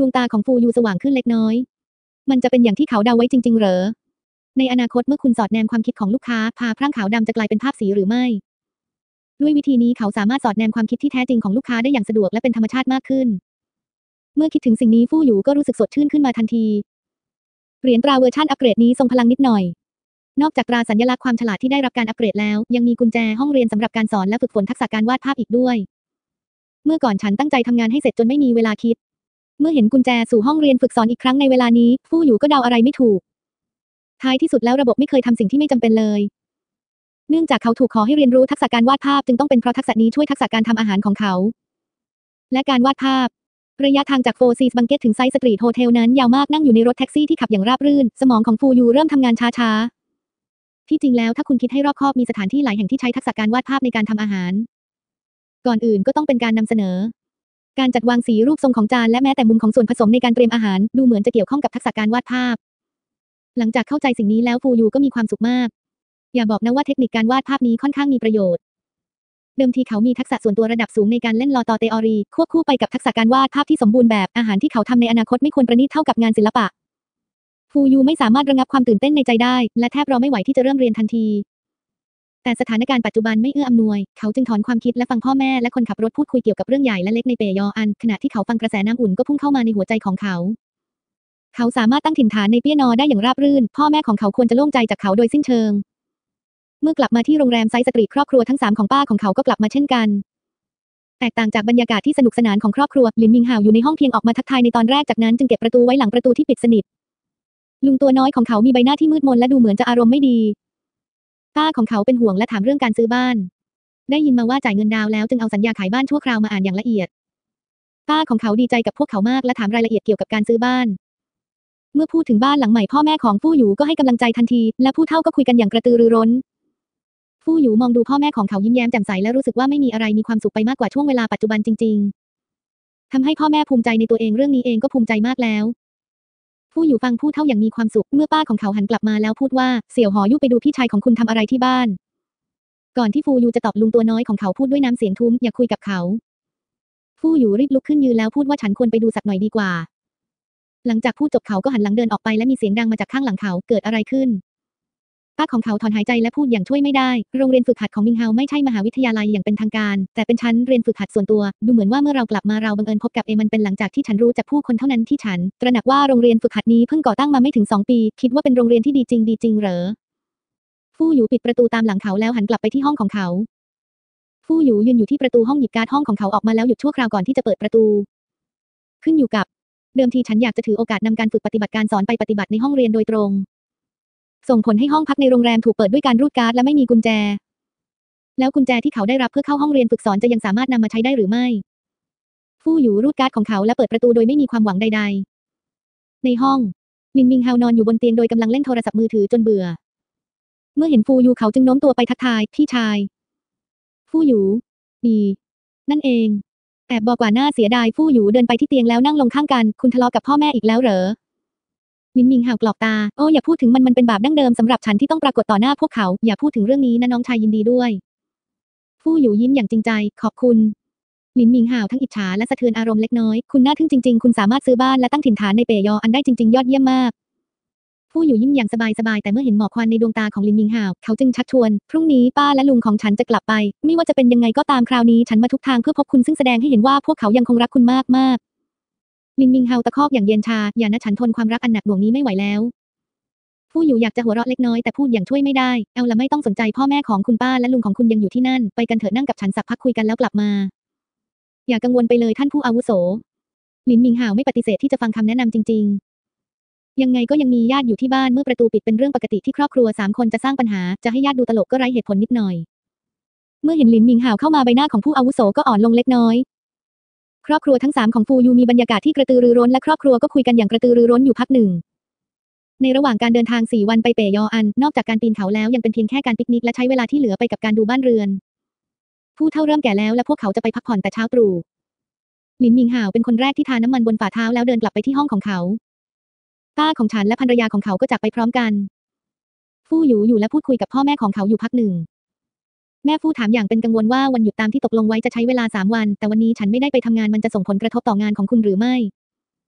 S1: ดวงตาของฟูยูสว่างขึ้นเล็กน้อยมันจะเป็นอย่างที่เขาเดาไว้จริงๆเหรอในอนาคตเมื่อคุณสอดแนมความคิดของลูกค้าพาพร่างขาวดำจะกลายเป็นภาพสีหรือไม่ด้วยวิธีนี้เขาสามารถสอดแนมความคิดที่แท้จริงของลูกค้าได้อย่างสะดวกและเป็นธรรมชาติมากขึ้นเมื่อคิดถึงสิ่งนี้ฟู่หยูก็รู้สึกสดชื่นขึ้นมาทันทีเหรียญตราเวอร์ชันอัปเกรดนี้ทรงพลังนิดหน่อยนอกจากตราสัญลักษณ์ความฉลาดที่ได้รับการอัปเกรดแล้วยังมีกุญแจห้องเรียนสำหรับการสอนและฝึกฝนทักษะการวาดภาพอีกด้วยเมื่อก่อนฉันตั้งใจทำงานให้เสร็จจนไม่มีเวลาคิดเมื่อเห็นกุญแจสู่ห้องเรียนฝึกสอนอีกครั้งในเวลานี้ฟู่หยูก็เดาอะไรไม่ถูกท้ายที่สุดแล้วระบบไม่เคยทำสิ่งที่ไม่จำเป็นเลยเนื่องจากเขาถูกขอให้เรียนรู้ทักษะการวาดภาพจึงต้องเป็นเพราะทักษะนี้ช่วยทักษะการทำอาหารของเขาและการวาดภาพระยะทางจากโฟร์ซีสบังเก็ตถึงไซส์สตรีทโฮเทลนั้นยาวมากนั่งอยู่ในรถแท็กซี่ที่ขับอย่างราบรื่นสมองของฟูยูเริ่มทำงานช้าๆที่จริงแล้วถ้าคุณคิดให้รอบคอบมีสถานที่หลายแห่งที่ใช้ทักษะการวาดภาพในการทำอาหารก่อนอื่นก็ต้องเป็นการนำเสนอการจัดวางสีรูปทรงของจานและแม้แต่มุมของส่วนผสมในการเตรียมอาหารดูเหมือนจะเกี่ยวข้องกับทักษะการวาดภาพหลังจากเข้าใจสิ่งนี้แล้วฟูยูก็มีความสุขมากอย่าบอกนะว่าเทคนิคการวาดภาพนี้ค่อนข้างมีประโยชน์เดิมทีเขามีทักษะส่วนตัวระดับสูงในการเล่นลอตอเตอรีควบคู่ไปกับทักษะการวาดภาพที่สมบูรณ์แบบอาหารที่เขาทำในอนาคตไม่ควรประณีตเท่ากับงานศิลปะฟูยูไม่สามารถระงับความตื่นเต้นในใจได้และแทบรอไม่ไหวที่จะเริ่มเรียนทันทีแต่สถานการณ์ปัจจุบันไม่เอื้ออำนวยเขาจึงถอนความคิดและฟังพ่อแม่และคนขับรถพูดคุยเกี่ยวกับเรื่องใหญ่และเล็กในเปยออันขณะที่เขาฟังกระแสน้ำอุ่นก็พุ่งเข้ามาในหัวใจของเขาสามารถตั้งถิ่นฐานในเปียโนได้อย่างราบรื่นพ่อแม่ของเขาควรจะโล่งใจจากเขาโดยสิ้นเชิงเมื่อกลับมาที่โรงแรมไซส์สตรีทครอบครัวทั้ง3ของป้าของเขาก็กลับมาเช่นกันแตกต่างจากบรรยากาศที่สนุกสนานของครอบครัวลินมิงฮาวอยู่ในห้องเพียงออกมาทักทายในตอนแรกจากนั้นจึงเก็บประตูไว้หลังประตูที่ปิดสนิทลุงตัวน้อยของเขามีใบหน้าที่มืดมนและดูเหมือนจะอารมณ์ไม่ดีป้าของเขาเป็นห่วงและถามเรื่องการซื้อบ้านได้ยินมาว่าจ่ายเงินดาวแล้วจึงเอาสัญญาขายบ้านชั่วคราวมาอ่านอย่างละเอียดป้าของเขาดีใจกับพวกเขามากและถามรายละเอียดเกี่ยวกับการซื้อบ้านเมื่อพูดถึงบ้านหลังใหม่พ่อแม่ของฟู่หยูก็ให้กำลังใจทันทีและผู้เฒ่าก็คุยกันอย่างกระตือรือร้นฟู่หยูมองดูพ่อแม่ของเขายิ้มแย้มแจ่มใสและรู้สึกว่าไม่มีอะไรมีความสุขไปมากกว่าช่วงเวลาปัจจุบันจริงๆทำให้พ่อแม่ภูมิใจในตัวเองเรื่องนี้เองก็ภูมิใจมากแล้วฟู่หยูฟังผู้เฒ่าอย่างมีความสุขเมื่อป้าของเขาหันกลับมาแล้วพูดว่าเสี่ยวหอยู่ไปดูพี่ชายของคุณทำอะไรที่บ้านก่อนที่ฟู่หยูจะตอบลุงตัวน้อยของเขาพูดด้วยน้ำเสียงทุ้มอย่าคุยกับเขาฟู่หยูรีบลุกขึ้นยืนแล้วพูดว่าฉันควรไปดูสักหน่อยดีกว่าหลังจากพูดจบเขาก็หันหลังเดินออกไปและมีเสียงดังมาจากข้างหลังเขาเกิดอะไรขึ้นป้าของเขาถอนหายใจและพูดอย่างช่วยไม่ได้โรงเรียนฝึกหัดของมิงเฮาไม่ใช่มหาวิทยาลัยอย่างเป็นทางการแต่เป็นชั้นเรียนฝึกหัดส่วนตัวดูเหมือนว่าเมื่อเรากลับมาเราบังเอิญพบกับมันเป็นหลังจากที่ฉันรู้จากผู้คนเท่านั้นที่ฉันตระหนักว่าโรงเรียนฝึกหัดนี้เพิ่งก่อตั้งมาไม่ถึง2 ปีคิดว่าเป็นโรงเรียนที่ดีจริงเหรอฟู่หยูปิดประตูตามหลังเขาแล้วหันกลับไปที่ห้องของเขาฟู่หยูยืนอยู่ที่ประตูห้องหยิบการ์ดห้องของเขาออกมาแล้วหยุดชั่วคราวก่อนที่จะเปิดประตูขึ้นอยู่กับเดิมทีฉันอยากจะถือโอกาสนำการฝึกปฏิบัติการสอนไปปฏิบัติในห้องเรียนโดยตรงส่งผลให้ห้องพักในโรงแรมถูกเปิดด้วยการรูดการ์ดและไม่มีกุญแจแล้วกุญแจที่เขาได้รับเพื่อเข้าห้องเรียนฝึกสอนจะยังสามารถนำมาใช้ได้หรือไม่ฟู่หยูรูดการ์ดของเขาและเปิดประตูโดยไม่มีความหวังใดๆในห้องลินมิงเฮานอนอยู่บนเตียงโดยกำลังเล่นโทรศัพท์มือถือจนเบื่อเมื่อเห็นฟู่หยูเขาจึงโน้มตัวไปทักทายพี่ชายฟู่หยูนั่นเองแอบบอกว่าน่าเสียดายฟู่หยูเดินไปที่เตียงแล้วนั่งลงข้างกันคุณทะเลาะกับพ่อแม่อีกแล้วเหรอลินมิงห่าวกรอกตาโอ้อย่าพูดถึงมันเป็นบาปดั้งเดิมสำหรับฉันที่ต้องปรากฏต่อหน้าพวกเขาอย่าพูดถึงเรื่องนี้นะน้องชายยินดีด้วยฟู่หยูยิ้มอย่างจริงใจขอบคุณลินมิงห่าวทั้งอิจฉาและสะเทือนอารมณ์เล็กน้อยคุณน่าทึ่งจริงๆคุณสามารถซื้อบ้านและตั้งถิ่นฐานในเปยออันได้จริงๆยอดเยี่ยมมากฟู่หยูยิ้มอย่างสบายๆแต่เมื่อเห็นหมอกควันในดวงตาของลินมิงห่าวเขาจึงชักชวนพรุ่งนี้ป้าและลุงของฉันจะกลับไปไม่ว่าจะเป็นยังไงก็ตามคราวนี้ฉันมาทุกทางเพื่อพบคุณซึ่งแสดงให้เห็นว่าพวกเขายังคงรักคุณมากลินมิงห่าวตะคอกอย่างเย็นชาอย่านะฉันทนความรักอันหนักหน่วงนี้ไม่ไหวแล้วฟู่หยูอยากจะหัวเราะเล็กน้อยแต่พูดอย่างช่วยไม่ได้เอาละไม่ต้องสนใจพ่อแม่ของคุณป้าและลุงของคุณยังอยู่ที่นั่นไปกันเถอะนั่งกับฉันสักพักคุยกันแล้วกลับมาอย่ากังวลไปเลยท่านผู้อาวุโสลินมิงห่าวไม่ปฏิเสธที่จะฟังคำแนะนำจริงๆยังไงก็ยังมีญาติอยู่ที่บ้านเมื่อประตูปิดเป็นเรื่องปกติที่ครอบครัว3 คนจะสร้างปัญหาจะให้ญาติดูตลกก็ไร้เหตุผลนิดหน่อยเมื่อเห็นลินมิงห่าวเข้ามาใบหน้าของผู้อาวุโสก็อ่อนลงเล็กน้อยครอบครัวทั้ง3ของฟูยูมีบรรยากาศที่กระตือรือร้นและครอบครัวก็คุยกันอย่างกระตือรือร้นอยู่พักหนึ่งในระหว่างการเดินทาง4 วันไปเปยออันนอกจากการปีนเขาแล้วยังเป็นเพียงแค่การปิกนิกและใช้เวลาที่เหลือไปกับการดูบ้านเรือนผู้เฒ่าเริ่มแก่แล้วและพวกเขาจะไปพักผ่อนแต่เช้าตรู่ลินมิงห่าวเป็นคนแรกที่ทาน้ำมันบนฝ่าเท้าแล้วเดินกลับไปที่ห้องของเขาป้าของฉันและภรรยาของเขาก็จากไปพร้อมกันฟู่หยูอยู่และพูดคุยกับพ่อแม่ของเขาอยู่พักหนึ่งแม่ฟู่ถามอย่างเป็นกังวลว่าวันหยุดตามที่ตกลงไว้จะใช้เวลา3 วันแต่วันนี้ฉันไม่ได้ไปทำงานมันจะส่งผลกระทบต่องานของคุณหรือไม่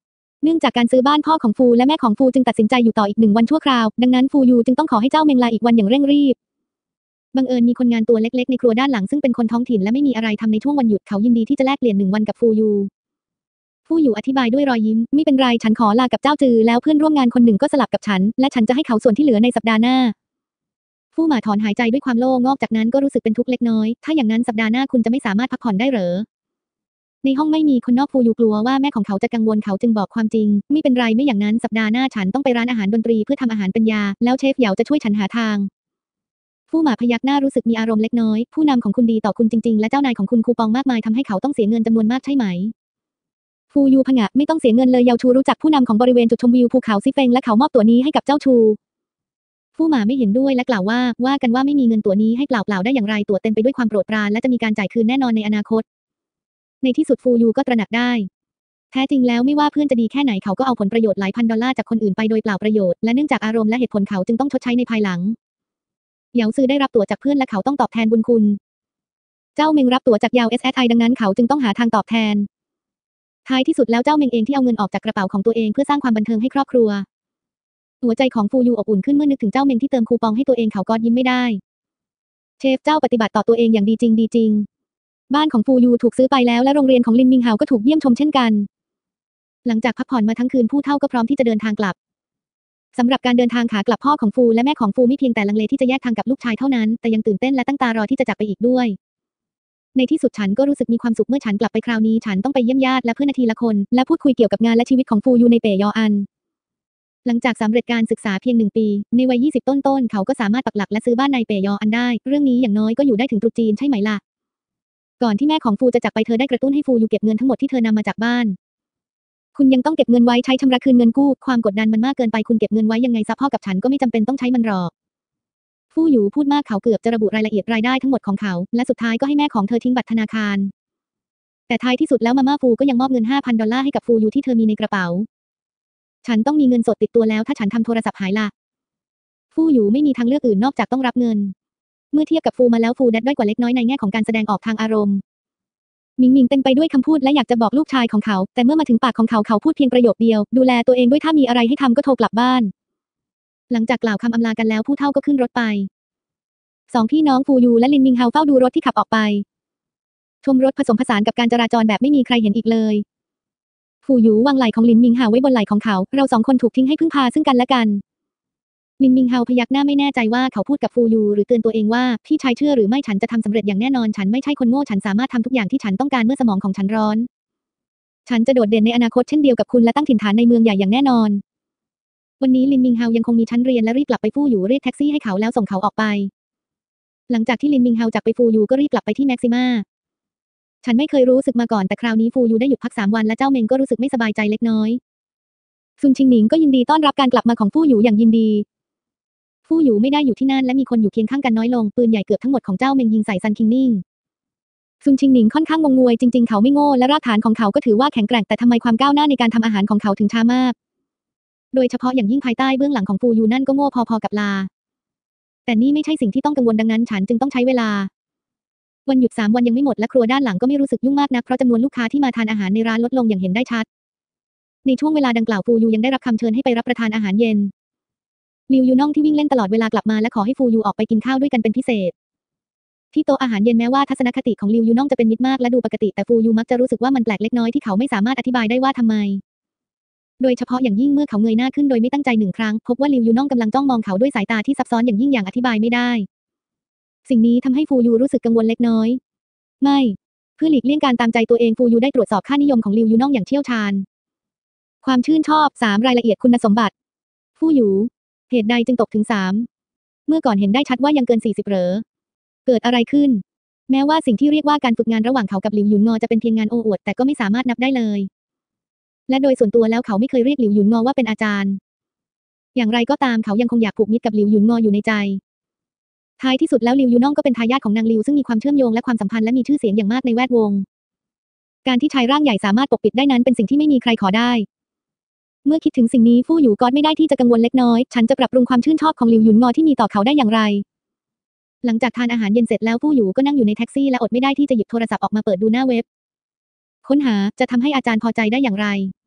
S1: เนื่องจากการซื้อบ้านพ่อของฟูและแม่ของฟูจึงตัดสินใจอยู่ต่ออีก1 วันชั่วคราวดังนั้นฟูยูจึงต้องขอให้เจ้าเมงลาอีกวันอย่างเร่งรีบบังเอิญมีคนงานตัวเล็กๆในครัวด้านหลังซึ่งเป็นคนท้องถิ่นและไม่มีอะไรทำในช่วงวันหยุดเขายินดีที่จะแลกเปลี่ยน1 วันกับฟูยูอธิบายด้วยรอยยิ้มไม่เป็นไรฉันขอลากับเจ้าจือแล้วเพื่อนร่วมงานคนหนึ่งก็สลับกับฉันและฉันจะให้เขาส่วนที่เหลือในสัปดาห์หน้าฟู่หมาถอนหายใจด้วยความโล่งอกจากนั้นก็รู้สึกเป็นทุกข์เล็กน้อยถ้าอย่างนั้นสัปดาห์หน้าคุณจะไม่สามารถพักผ่อนได้เหรอในห้องไม่มีคนนอกฟูยูกลัวว่าแม่ของเขาจะกังวลเขาจึงบอกความจริงไม่เป็นไรไม่อย่างนั้นสัปดาห์หน้าฉันต้องไปร้านอาหารดนตรีเพื่อทำอาหารเป็นยาแล้วเชฟเหยาจะช่วยฉันหาทางฟู่หมาพยักหน้ารู้สึกมีอารมณ์เล็กน้อยผู้นำของคุณดีต่อคุณจริงๆและเจ้านายของคุณคูปองมากมายทำให้เขาต้องเสียเงินจำนวนมากใช่ไหมฟูยูผงะไม่ต้องเสียเงินเลยเยาชูรู้จักผู้นำของบริเวณจุดชมวิวภูเขาซิเฟงและเขามอบตั๋วนี้ให้กับเจ้าชูฟู่หมาไม่เห็นด้วยและกล่าวว่ากันว่าไม่มีเงินตั๋วนี้ให้เปล่าๆได้อย่างไรตั๋วเต็มไปด้วยความโปรดปรานและจะมีการจ่ายคืนแน่นอนในอนาคตในที่สุดฟูยูก็ตระหนักได้แท้จริงแล้วไม่ว่าเพื่อนจะดีแค่ไหนเขาก็เอาผลประโยชน์หลายพันดอลลาร์จากคนอื่นไปโดยเปล่าประโยชน์และเนื่องจากอารมณ์และเหตุผลเขาจึงต้องชดใช้ในภายหลังเหยาซือได้รับตั๋วจากเพื่อนและเขาต้องตอบแทนบุญคุณเจ้าเมงรับตั๋วจากยาว SSI ดังนั้นเขาจึงต้องหาทางตอบแทนท้ายที่สุดแล้วเจ้าเมงเองที่เอาเงินออกจากกระเป๋าของตัวเองเพื่อสร้างความบันเทิงให้ครอบครัวหัวใจของฟูยูอบอุ่นขึ้นเมื่อนึกถึงเจ้าเมงที่เติมคูปองให้ตัวเองเขาก็ยิ้มไม่ได้เชฟเจ้าปฏิบัติต่อตัวเองอย่างดีจริงบ้านของฟูยูถูกซื้อไปแล้วและโรงเรียนของลินมิงเฮาก็ถูกเยี่ยมชมเช่นกันหลังจากพักผ่อนมาทั้งคืนผู้เฒ่าก็พร้อมที่จะเดินทางกลับสำหรับการเดินทางขากลับพ่อของฟูและแม่ของฟูไม่เพียงแต่ลังเลที่จะแยกทางกับลูกชายเท่านั้นแต่ยังตื่นเต้นและตั้งตารอที่จะจากไปอีกด้วยในที่สุดฉันก็รู้สึกมีความสุขเมื่อฉันกลับไปคราวนี้ฉันต้องไปเยี่ยมญาติและเพื่อนทีละคนและพูดคุยเกี่ยวกับงานและชีวิตของฟูยูในเป่ยออันหลังจากสำเร็จการศึกษาเพียง1 ปีในวัย20ต้นๆเขาก็สามารถปักหลักและซื้อบ้านในเป่ยออันได้เรื่องนี้อย่างน้อยก็อยู่ได้ถึงตรุษจีนใช่ไหมล่ะก่อนที่แม่ของฟูจะจากไปเธอได้กระตุ้นให้ฟูยูเก็บเงินทั้งหมดที่เธอนำมาจากบ้านคุณยังต้องเก็บเงินไว้ใช้ชำระคืนเงินกู้ความกดดันมันมากเกินไปคุณเก็บเงินไว้ยังไงซะพ่อกับฉันก็ไม่จำเป็นต้องใช้มันหรอกฟู่หยูพูดมากเขาเกือบจะระบุรายละเอียดรายได้ทั้งหมดของเขาและสุดท้ายก็ให้แม่ของเธอทิ้งบัตรธนาคารแต่ท้ายที่สุดแล้วมาม่าฟูก็ยังมอบเงิน 5,000 ดอลลาร์ให้กับฟูยูที่เธอมีในกระเป๋าฉันต้องมีเงินสดติดตัวแล้วถ้าฉันทำโทรศัพท์หายล่ะฟู่หยูไม่มีทางเลือกอื่นนอกจากต้องรับเงินเมื่อเทียบกับฟูมาแล้วฟูดัดด้อยกว่าเล็กน้อยในแง่ของการแสดงออกทางอารมณ์หมิงหมิงเต็มไปด้วยคำพูดและอยากจะบอกลูกชายของเขาแต่เมื่อมาถึงปากของเขาเขาพูดเพียงประโยคเดียวดูแลตัวเองด้วยถ้ามีอะไรให้ทำก็โทรกลับบ้านหลังจากกล่าวคำอำลากันแล้วผู้เฒ่าก็ขึ้นรถไป2 พี่น้องฟูยูและลินมิงเฮาเฝ้าดูรถที่ขับออกไปชมรถผสมผสานกับการจราจรแบบไม่มีใครเห็นอีกเลยฟูยูวางไหล่ของลินมิงเฮาไว้บนไหล่ของเขาเรา2 คนถูกทิ้งให้พึ่งพาซึ่งกันและกันลินมิงเฮาพยักหน้าไม่แน่ใจว่าเขาพูดกับฟูยูหรือเตือนตัวเองว่าพี่ชายเชื่อหรือไม่ฉันจะทำสำเร็จอย่างแน่นอนฉันไม่ใช่คนโง่ฉันสามารถทำทุกอย่างที่ฉันต้องการเมื่อสมองของฉันร้อนฉันจะโดดเด่นในอนาคตเช่นเดียวกับคุณและตั้งถิ่นฐานในเมืองใหญ่อย่างแน่นอนวันนี้ลินมิงเฮายังคงมีชั้นเรียนและรีบกลับไปฟูยูเรียกแท็กซี่ให้เขาแล้วส่งเขาออกไปหลังจากที่ลินมิงเฮาจากไปฟูยูก็รีบกลับไปที่แม็กซิมาฉันไม่เคยรู้สึกมาก่อนแต่คราวนี้ฟูยูได้หยุดพัก3 วันและเจ้าเมงก็รู้สึกไม่สบายใจเล็กน้อยซุนชิงหนิงก็ยินดีต้อนรับการกลับมาของฟูยูอย่างยินดีฟู่หยูไม่ได้อยู่ที่นั่นและมีคนอยู่เคียงข้างกันน้อยลงปืนใหญ่เกือบทั้งหมดของเจ้าเมงยิงใส่ซันคิงนิ่งซุนชิงหนิงค่อนข้างงงงวยจริงๆเขาไม่โง่และรากฐานของเขาก็ถือว่าแข็งแกร่งแต่ทำไมความก้าวหน้าในการทำอาหารของเขาถึงช้ามากโดยเฉพาะอย่างยิ่งภายใต้เบื้องหลังของฟูยูนั่นก็โง่พอๆกับลาแต่นี่ไม่ใช่สิ่งที่ต้องกังวลดังนั้นฉันจึงต้องใช้เวลาวันหยุด3 วันยังไม่หมดและครัวด้านหลังก็ไม่รู้สึกยุ่งมากนักเพราะจำนวนลูกค้าที่มาทานอาหารในร้านลดลงอย่างเห็นได้ชัดในช่วงเวลาดังกล่าวฟูยูยังได้รับคำเชิญให้ไปรับประทานอาหารเย็นลิวยูน่องที่วิ่งเล่นตลอดเวลากลับมาและขอให้ฟูยูออกไปกินข้าวด้วยกันเป็นพิเศษที่โต๊ะอาหารเย็นแม้ว่าทัศนคติของลิวยูน่องจะเป็นมิตรมากและดูปกติแต่ฟูยูมักจะรู้สึกว่ามันแปลกเล็กน้อยที่เขาไม่สามารถอธิบายได้ว่าทำไมโดยเฉพาะอย่างยิ่งเมื่อเขาเงยหน้าขึ้นโดยไม่ตั้งใจ1 ครั้งพบว่าลิวยูน่องกำลังจ้องมองเขาด้วยสายตาที่ซับซ้อนอย่างยิ่งอย่างอธิบายไม่ได้สิ่งนี้ทำให้ฟูยูรู้สึกกังวลเล็กน้อยไม่เพื่อหลีกเลี่ยงการตามใจตัวเองฟูยูได้ตรวจสอบค่านิยมของลิวยูน่องอย่างเชี่ยวชาญความชื่นชอบ3 รายละเอียดคุณสมบัติฟูยูเหตุใดจึงตกถึง3เมื่อก่อนเห็นได้ชัดว่ายังเกิน40เหรอเกิดอะไรขึ้นแม้ว่าสิ่งที่เรียกว่าการฝึกงานระหว่างเขากับหลิวหยุนงอจะเป็นเพียงงานโอ้อวดแต่ก็ไม่สามารถนับได้เลยและโดยส่วนตัวแล้วเขาไม่เคยเรียกหลิวหยุนงอว่าเป็นอาจารย์อย่างไรก็ตามเขายังคงอยากผูกมิตรกับหลิวหยุนงออยู่ในใจท้ายที่สุดแล้วหลิวยูน่องก็เป็นทายาทของนางหลิวซึ่งมีความเชื่อมโยงและความสัมพันธ์และมีชื่อเสียงอย่างมากในแวดวงการที่ชายร่างใหญ่สามารถปกปิดได้นั้นเป็นสิ่งที่ไม่มีใครขอได้เมื่อคิดถึงสิ่งนี้ฟู่หยูก็ไม่ได้ที่จะกังวลเล็กน้อยฉันจะปรับปรุงความชื่นชอบของหลิวหยุนงอที่มีต่อเขาได้อย่างไรหลังจากทานอาหารเย็นเสร็จแล้วฟู่หยูก็นั่งอยู่ในแท็กซี่และอดไม่ได้ที่จะหยิบโทรศัพท์ออกมาเปิดดูหน้าเว็บค้นหาจะทำให้อาจารย์พอใจได้อย่างไร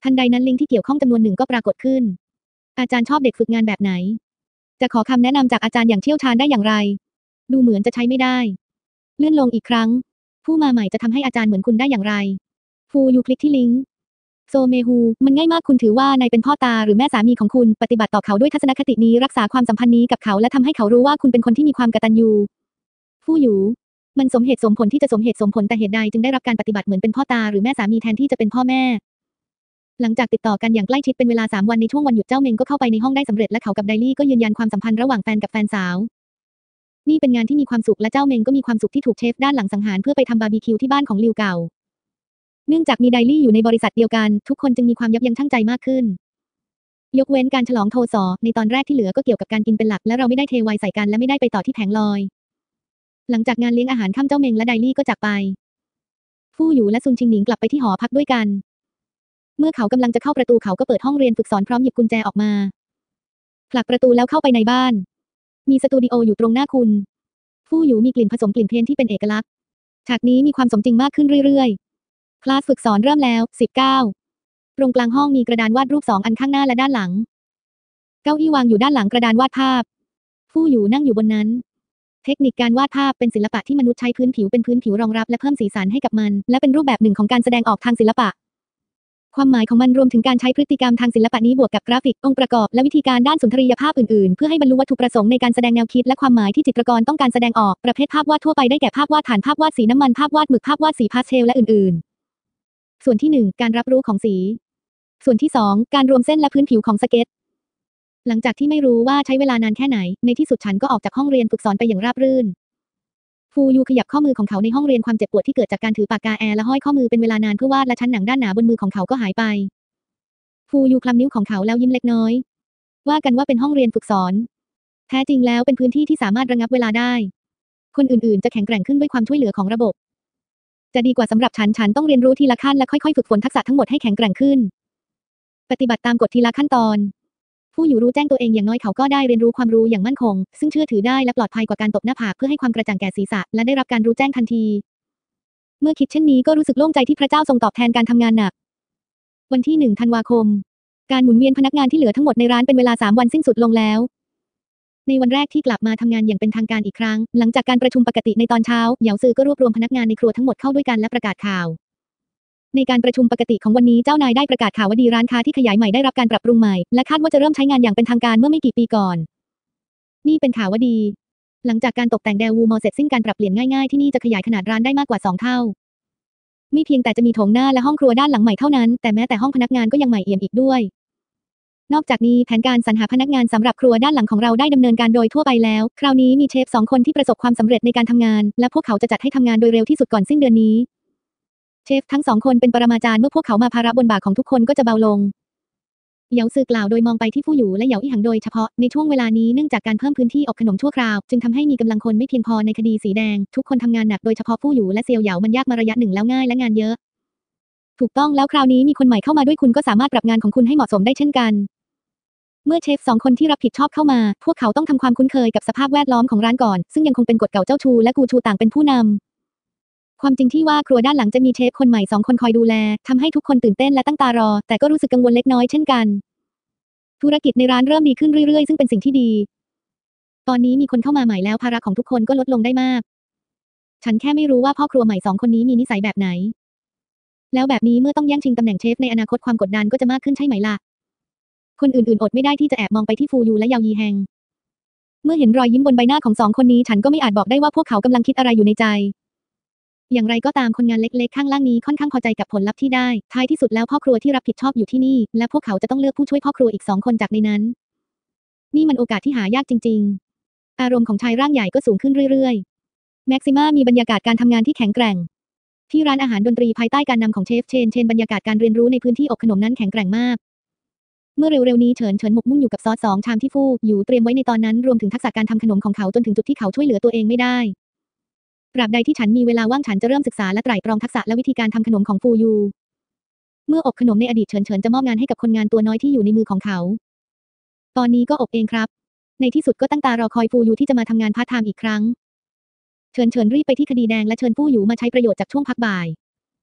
S1: ทันใดนั้นลิงก์ที่เกี่ยวข้องจำนวนหนึ่งก็ปรากฏขึ้นอาจารย์ชอบเด็กฝึกงานแบบไหนจะขอคำแนะนำจากอาจารย์อย่างเชี่ยวชาญได้อย่างไรดูเหมือนจะใช้ไม่ได้เลื่อนลงอีกครั้งผู้มาใหม่จะทำให้อาจารย์เหมือนคุณได้อย่างไรฟูยูคลิกที่ลิงก์โซเมฮูมันง่ายมากคุณถือว่านายเป็นพ่อตาหรือแม่สามีของคุณปฏิบัติต่อเขาด้วยทัศนคตินี้รักษาความสัมพันธ์นี้กับเขาและทำให้เขารู้ว่าคุณเป็นคนที่มีความกตัญญูฟู่หยูมันสมเหตุสมผลที่จะสมเหตุสมผลแต่เหตุใดจึงได้รับการปฏิบัติเหมือนเป็นพ่อตาหรือแม่สามีแทนที่จะเป็นพ่อแม่หลังจากติดต่อกันอย่างใกล้ชิดเป็นเวลา3 วันในช่วงวันหยุดเจ้าเมงก็เข้าไปในห้องได้สำเร็จและเขากับไดลี่ก็ยืนยันความสัมพันธ์ระหว่างแฟนกับแฟนสาวนี่เป็นงานที่มีความสุขและเจ้าเมงก็มีความสุขที่ถูกเชฟด้านหลังสังหารเพื่อไปทำบาร์บีคิวที่บ้านของลิวเก่าเนื่องจากมีไดลี่อยู่ในบริษัทเดียวกันทุกคนจึงมีความยับยั้งชั่งใจมากขึ้นยกเว้นการฉลองโทซอในตอนแรกที่เหลือก็เกี่ยวกับการกินเป็นหลักและเราไม่ได้เทไวน์ใส่กันและไม่ได้ไปต่อที่แผงลอยหลังจากงานเลี้ยงอาหารค่ำเจ้าเมงและไดลี่ก็จากไปฟู่หยูและซุนชิงหนิงกลับไปที่หอพักด้วยกันเมื่อเขากำลังจะเข้าประตูเขาก็เปิดห้องเรียนฝึกสอนพร้อมหยิบกุญแจออกมาผลักประตูแล้วเข้าไปในบ้านมีสตูดิโออยู่ตรงหน้าคุณฟู่หยูมีกลิ่นผสมกลิ่นเพี้ยนที่เป็นเอกลักษณ์ฉากนี้มีความสมจริงมากขึ้นเรื่อยๆคลาสฝึกสอนเริ่มแล้ว19ตรงกลางห้องมีกระดานวาดรูป2 อันข้างหน้าและด้านหลังเก้าอี้วางอยู่ด้านหลังกระดานวาดภาพฟู่หยูนั่งอยู่บนนั้นเทคนิคการวาดภาพเป็นศิลปะที่มนุษย์ใช้พื้นผิวเป็นพื้นผิวรองรับและเพิ่มสีสันให้กับมันและเป็นรูปแบบหนึ่งของการแสดงออกทางศิลปะความหมายของมันรวมถึงการใช้พฤติกรรมทางศิลปะนี้บวกกับกราฟิกองค์ประกอบและวิธีการด้านสุนทรียภาพอื่นๆเพื่อให้บรรลุวัตถุประสงค์ในการแสดงแนวคิดและความหมายที่จิตรกรต้องการแสดงออกประเภทภาพวาดทั่วไปได้แก่ภาพวาดฐานภาพวาดสีน้ำมันภาพวาดหมึกภาพวาดสีพาสเทลและอื่นๆส่วนที่1การรับรู้ของสีส่วนที่2การรวมเส้นและพื้นผิวของสเก็ตหลังจากที่ไม่รู้ว่าใช้เวลานานแค่ไหนในที่สุดฉันก็ออกจากห้องเรียนฝึกสอนไปอย่างราบรื่นฟูยูขยับข้อมือของเขาในห้องเรียนความเจ็บปวดที่เกิดจากการถือปากกาแอร์และห้อยข้อมือเป็นเวลานานเพื่อวาดและชั้นหนังด้านหนาบนมือของเขาก็หายไปฟูยูคลำนิ้วของเขาแล้วยิ้มเล็กน้อยว่ากันว่าเป็นห้องเรียนฝึกสอนแท้จริงแล้วเป็นพื้นที่ที่สามารถระงับเวลาได้คนอื่นๆจะแข็งแกร่งขึ้นด้วยความช่วยเหลือของระบบจะดีกว่าสำหรับฉันต้องเรียนรู้ทีละขั้นและค่อยๆฝึกฝนทักษะทั้งหมดให้แข็งแกร่งขึ้นปฏิบัติตามกฎทีละขั้นตอนผู้อยู่รู้แจ้งตัวเองอย่างน้อยเขาก็ได้เรียนรู้ความรู้อย่างมั่นคงซึ่งเชื่อถือได้และปลอดภัยกว่าการตบหน้าผากเพื่อให้ความกระจ่างแก่ศีรษะและได้รับการรู้แจ้งทันทีเมื่อคิดเช่นนี้ก็รู้สึกโล่งใจที่พระเจ้าทรงตอบแทนการทำงานหนักวันที่1 ธันวาคมการหมุนเวียนพนักงานที่เหลือทั้งหมดในร้านเป็นเวลา3 วันสิ้นสุดลงแล้วในวันแรกที่กลับมาทำงานอย่างเป็นทางการอีกครั้งหลังจากการประชุมปกติในตอนเช้าเหยาซือก็รวบรวมพนักงานในครัวทั้งหมดเข้าด้วยกันและประกาศข่าวในการประชุมปกติของวันนี้เจ้านายได้ประกาศข่าวว่าดีร้านค้าที่ขยายใหม่ได้รับการปรับปรุงใหม่และคาดว่าจะเริ่มใช้งานอย่างเป็นทางการเมื่อไม่กี่ปีก่อนนี่เป็นข่าวว่าดีหลังจากการตกแต่งแดวูมอลเสร็จสิ้นการปรับเปลี่ยนง่ายๆที่นี่จะขยายขนาดร้านได้มากกว่า2 เท่าไม่เพียงแต่จะมีโถงหน้าและห้องครัวด้านหลังใหม่เท่านั้นแต่แม้แต่ห้องพนักงานก็ยังใหม่เอี่ยมอีกด้วยนอกจากนี้แผนการสรรหาพนักงานสำหรับครัวด้านหลังของเราได้ดำเนินการโดยทั่วไปแล้วคราวนี้มีเชฟ2 คนที่ประสบความสำเร็จในการทำงานและพวกเขาจะจัดให้ทำงานโดยเร็วที่สุดก่อนสิ้นเดือนนี้เชฟทั้ง2 คนเป็นปรมาจารย์เมื่อพวกเขามาภาระบนบ่าของทุกคนก็จะเบาลงเหยาซือกล่าวโดยมองไปที่ฟู่หยูและเหยาอี้หังโดยเฉพาะในช่วงเวลานี้เนื่องจากการเพิ่มพื้นที่อบขนมชั่วคราวจึงทำให้มีกำลังคนไม่เพียงพอในคดีสีแดงทุกคนทำงานหนักโดยเฉพาะฟู่หยูและเซียวเหยามันยากมาระยะหนึ่งแล้วง่ายและงานเยอะถูกต้องแล้วคราวนี้มีคนใหม่เข้ามาด้วยคุณก็สามารถปรับงานของคุณให้เหมาะสมได้เช่นกันเมื่อเชฟ2 คนที่รับผิดชอบเข้ามาพวกเขาต้องทำความคุ้นเคยกับสภาพแวดล้อมของร้านก่อนซึ่งยังคงเป็นกฎเก่าเจ้าชูและกูชูต่างเป็นผู้นำความจริงที่ว่าครัวด้านหลังจะมีเชฟคนใหม่2 คนคอยดูแลทำให้ทุกคนตื่นเต้นและตั้งตารอแต่ก็รู้สึกกังวลเล็กน้อยเช่นกันธุรกิจในร้านเริ่มดีขึ้นเรื่อยๆซึ่งเป็นสิ่งที่ดีตอนนี้มีคนเข้ามาใหม่แล้วภาระของทุกคนก็ลดลงได้มากฉันแค่ไม่รู้ว่าพ่อครัวใหม่2 คนนี้มีนิสัยแบบไหนแล้วแบบนี้เมื่อต้องแย่งชิงตำแหน่งเชฟในอนาคตความกดดันก็จะมากขึ้นใช่ไหมล่ะคนอื่นๆอดไม่ได้ที่จะแอบมองไปที่ฟูยูและเยายีแฮงเมื่อเห็นรอยยิ้มบนใบหน้าของ2 คนนี้ฉันก็ไม่อาจบอกได้ว่าพวกเขากำลังคิดอะไรอยู่ในใจอย่างไรก็ตามคนงานเล็กๆข้างล่างนี้ค่อนข้างพอใจกับผลลัพธ์ที่ได้ท้ายที่สุดแล้วพ่อครัวที่รับผิดชอบอยู่ที่นี่และพวกเขาจะต้องเลือกผู้ช่วยพ่อครัวอีก2 คนจากในนั้นนี่มันโอกาสที่หายากจริงๆอารมณ์ของชายร่างใหญ่ก็สูงขึ้นเรื่อยๆแม็กซิม่ามีบรรยากาศการทำงานที่แข็งแกร่งที่ร้านอาหารดนตรีภายใต้การนำของเชฟเชนบรรยากาศการเรียนรู้ในพื้นที่อบขนมนั้นแข็งแกร่งมากเมื่อเร็วๆนี้เฉินหมกมุ่นอยู่กับซอส2 ชามที่ฟู่หยูเตรียมไว้ในตอนนั้นรวมถึงทักษะการทำขนมของเขาจนถึงจุดที่เขาช่วยเหลือตัวเองไม่ได้ตราบใดที่ฉันมีเวลาว่างฉันจะเริ่มศึกษาและไตร่ตรองทักษะและวิธีการทำขนมของฟูยูเมื่ออบขนมในอดีตเฉินจะมอบงานให้กับคนงานตัวน้อยที่อยู่ในมือของเขาตอนนี้ก็อบเองครับในที่สุดก็ตั้งตารอคอยฟูยูที่จะมาทำงานพาร์ทไทม์อีกครั้งเฉินรีบไปที่คดีแดงและเชิญฟู่หยูมาใช้ประโยชน์จากช่วงพักบ่าย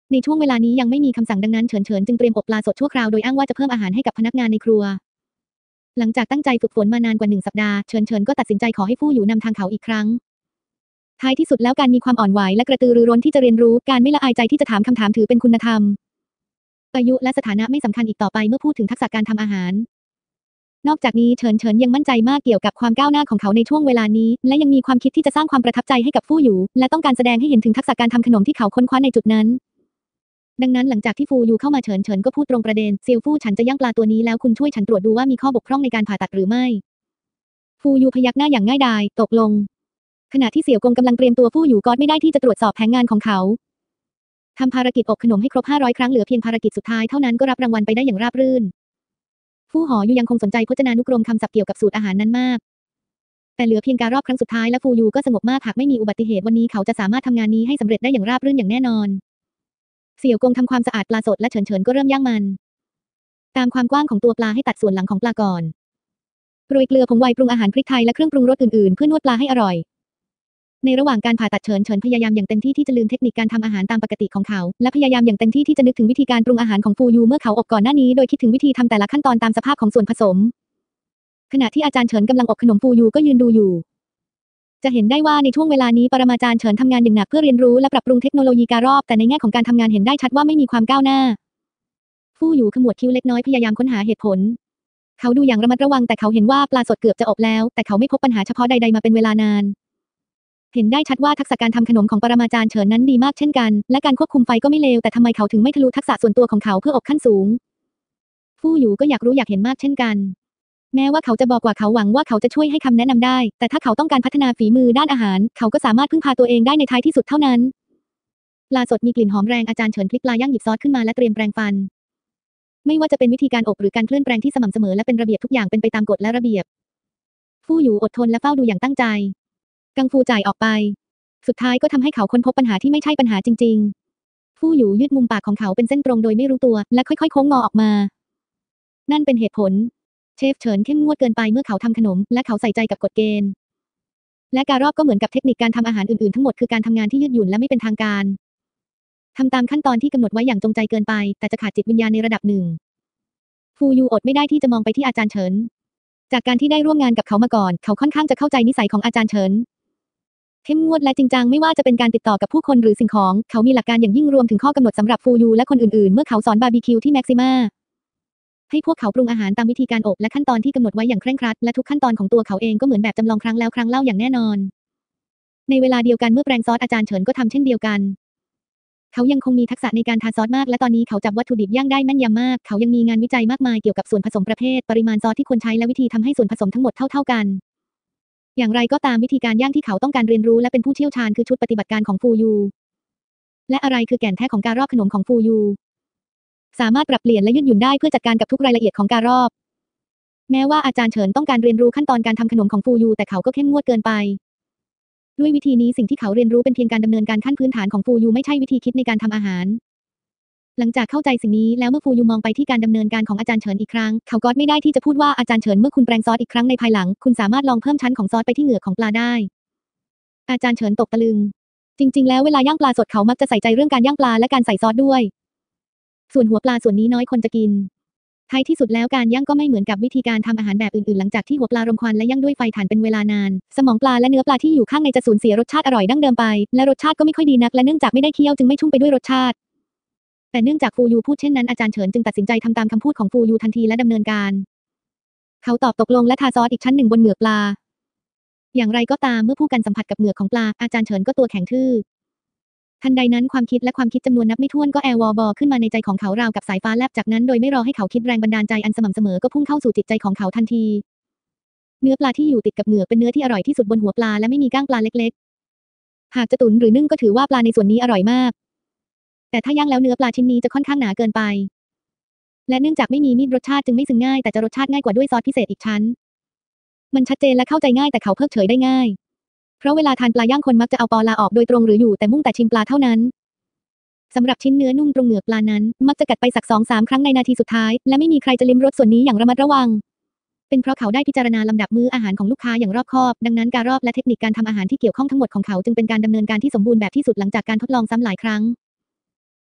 S1: ในช่วงเวลานี้ยังไม่มีคำสั่งดังนั้นเฉินเฉินจึงเตรียมอบปลาสดชั่วคราวโดยอ้างว่าจะเพิ่มอาหารให้กับพนักงานในครัวหลังจากตั้งใจฝึกฝนมานานกว่า1 สัปดาห์เฉินเฉินก็ตัดสินใจขอให้ฟู่อยู่นำทางเขาอีกครั้งท้ายที่สุดแล้วการมีความอ่อนไหวและกระตือรือร้นที่จะเรียนรู้การไม่ละอายใจที่จะถามคำถามถือเป็นคุณธรรมอายุและสถานะไม่สำคัญอีกต่อไปเมื่อพูดถึงทักษะการทำอาหารนอกจากนี้เฉินเฉินยังมั่นใจมากเกี่ยวกับความก้าวหน้าของเขาในช่วงเวลานี้และยังมีความคิดที่จะสร้างความประทับใจให้กับฟู่อยู่และต้องการแสดงให้เห็นถึงทักษะการทำขนมที่เขาค้นคว้าในจุดนั้นดังนั้นหลังจากที่ฟูอยู่เข้ามาเฉินเฉินก็พูดตรงประเด็นเซียวฟู่ฉันจะย่างปลาตัวนี้แล้วคุณช่วยฉันตรวจดูว่ามีข้อบกพร่องในการผ่าตัดหรือไม่ฟูอยู่พยักหน้าอย่างง่ายดายตกลงขณะที่เสี่ยวกงกำลังเตรียมตัวฟู่อยู่ก็ไม่ได้ที่จะตรวจสอบแผนงานของเขาทำภารกิจอบขนมให้ครบ500 ครั้งเหลือเพียงภารกิจสุดท้ายเท่านั้นก็รับรางวัลไปได้อย่างราบรื่นฟู่หออยู่ยังคงสนใจพจนานุกรมคำศัพท์เกี่ยวกับสูตรอาหารนั้นมากแต่เหลือเพียงการรอบครั้งสุดท้ายและฟูยูก็สงบมากหากไม่มีอุบัติเหตุวันนี้เขาจะสามารถทำงานนี้ให้สำเร็จได้อย่างราบรื่นอย่างแน่นอนเสี่ยวกงทำความสะอาดปลาสดและเฉินเฉินก็เริ่มย่างมันตามความกว้างของตัวปลาให้ตัดส่วนหลังของปลาก่อนโรยเกลือผงไวน์ปรุงอาหารพริกไทยและเครื่องปรุงรสอื่นๆเพื่อนวดปลาให้อร่อยในระหว่างการผ่าตัดเฉินเฉินพยายามอย่างเต็มที่ที่จะลืมเทคนิคการทำอาหารตามปกติของเขาและพยายามอย่างเต็มที่ที่จะนึกถึงวิธีการปรุงอาหารของฟูยูเมื่อเขาอบก่อนหน้านี้โดยคิดถึงวิธีทำแต่ละขั้นตอนตามสภาพของส่วนผสมขณะที่อาจารย์เฉินกำลังอบขนมฟูยูก็ยืนดูอยู่จะเห็นได้ว่าในช่วงเวลานี้ปรมาจารย์เฉินทำงานอย่างหนักเพื่อเรียนรู้และปรับปรุงเทคโนโลยีการรอบแต่ในแง่ของการทำงานเห็นได้ชัดว่าไม่มีความก้าวหน้าฟู่อยู่ขมวดคิ้วเล็กน้อยพยายามค้นหาเหตุผลเขาดูอย่างระมัดระวังแต่เขาเห็นว่าปลาสดเกือบจะอบแล้วแต่เขาไม่พบปัญหาเฉพาะใดๆมาเป็นเวลานานเห็นได้ชัดว่าทักษะการทำขนมของปรมาจารย์เฉินนั้นดีมากเช่นกันและการควบคุมไฟก็ไม่เลวแต่ทำไมเขาถึงไม่ทะลุทักษะส่วนตัวของเขาเพื่ออบขั้นสูงฟู่อยู่ก็อยากรู้อยากเห็นมากเช่นกันแม้ว่าเขาจะบอกว่าเขาหวังว่าเขาจะช่วยให้คำแนะนำได้แต่ถ้าเขาต้องการพัฒนาฝีมือด้านอาหารเขาก็สามารถพึ่งพาตัวเองได้ในท้ายที่สุดเท่านั้นปลาสดมีกลิ่นหอมแรงอาจารย์เฉินพลิกปลาย่างหยิบซอสขึ้นมาและเตรียมแปรงฟันไม่ว่าจะเป็นวิธีการอบหรือการเคลื่อนแปรงที่สม่ำเสมอและเป็นระเบียบทุกอย่างเป็นไปตามกฎและระเบียบฟู่อยู่อดทนและเฝ้าดูอย่างตั้งใจกังฟูจ่ายออกไปสุดท้ายก็ทำให้เขาค้นพบปัญหาที่ไม่ใช่ปัญหาจริงๆฟู่อยู่ยืดมุมปากของเขาเป็นเส้นตรงโดยไม่รู้ตัวและค่อยๆโค้งงอออกมานั่นเป็นเหตุผลเชฟเฉินเข้มงวดเกินไปเมื่อเขาทำขนมและเขาใส่ใจกับกฎเกณฑ์และการรอบก็เหมือนกับเทคนิคการทำอาหารอื่นๆทั้งหมดคือการทำงานที่ยืดหยุ่นและไม่เป็นทางการทำตามขั้นตอนที่กำหนดไว้อย่างจงใจเกินไปแต่จะขาดจิตวิญญาณในระดับหนึ่งฟูยูอดไม่ได้ที่จะมองไปที่อาจารย์เฉินจากการที่ได้ร่วมงานกับเขามาก่อนเขาค่อนข้างจะเข้าใจนิสัยของอาจารย์เฉินเข้มงวดและจริงจังไม่ว่าจะเป็นการติดต่อกับผู้คนหรือสิ่งของเขามีหลักการอย่างยิ่งรวมถึงข้อกำหนดสำหรับฟูยูและคนอื่นๆเมื่อเขาสอนบาร์บีคิวที่แม็กซิมาให้พวกเขาปรุงอาหารตามวิธีการอบและขั้นตอนที่กำหนดไว้อย่างเคร่งครัดและทุกขั้นตอนของตัวเขาเองก็เหมือนแบบจำลองครั้งแล้วครั้งเล่าอย่างแน่นอนในเวลาเดียวกันเมื่อแปรงซอสอาจารย์เฉินก็ทำเช่นเดียวกันเขายังคงมีทักษะในการทาซอสมากและตอนนี้เขาจับวัตถุดิบย่างได้แม่นยำมากเขายังมีงานวิจัยมากมายเกี่ยวกับส่วนผสมประเภทปริมาณซอสที่ควรใช้และวิธีทำให้ส่วนผสมทั้งหมดเท่าๆกันอย่างไรก็ตามวิธีการย่างที่เขาต้องการเรียนรู้และเป็นผู้เชี่ยวชาญคือชุดปฏิบัติการของฟูยูและอะไรคือแก่นแท้ของการรอบขนมของฟูยูสามารถปรับเปลี่ยนและยืดหยุ่นได้เพื่อจัดการกับทุกรายละเอียดของการรอบแม้ว่าอาจารย์เฉินต้องการเรียนรู้ขั้นตอนการทำขนมของฟูยูแต่เขาก็เข้มงวดเกินไปด้วยวิธีนี้สิ่งที่เขาเรียนรู้เป็นเพียงการดำเนินการขั้นพื้นฐานของฟูยูไม่ใช่วิธีคิดในการทำอาหารหลังจากเข้าใจสิ่งนี้แล้วเมื่อฟูยูมองไปที่การดำเนินการของอาจารย์เฉินอีกครั้งเขาก็ไม่ได้ที่จะพูดว่าอาจารย์เฉินเมื่อคุณแปรงซอสอีกครั้งในภายหลังคุณสามารถลองเพิ่มชั้นของซอสไปที่เหงือกของปลาได้อาจารย์เฉินตกตะลึงจริงๆแล้วเวลาย่างปลาสดเขามักจะใส่ใจเรื่องการย่างปลาและการใส่ซอสด้วยส่วนหัวปลาส่วนนี้น้อยคนจะกินท้ายที่สุดแล้วการย่างก็ไม่เหมือนกับวิธีการทำอาหารแบบอื่นๆหลังจากที่หัวปลารมควันและย่างด้วยไฟถ่านเป็นเวลานานสมองปลาและเนื้อปลาที่อยู่ข้างในจะสูญเสียรสชาติอร่อยดั้งเดิมไปและรสชาติก็ไม่ค่อยดีนักและเนื่องจากไม่ได้เคี่ยวจึงไม่ชุ่มไปด้วยรสชาติแต่เนื่องจากฟูยูพูดเช่นนั้นอาจารย์เฉินจึงตัดสินใจทำตามคำพูดของฟูยูทันทีและดำเนินการเขาตอบตกลงและทาซอสอีกชั้นหนึ่งบนเหงือกปลาอย่างไรก็ตามเมื่อผู้กันสัมผัสกับเหงือกของปลาอาจารย์เฉินก็ตัวแข็งทื่อทันใดนั้นความคิดจำนวนนับไม่ถ้วนก็แอวบอขึ้นมาในใจของเขาราวกับสายฟ้าแลบจากนั้นโดยไม่รอให้เขาคิดแรงบันดาลใจอันสม่ำเสมอก็พุ่งเข้าสู่จิตใจของเขาทันทีเนื้อปลาที่อยู่ติดกับเหงือกเป็นเนื้อที่อร่อยที่สุดบนหัวปลาและไม่มีก้างปลาเล็กๆหากจะตุ๋นหรือนึ่งก็ถือว่าปลาในส่วนนี้อร่อยมากแต่ถ้าย่างแล้วเนื้อปลาชิ้นนี้จะค่อนข้างหนาเกินไปและเนื่องจากไม่มีมีดรสชาติจึงไม่ซึ้งง่ายแต่จะรสชาติง่ายกว่าด้วยซอสพิเศษอีกชั้นมันชัดเจนและเข้าใจง่ายแต่เขาเพิกเฉยได้ง่ายเพราะเวลาทานปลาย่างคนมักจะเอาปอลาออกโดยตรงหรืออยู่แต่มุ่งแต่ชิมปลาเท่านั้นสำหรับชิ้นเนื้อนุ่มตรงเหงือกปลานั้นมักจะกัดไปสัก 2-3 ครั้งในนาทีสุดท้ายและไม่มีใครจะลิ้มรสส่วนนี้อย่างระมัดระวังเป็นเพราะเขาได้พิจารณาลำดับมื้ออาหารของลูกค้าอย่างรอบคอบดังนั้นการรอบและเทคนิคการทำอาหารที่เกี่ยวข้องทั้งหมดของเขาจึงเป็นการดำเนินการที่สมบูรณ์แบบที่สุดหลังจากการทดลองซ้ำหลายครั้ง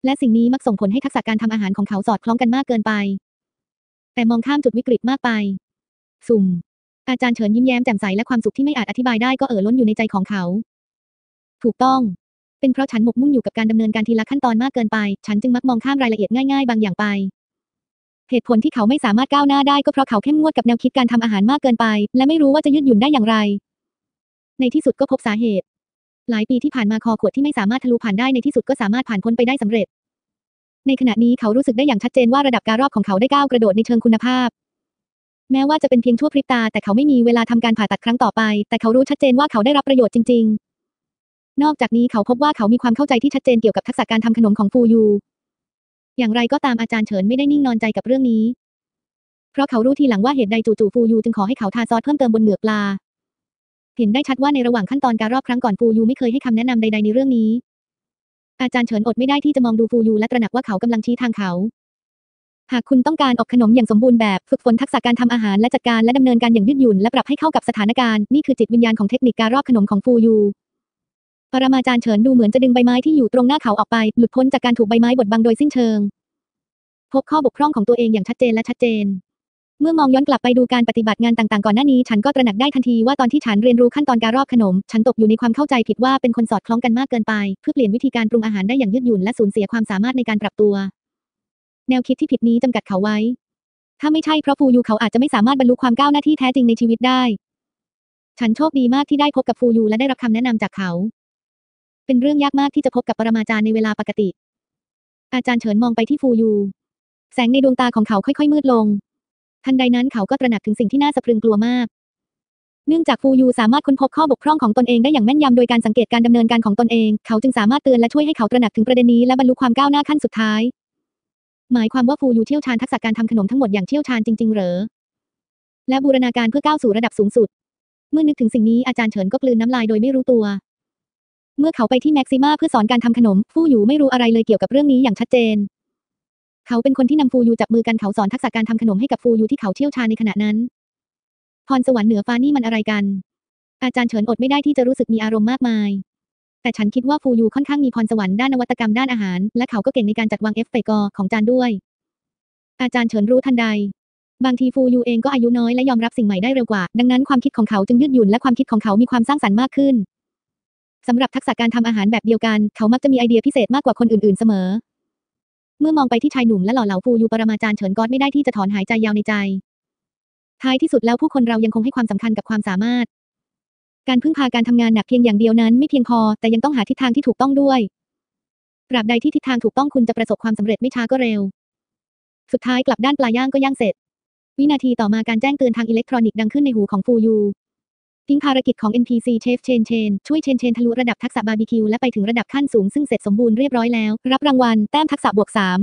S1: และสิ่งนี้มักส่งผลให้ทักษะการทำอาหารของเขาสอดคล้องกันมากเกินไปแต่มองข้ามจุดวิกฤตมากไปสุ่มอาจารย์เฉินยิ้มแย้มแจ่มใสและความสุขที่ไม่อาจอธิบายได้ก็ล้นอยู่ในใจของเขาถูกต้องเป็นเพราะฉันหมกมุ่นอยู่กับการดำเนินการทีละขั้นตอนมากเกินไปฉันจึงมักมองข้ามรายละเอียดง่ายๆบางอย่างไปเหตุผลที่เขาไม่สามารถก้าวหน้าได้ก็เพราะเขาเข้มงวดกับแนวคิดการทำอาหารมากเกินไปและไม่รู้ว่าจะยืดหยุ่นได้อย่างไรในที่สุดก็พบสาเหตุหลายปีที่ผ่านมาคอขวดที่ไม่สามารถทะลุผ่านได้ในที่สุดก็สามารถผ่านพ้นไปได้สำเร็จในขณะนี้เขารู้สึกได้อย่างชัดเจนว่าระดับการรอบของเขาได้ก้าวกระโดดในเชิงคุณภาพแม้ว่าจะเป็นเพียงชั่วพริบตาแต่เขาไม่มีเวลาทำการผ่าตัดครั้งต่อไปแต่เขารู้ชัดเจนว่าเขาได้รับประโยชน์จริงๆนอกจากนี้เขาพบว่าเขามีความเข้าใจที่ชัดเจนเกี่ยวกับทักษะการทำขนมของฟูยูอย่างไรก็ตามอาจารย์เฉินไม่ได้นิ่งนอนใจกับเรื่องนี้เพราะเขารู้ทีหลังว่าเหตุใดจู่ๆฟูยูจึงขอให้เขาทาซอสเพิ่มเติมบนเหงือกปลาเห็นได้ชัดว่าในระหว่างขั้นตอนการรอบครั้งก่อนฟูยูไม่เคยให้คำแนะนำใดๆในเรื่องนี้อาจารย์เฉินอดไม่ได้ที่จะมองดูฟูยูและตระหนักว่าเขากำลังชี้ทางเขาหากคุณต้องการอบขนมอย่างสมบูรณ์แบบฝึกฝนทักษะการทำอาหารและจัดการและดำเนินการอย่างยืดหยุ่นและปรับให้เข้ากับสถานการณ์นี่คือจิตวิญญาณของเทคนิคการรอบขนมของฟูยูปรมาจารย์เฉินดูเหมือนจะดึงใบไม้ที่อยู่ตรงหน้าเขาออกไปหลุดพ้นจากการถูกใบไม้บดบังโดยสิ้นเชิงพบข้อบกพร่องของตัวเองอย่างชัดเจนและชัดเจนเมื่อมองย้อนกลับไปดูการปฏิบัติงานต่างๆก่อนหน้านี้ฉันก็ตระหนักได้ทันทีว่าตอนที่ฉันเรียนรู้ขั้นตอนการรอบขนมฉันตกอยู่ในความเข้าใจผิดว่าเป็นคนสอดคล้องกันมากเกินไปเพื่อเปลี่ยนวิธีการปรุงอาหารได้อย่างยืดหยุ่นและสูญเสียความสามารถในการปรับตัวแนวคิดที่ผิดนี้จำกัดเขาไว้ถ้าไม่ใช่เพราะฟูยูเขาอาจจะไม่สามารถบรรลุความก้าวหน้าที่แท้จริงในชีวิตได้ฉันโชคดีมากที่ได้พบกับฟูยูและได้รับคำแนะนำจากเขาเป็นเรื่องยากมากที่จะพบกับปรมาจารย์ในเวลาปกติอาจารย์เฉินมองไปที่ฟูยูแสงในดวงตาของเขาค่อยๆมืดลงทันใดนั้นเขาก็ตระหนักถึงสิ่งที่น่าสะพรึงกลัวมากเนื่องจากฟูยูสามารถค้นพบข้อบกพร่องของตนเองได้อย่างแม่นยำโดยการสังเกตการดำเนินการของตนเองเขาจึงสามารถเตือนและช่วยให้เขาตระหนักถึงประเด็นนี้และบรรลุความก้าวหน้าขั้นสุดท้ายหมายความว่าฟูยูเชี่ยวชาญทักษะการทำขนมทั้งหมดอย่างเชี่ยวชาญจริงๆเหรอและบูรณาการเพื่อก้าวสู่ระดับสูงสุดเมื่อนึกถึงสิ่งนี้อาจารย์เฉินก็กลืนน้ำลายโดยไม่รู้ตัวเมื่อเขาไปที่แม็กซิมาเพื่อสอนการทำขนมฟูยูไม่รู้อะไรเลยเกี่ยวกับเรื่องนี้อย่างชัดเจนเขาเป็นคนที่นำฟูยูจับมือกันเขาสอนทักษะการทำขนมให้กับฟูยูที่เขาเชี่ยวชาญในขณะนั้นพรสวรรค์เหนือฟ้านี่มันอะไรกันอาจารย์เฉินอดไม่ได้ที่จะรู้สึกมีอารมณ์มากมายแต่ฉันคิดว่าฟูยูค่อนข้างมีพรสวรรค์ด้านนวัตกรรมด้านอาหารและเขาก็เก่งในการจัดวางเอฟเฟกต์ของจานด้วยอาจารย์เฉินรู้ทันใดบางทีฟูยูเองก็อายุน้อยและยอมรับสิ่งใหม่ได้เร็วกว่าดังนั้นความคิดของเขาจึงยืดหยุ่นและความคิดของเขามีความสร้างสรรค์มากขึ้นสำหรับทักษะการทำอาหารแบบเดียวกันเขามักจะมีไอเดียพิเศษมากกว่าคนอื่นๆเสมอเมื่อมองไปที่ชายหนุ่มและหล่อเหลาฟูยูปรมาจารย์เฉินก็ไม่ได้ที่จะถอนหายใจยาวในใจท้ายที่สุดแล้วผู้คนเรายังคงให้ความสำคัญกับความสามารถการพึ่งพาการทำงานหนักเพียงอย่างเดียวนั้นไม่เพียงพอแต่ยังต้องหาทิศทางที่ถูกต้องด้วยตราบใดที่ทิศทางถูกต้องคุณจะประสบความสำเร็จไม่ช้าก็เร็วสุดท้ายกลับด้านปลาย่างก็ย่างเสร็จวินาทีต่อมาการแจ้งเตือนทางอิเล็กทรอนิกส์ดังขึ้นในหูของฟูยูทิ้งภารกิจของ NPC เชฟเชนช่วยเชนทะลุระดับทักษะบาร์บีคิวและไปถึงระดับขั้นสูงซึ่งเสร็จสมบูรณ์เรียบร้อยแล้วรับรางวัลแต้มทักษะ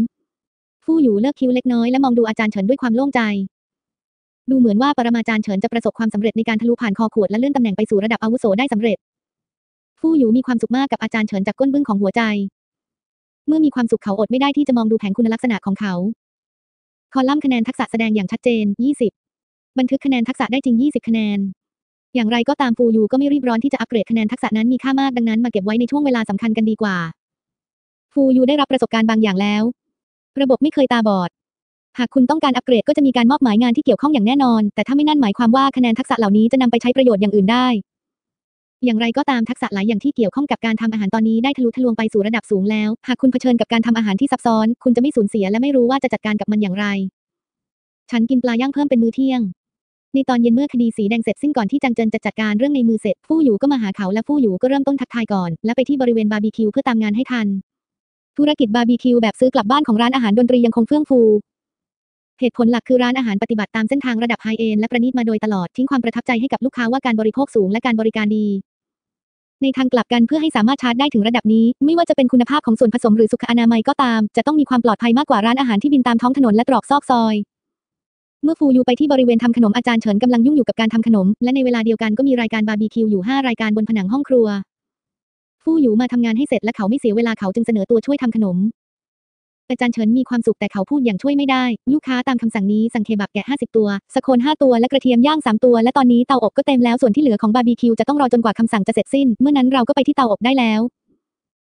S1: +3ฟูยูเลิกคิ้วเล็กน้อยและมองดูอาจารย์เฉินด้วยความโล่งใจดูเหมือนว่าปรมาจารย์เฉินจะประสบความสำเร็จในการทะลุผ่านคอขวดและเลื่อนตำแหน่งไปสู่ระดับอาวุโสได้สำเร็จฟูยูมีความสุขมากกับอาจารย์เฉินจากก้นบึ้งของหัวใจเมื่อมีความสุขเขาอดไม่ได้ที่จะมองดูแผนคุณลักษณะของเขาคอลัมน์คะแนนทักษะแสดงอย่างชัดเจน20บันทึกคะแนนทักษะได้จริง20คะแนนอย่างไรก็ตามฟูยูก็ไม่รีบร้อนที่จะอัปเกรดคะแนนทักษะนั้นมีค่ามากดังนั้นมาเก็บไว้ในช่วงเวลาสำคัญกันดีกว่าฟูยูได้รับประสบการณ์บางอย่างแล้วระบบไม่เคยตาบอดหากคุณต้องการอัปเกรดก็จะมีการมอบหมายงานที่เกี่ยวข้องอย่างแน่นอนแต่ถ้าไม่นั่นหมายความว่าคะแนนทักษะเหล่านี้จะนำไปใช้ประโยชน์อย่างอื่นได้อย่างไรก็ตามทักษะหลายอย่างที่เกี่ยวข้องกับการทำอาหารตอนนี้ได้ทะลุทะลวงไปสู่ระดับสูงแล้วหากคุณเผชิญกับการทำอาหารที่ซับซ้อนคุณจะไม่สูญเสียและไม่รู้ว่าจะจัดการกับมันอย่างไรฉันกินปลาย่างเพิ่มเป็นมื้อเที่ยงในตอนเย็นเมื่อคดีสีแดงเสร็จสิ้นก่อนที่จางเจินจะจัดการเรื่องในมือเสร็จฟู่หยูก็มาหาเขาและฟู่หยูก็เริ่มต้นทักทายก่อนและไปที่บริเวณบาร์บีคิวเพื่อตามงานให้ทันธุรกิจบาร์บีคิวแบบซื้อกลับบ้านของร้านอาหารดนตรียังคงเฟื่องฟูเหตุผลหลักคือร้านอาหารปฏิบัติตามเส้นทางระดับไฮเอนด์และประณีตมาโดยตลอดทิ้งความประทับใจให้กับลูกค้าว่าการบริโภคสูงและการบริการดีในทางกลับกันเพื่อให้สามารถชาร์จได้ถึงระดับนี้ไม่ว่าจะเป็นคุณภาพของส่วนผสมหรือสุขอนามัยก็ตามจะต้องมีความปลอดภัยมากกว่าร้านอาหารที่บินตามท้องถนนและตรอกซอกซอยเมื่อฟูยูไปที่บริเวณทำขนมอาจารย์เฉินกำลังยุ่งอยู่กับการทำขนมและในเวลาเดียวกันก็มีรายการบาร์บีคิวอยู่5รายการบนผนังห้องครัวฟูยูมาทำงานให้เสร็จและเขาไม่เสียเวลาเขาจึงเสนอตัวช่วยทำขนมอาจารย์เฉินมีความสุขแต่เขาพูดอย่างช่วยไม่ได้ลูกค้าตามคำสั่งนี้สั่งเคบับแกะ50ตัวสโคน5ตัวและกระเทียมย่าง3ตัวและตอนนี้เตาอบก็เต็มแล้วส่วนที่เหลือของบาร์บีคิวจะต้องรอจนกว่าคำสั่งจะเสร็จสิ้นเมื่อนั้นเราก็ไปที่เตาอบได้แล้ว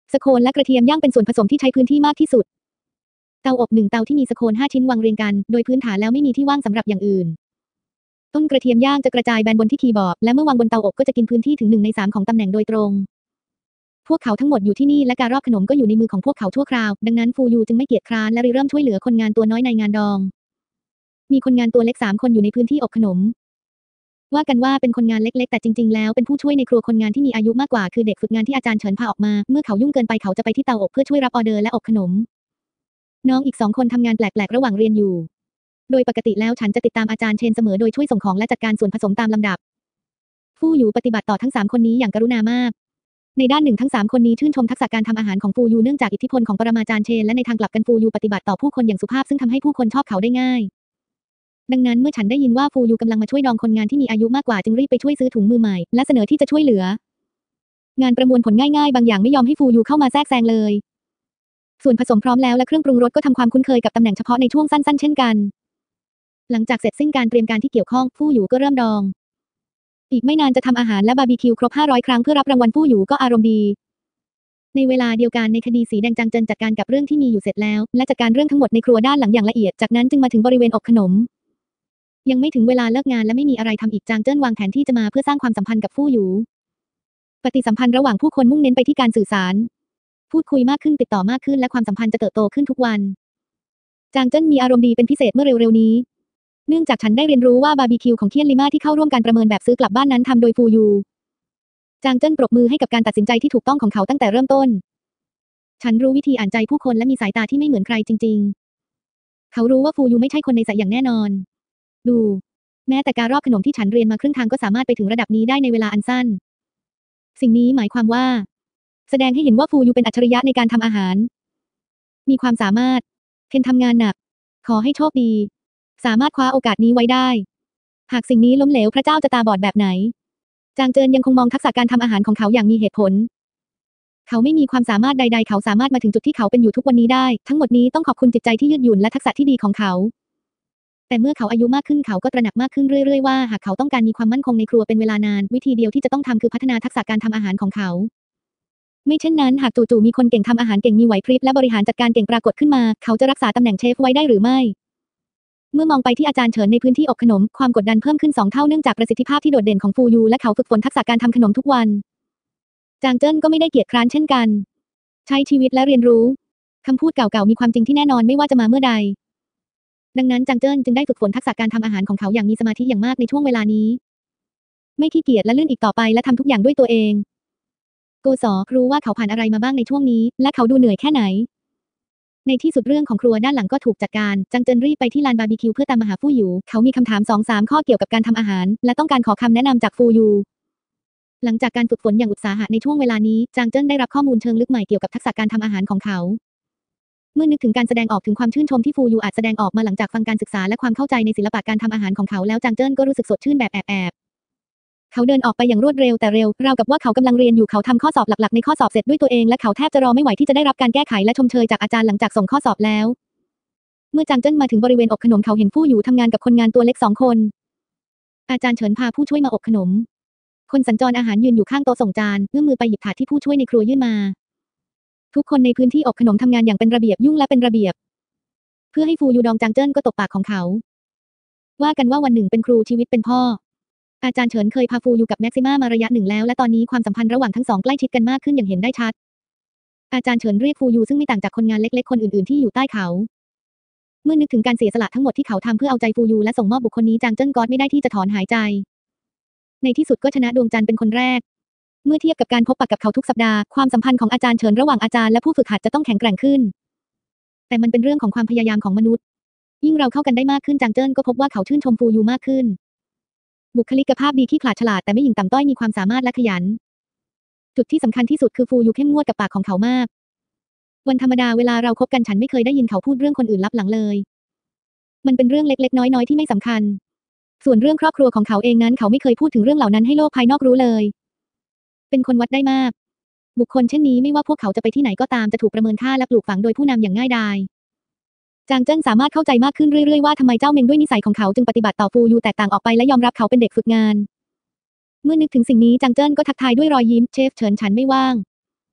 S1: สโคนและกระเทียมย่างเป็นส่วนผสมที่ใช้พื้นที่มากที่สุดเตาอบ1เตาที่มีสโคน5ชิ้นวางเรียงกันโดยพื้นฐานแล้วไม่มีที่ว่างสำหรับอย่างอื่นต้นกระเทียมย่างจะกระจายแบนบนที่คีย์บอร์ดและเมื่อวางบนเตาอบก็จะกินพื้นที่ถึง1 ใน 3ของตำแหน่งโดยตรงพวกเขาทั้งหมดอยู่ที่นี่และการรอบขนมก็อยู่ในมือของพวกเขาชั่วคราวดังนั้นฟูยูจึงไม่เกียจคร้านและเริ่มช่วยเหลือคนงานตัวน้อยในงานดองมีคนงานตัวเล็ก3 คนอยู่ในพื้นที่อบขนมว่ากันว่าเป็นคนงานเล็กๆแต่จริงๆแล้วเป็นผู้ช่วยในครัวคนงานที่มีอายุมากกว่าคือเด็กฝึกงานที่อาจารย์เฉินพาออกมาเมื่อเขายุ่งเกินไปเขาจะไปที่เตาอบเพื่อช่วยรับออเดอร์และอบขนมน้องอีก2 คนทำงานแปลกๆระหว่างเรียนอยู่โดยปกติแล้วฉันจะติดตามอาจารย์เชนเสมอโดยช่วยส่งของและจัดการส่วนผสมตามลำดับฟูยูปฏิบัติต่อทั้ง3 คนนี้อย่างกรุณามากในด้านหนึ่งทั้ง3 คนนี้ชื่นชมทักษะการทำอาหารของฟูยูเนื่องจากอิทธิพลของปรมาจารย์เชนและในทางกลับกันฟูยูปฏิบัติต่อผู้คนอย่างสุภาพซึ่งทำให้ผู้คนชอบเขาได้ง่ายดังนั้นเมื่อฉันได้ยินว่าฟูยูกำลังมาช่วยดองคนงานที่มีอายุมากกว่าจึงรีบไปช่วยซื้อถุงมือใหม่และเสนอที่จะช่วยเหลืองานประมวลผลง่ายๆบางอย่างไม่ยอมให้ฟูยูเข้ามาแทรกแซงเลยส่วนผสมพร้อมแล้วและเครื่องปรุงรสก็ทำความคุ้นเคยกับตำแหน่งเฉพาะในช่วงสั้นๆเช่นกันหลังจากเสร็จสิ้นการเตรียมการที่เกี่ยวข้องฟูยูก็เริ่มดองอีกไม่นานจะทำอาหารและบาร์บีคิวครบ500 ครั้งเพื่อรับรางวัลฟูยูก็อารมณ์ดีในเวลาเดียวกันในคดีสีแดงจางเจินจัดการกับเรื่องที่มีอยู่เสร็จแล้วและจัดการเรื่องทั้งหมดในครัวด้านหลังอย่างละเอียดจากนั้นจึงมาถึงบริเวณอบขนมยังไม่ถึงเวลาเลิกงานและไม่มีอะไรทำอีกจางเจิ้นวางแผนที่จะมาเพื่อสร้างความสัมพันธ์กับฟู่หยูปฏิสัมพันธ์ระหว่างผู้คนมุ่งเน้นไปที่การสื่อสารพูดคุยมากขึ้นติดต่อมากขึ้นและความสัมพันธ์จะเติบโตขึ้นทุกวันจางเจิ้นมีอารมณ์ดีเป็นพิเศษเมื่อเร็วๆนี้เนื่องจากฉันได้เรียนรู้ว่าบาร์บีคิวของเทียนลิม่าที่เข้าร่วมการประเมินแบบซื้อกลับบ้านนั้นทำโดยฟูยูจางเจิ้นปรบมือให้กับการตัดสินใจที่ถูกต้องของเขาตั้งแต่เริ่มต้นฉันรู้วิธีอ่านใจผู้คนและมีสายตาที่ไม่เหมือนใครจริงๆเขารู้ว่าฟูยูไม่ใช่คนในสายอย่างแน่นอนดูแม้แต่การรอบขนมที่ฉันเรียนมาครึ่งทางก็สามารถไปถึงระดับนี้ได้ในเวลาอันสั้นสิ่งนี้หมายความว่าแสดงให้เห็นว่าฟูยูเป็นอัจฉริยะในการทำอาหารมีความสามารถเทนทำงานหนักขอให้โชคดีสามารถคว้าโอกาสนี้ไว้ได้หากสิ่งนี้ล้มเหลวพระเจ้าจะตาบอดแบบไหนจางเจินยังคงมองทักษะการทำอาหารของเขาอย่างมีเหตุผลเขาไม่มีความสามารถใดๆเขาสามารถมาถึงจุดที่เขาเป็นอยู่ทุกวันนี้ได้ทั้งหมดนี้ต้องขอบคุณจิตใจที่ยืดหยุ่นและทักษะที่ดีของเขาแต่เมื่อเขาอายุมากขึ้นเขาก็ตระหนักมากขึ้นเรื่อยๆว่าหากเขาต้องการมีความมั่นคงในครัวเป็นเวลานานวิธีเดียวที่จะต้องทำคือพัฒนาทักษะการทำอาหารของเขาไม่เช่นนั้นหากจู่ๆมีคนเก่งทำอาหารเก่งมีไหวพริบและบริหารจัดการเก่งปรากฏขึ้นมาเขาจะรักษาตำแหน่งเชฟไว้ได้หรือไม่เมื่อมองไปที่อาจารย์เฉินในพื้นที่อบขนมความกดดันเพิ่มขึ้น2 เท่าเนื่องจากประสิทธิภาพที่โดดเด่นของฟูยูและเขาฝึกฝนทักษะการทำขนมทุกวันจางเจิ้นก็ไม่ได้เกียจคร้านเช่นกันใช้ชีวิตและเรียนรู้คำพูดเก่าๆมีความจริงที่แน่นอนไม่ว่าจะมาเมื่อใดดังนั้นจางเจิ้นจึงได้ฝึกฝนทักษะการทำอาหารของเขาอย่างมีสมาธิอย่างมากในช่วงเวลานี้ไม่ขี้เกียจและลื่นอีกต่อไปและทำทุกอย่างด้วยตัวเองโกซอรู้ว่าเขาผ่านอะไรมาบ้างในช่วงนี้และเขาดูเหนื่อยแค่ไหนในที่สุดเรื่องของครัวด้านหลังก็ถูกจัดการจางเจิ้นรีบไปที่ลานบาร์บีคิวเพื่อตามมาหาฟู่หยูเขามีคำถาม 2-3 ข้อเกี่ยวกับการทำอาหารและต้องการขอคำแนะนำจากฟู่หยูหลังจากการฝึกฝนอย่างอุตสาหะในช่วงเวลานี้จางเจิ้นได้รับข้อมูลเชิงลึกใหม่เกี่ยวกับทักษะการทำอาหารของเขาเมื่อนึกถึงการแสดงออกถึงความชื่นชมที่ฟูยูอาจแสดงออกมาหลังจากฟังการศึกษาและความเข้าใจในศิลปะการทำอาหารของเขาแล้วจางเจิ้นก็รู้สึกสดชื่นแบบแอบเขาเดินออกไปอย่างรวดเร็วแต่เร็วราวกับว่าเขากำลังเรียนอยู่เขาทำข้อสอบหลักๆในข้อสอบเสร็จด้วยตัวเองและเขาแทบจะรอไม่ไหวที่จะได้รับการแก้ไขและชมเชยจากอาจารย์หลังจากส่งข้อสอบแล้วเมื่อจางเจิ้นมาถึงบริเวณอบขนมเขาเห็นฟู่หยูทำงานกับคนงานตัวเล็ก2 คนอาจารย์เฉินพาผู้ช่วยมาอบขนมคนสัญจรอาหารยืนอยู่ข้างโต๊ะส่งจานเอื้อมมือไปหยิบถาดที่ผู้ช่วยในครัวยื่นมาทุกคนในพื้นที่อบขนมทำงานอย่างเป็นระเบียบยุ่งและเป็นระเบียบเพื่อให้ฟูยูดองจางเจิ้นก็ตบปากของเขาว่ากันว่าวันหนึ่งเป็นครูชีวิตเป็นพ่ออาจารย์เฉินเคยพาฟูยูกับแม็กซิม่ามาระยะหนึ่งแล้วและตอนนี้ความสัมพันธ์ระหว่างทั้งสองใกล้ชิดกันมากขึ้นอย่างเห็นได้ชัดอาจารย์เฉินเรียกฟูยูซึ่งไม่ต่างจากคนงานเล็กๆคนอื่นๆที่อยู่ใต้เขาเมื่อนึกถึงการเสียสละทั้งหมดที่เขาทำเพื่อเอาใจฟูยูและส่งมอบบุคคลนี้จางเจิ้นก็ไม่ได้ที่จะถอนหายใจในที่สุดก็ชนะดวงจันทร์เป็นคนแรกเมื่อเทียบกับการพบปะกับเขาทุกสัปดาห์ความสัมพันธ์ของอาจารย์เฉินระหว่างอาจารย์และผู้ฝึกหัดจะต้องแข็งแกร่งขึ้นแต่มันเป็นเรื่องของความพยายามของมนุษย์ยิ่งเราเข้ากันได้มากขึ้นจางเจิ้นก็พบว่าเขาชื่นชมฟูยูมากขึ้นบุคลิกภาพดีขี้ขลาดฉลาดแต่ไม่หยิ่งต่ำต้อยมีความสามารถและขยันจุดที่สำคัญที่สุดคือฟูยูเข้มงวดกับปากของเขามากวันธรรมดาเวลาเราคบกันฉันไม่เคยได้ยินเขาพูดเรื่องคนอื่นลับหลังเลยมันเป็นเรื่องเล็กๆน้อยๆที่ไม่สำคัญส่วนเรื่องครอบครัวของเขาเองนั้นเขาไม่เคยพูดถึงเรื่องเหล่านั้นให้โลกภายนอกรู้เลยเป็นคนวัดได้มากบุคคลเช่นนี้ไม่ว่าพวกเขาจะไปที่ไหนก็ตามจะถูกประเมินค่าและปลูกฝังโดยผู้นำอย่างง่ายดายจางเจิ้นสามารถเข้าใจมากขึ้นเรื่อยๆว่าทำไมเจ้าเมงด้วยนิสัยของเขาจึงปฏิบัติต่อฟูยูแตกต่างออกไปและยอมรับเขาเป็นเด็กฝึกงานเมื่อนึกถึงสิ่งนี้จางเจิ้นก็ทักทายด้วยรอยยิ้มเชฟเฉินฉันไม่ว่าง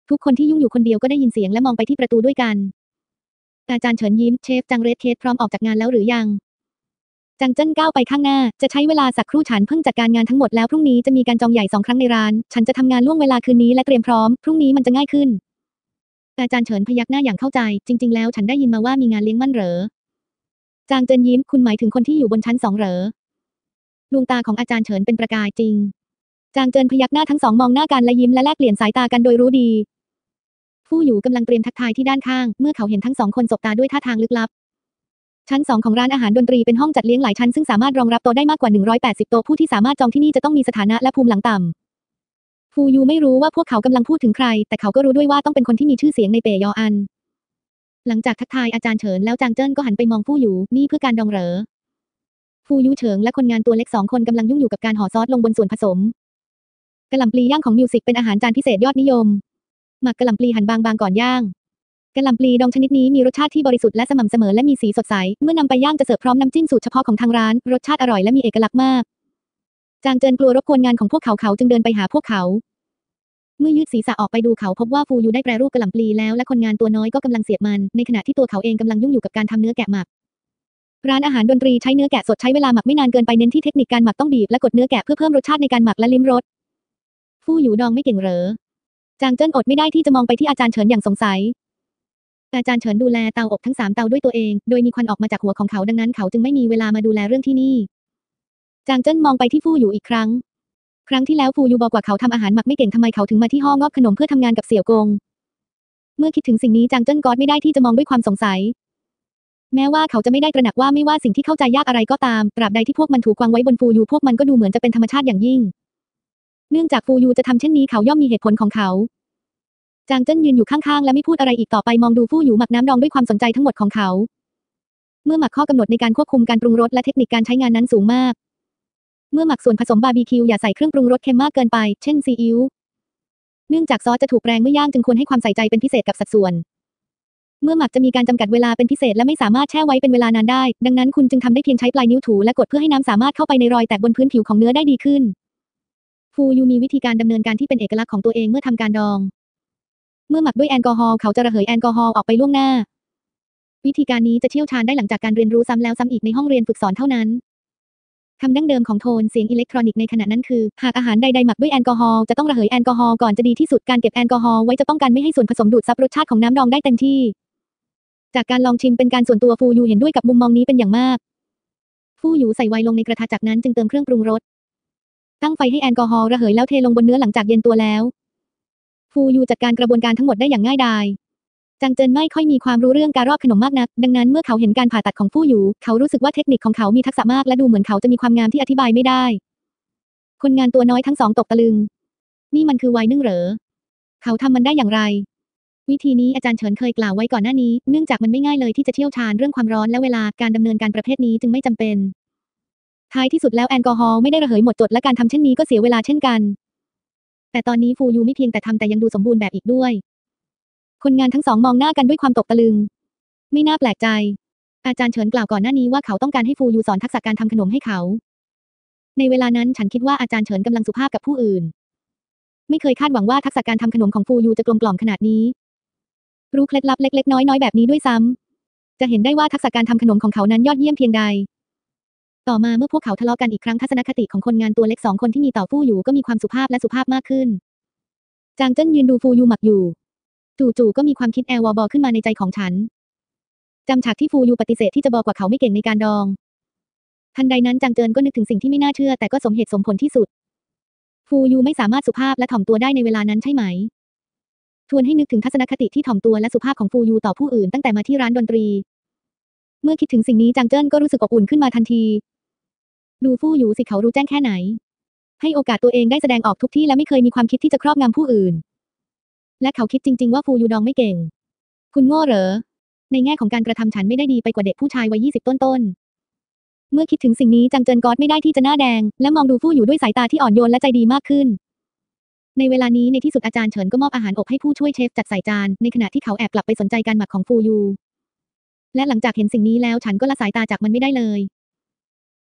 S1: ทุกคนที่ยุ่งอยู่คนเดียวก็ได้ยินเสียงและมองไปที่ประตูด้วยกันอาจารย์เฉินยิ้มเชฟจังเรดเคสพร้อมออกจากงานแล้วหรือยังจางเจิ้นก้าวไปข้างหน้าจะใช้เวลาสักครู่ฉันเพิ่งจัดการงานทั้งหมดแล้วพรุ่งนี้จะมีการจองใหญ่2 ครั้งในร้านฉันจะทำงานล่วงเวลาคืนนี้และเตรียมพร้อมพรุ่งนี้มันจะง่ายขึ้นอาจารย์เฉินพยักหน้าอย่างเข้าใจจริงๆแล้วฉันได้ยินมาว่ามีงานเลี้ยงมั่นเหรอจางเจิ้นยิ้มคุณหมายถึงคนที่อยู่บนชั้น2เหรอดวงตาของอาจารย์เฉินเป็นประกายจริงจางเจิ้นพยักหน้าทั้งสองมองหน้ากันและยิ้มและแลกเปลี่ยนสายตากันโดยรู้ดีฟู่อยู่กำลังเตรียมทักทายที่ด้านข้างเมื่อเขาเห็นทั้งสองคนสบตาด้วยท่าทางลึกลับชั้น2ของร้านอาหารดนตรีเป็นห้องจัดเลี้ยงหลายชั้นซึ่งสามารถรองรับโต๊ะได้มากกว่า180โต๊ะผู้ที่สามารถจองที่นี่จะต้องมีสถานะและภูมิหลังต่ำฟูยูไม่รู้ว่าพวกเขากำลังพูดถึงใครแต่เขาก็รู้ด้วยว่าต้องเป็นคนที่มีชื่อเสียงในเป่ยออันหลังจากทักทายอาจารย์เฉินแล้วจางเจิ้นก็หันไปมองฟู่อยู่นี่เพื่อการดองเหรอฟูยูเฉิงและคนงานตัวเล็ก2 คนกำลังยุ่งอยู่กับการห่อซอสลงบนส่วนผสมกะหล่ำปลีย่างของมิวสิกเป็นอาหารจานพิเศษยอดนิยมหมักกะหล่ำปลีหั่นบางๆก่อนย่างกะหล่ำปลีดองชนิดนี้มีรสชาติที่บริสุทธิ์และสม่ำเสมอและมีสีสดใสเมื่อนำไปย่างจะเสิร์ฟพร้อมน้ำจิ้มสูตรเฉพาะของทางร้านรสชาติอร่อยและมีเอกลักษณ์มากจางเจิ้นกลัวรบกวนงานของพวกเขาจึงเดินไปหาพวกเขาเมื่อยืดศีรษะออกไปดูเขาพบว่าฟูยูได้แปรรูปกะหล่ำปลีแล้วและคนงานตัวน้อยก็กำลังเสียบมันในขณะที่ตัวเขาเองกำลังยุ่งอยู่กับการทำเนื้อแกะหมักร้านอาหารดนตรีใช้เนื้อแกะสดใช้เวลาหมักไม่นานเกินไปเน้นที่เทคนิคการหมักต้องบีบและกดเนื้อแกะเพื่อเพิ่มรสชาติในการหมักและลิ้มรสฟู่อยู่ดองไม่เก่งเหรอจางเจิ้นอดไม่ได้ที่จะมองไปที่อาจารย์เฉินอย่างสงสัยอาจารย์เฉินดูแลเตาอบทั้ง3 เตาด้วยตัวเองโดยมีควันออกมาจากหัวของเขาดังนั้นเขาจึงไม่มีเวลามาดูแลเรื่องที่นี่จางเจิ้นมองไปที่ฟู่อยู่อีกครั้งที่แล้วฟู่อยู่บอกว่าเขาทำอาหารหมักไม่เก่งทำไมเขาถึงมาที่ห้องงอบขนมเพื่อทำงานกับเสี่ยวกงเมื่อคิดถึงสิ่งนี้จางเจิ้นก็ไม่ได้ที่จะมองด้วยความสงสัยแม้ว่าเขาจะไม่ได้ตระหนักว่าไม่ว่าสิ่งที่เข้าใจยากอะไรก็ตามตราบใดที่พวกมันถูกวางไว้บนฟูยูพวกมันก็ดูเหมือนจะเป็นธรรมชาติอย่างยิ่งเนื่องจากฟูยูจะทำเช่นนี้เขาย่อมมีเหตุผลของเขาจางเจิ้นยืนอยู่ข้างๆและไม่พูดอะไรอีกต่อไปมองดูฟู่อยู่หมักน้ำดองด้วยความสนใจทั้งหมดของเขาเมื่อหมักข้อกำหนดในการควบคุมการปรุงรสและเทคนิคการใช้งานนั้นสูงมากเมื่อหมักส่วนผสมบาร์บีคิวอย่าใส่เครื่องปรุงรสเค็มมากเกินไปเช่นซีอิ๊วเนื่องจากซอสจะถูกแรงเมื่อย่างจึงควรให้ความใส่ใจเป็นพิเศษกับสัดส่วนเมื่อหมักจะมีการจำกัดเวลาเป็นพิเศษและไม่สามารถแช่ไว้เป็นเวลานานได้ดังนั้นคุณจึงทำได้เพียงใช้ปลายนิ้วถูและกดเพื่อให้น้ำสามารถเข้าไปในรอยแตกบนพื้นผิวของเนื้อได้ดีขึ้นฟูยูมีวิธีการดำเนินการที่เป็นเอกลักษณ์ของตัวเองเมื่อทำการดองเมื่อหมักด้วยแอลกอฮอล์เขาจะระเหยแอลกอฮอล์ออกไปล่วงหน้าวิธีการนี้จะเชี่ยวชาญได้หลังจากการเรียนรู้ซ้ำแล้วซ้ำอีกในห้องเรียนฝึกสอนเท่านั้นคำดั้งเดิมของโทนเสียงอิเล็กทรอนิกส์ในขณะนั้นคือหากอาหารใดๆหมักด้วยแอลกอฮอล์จะต้องระเหยแอลกอฮอล์ก่อนจะดีที่สุดการเก็บแอลกอฮอล์ไว้จะป้องกันไม่ให้ส่วนผสมดูดซับรสชาติของน้ำดองได้เต็มที่จากการลองชิมเป็นการส่วนตัวฟูยูเห็นด้วยกับมุมมองนี้เป็นอย่างมากฟูยูใส่ไวน์ลงในกระทะจากนั้นจึงเติมเครื่องปรุงรสตั้งไฟให้แอลกอฮอล์ระเหยแล้วเทลงบนเนื้อหลังจากเย็นตัวแล้วฟูยูจัดการกระบวนการทั้งหมดได้อย่างง่ายดายจางเจินไม่ค่อยมีความรู้เรื่องการรอบขนมมากนักดังนั้นเมื่อเขาเห็นการผ่าตัดของฟูอยู่เขารู้สึกว่าเทคนิคของเขามีทักษะมากและดูเหมือนเขาจะมีความงามที่อธิบายไม่ได้คนงานตัวน้อยทั้งสองตกตะลึงนี่มันคือไวน์นึ่งเหรอเขาทำมันได้อย่างไรวิธีนี้อาจารย์เฉินเคยกล่าวไว้ก่อนหน้านี้เนื่องจากมันไม่ง่ายเลยที่จะเชี่ยวชาญเรื่องความร้อนและเวลาการดำเนินการประเภทนี้จึงไม่จำเป็นท้ายที่สุดแล้วแอลกอฮอล์ไม่ได้ระเหยหมดจดและการทำเช่นนี้ก็เสียเวลาเช่นกันแต่ตอนนี้ฟูยูไม่เพียงแต่ทำแต่ยังดูสมบูรณ์แบบอีกด้วยคนงานทั้งสองมองหน้ากันด้วยความตกตะลึงไม่น่าแปลกใจอาจารย์เฉินกล่าวก่อนหน้านี้ว่าเขาต้องการให้ฟูยูสอนทักษะการทำขนมให้เขาในเวลานั้นฉันคิดว่าอาจารย์เฉินกำลังสุภาพกับผู้อื่นไม่เคยคาดหวังว่าทักษะการทำขนมของฟูยูจะกลมกล่อมขนาดนี้รู้เคล็ดลับเล็กๆน้อยๆแบบนี้ด้วยซ้ำจะเห็นได้ว่าทักษะการทำขนมของเขานั้นยอดเยี่ยมเพียงใดต่อมาเมื่อพวกเขาทะเลาะกันอีกครั้งทัศนคติของคนงานตัวเล็ก2 คนที่มีต่อฟูยูก็มีความสุภาพและสุภาพมากขึ้นจางเจิ้นยืนดูฟูยูหมักอยู่จู่ๆก็มีความคิดแอลวอบอขึ้นมาในใจของฉันจำฉากที่ฟูยูปฏิเสธที่จะบอกว่าเขาไม่เก่งในการดองทันใดนั้นจางเจินก็นึกถึงสิ่งที่ไม่น่าเชื่อแต่ก็สมเหตุสมผลที่สุดฟูยูไม่สามารถสุภาพและถ่อมตัวได้ในเวลานั้นใช่ไหมทวนให้นึกถึงทัศนคติที่ถ่อมตัวและสุภาพของฟูยูต่อผู้อื่นตั้งแต่มาที่ร้านดนตรีเมื่อคิดถึงสิ่งนี้จางเจิ้นก็รู้สึกอบอุ่นขึ้นมาทันทีดูฟูยูสิเขารู้แจ้งแค่ไหนให้โอกาสตัวเองได้แสดงออกทุกที่และไม่เคยมีความคิดที่จะครอบงำผู้อื่นและเขาคิดจริงๆว่าฟูยูดองไม่เก่งคุณโง่เหรอในแง่ของการกระทำฉันไม่ได้ดีไปกว่าเด็กผู้ชายวัย20ต้นๆเมื่อคิดถึงสิ่งนี้จางเจินก็ไม่ได้ที่จะหน้าแดงและมองดูฟูอยู่ด้วยสายตาที่อ่อนโยนและใจดีมากขึ้นในเวลานี้ในที่สุดอาจารย์เฉินก็มอบอาหารอบให้ผู้ช่วยเชฟจัดใส่จานในขณะที่เขาแอบกลับไปสนใจการหมักของฟูยูและหลังจากเห็นสิ่งนี้แล้วฉันก็ละสายตาจากมันไม่ได้เลย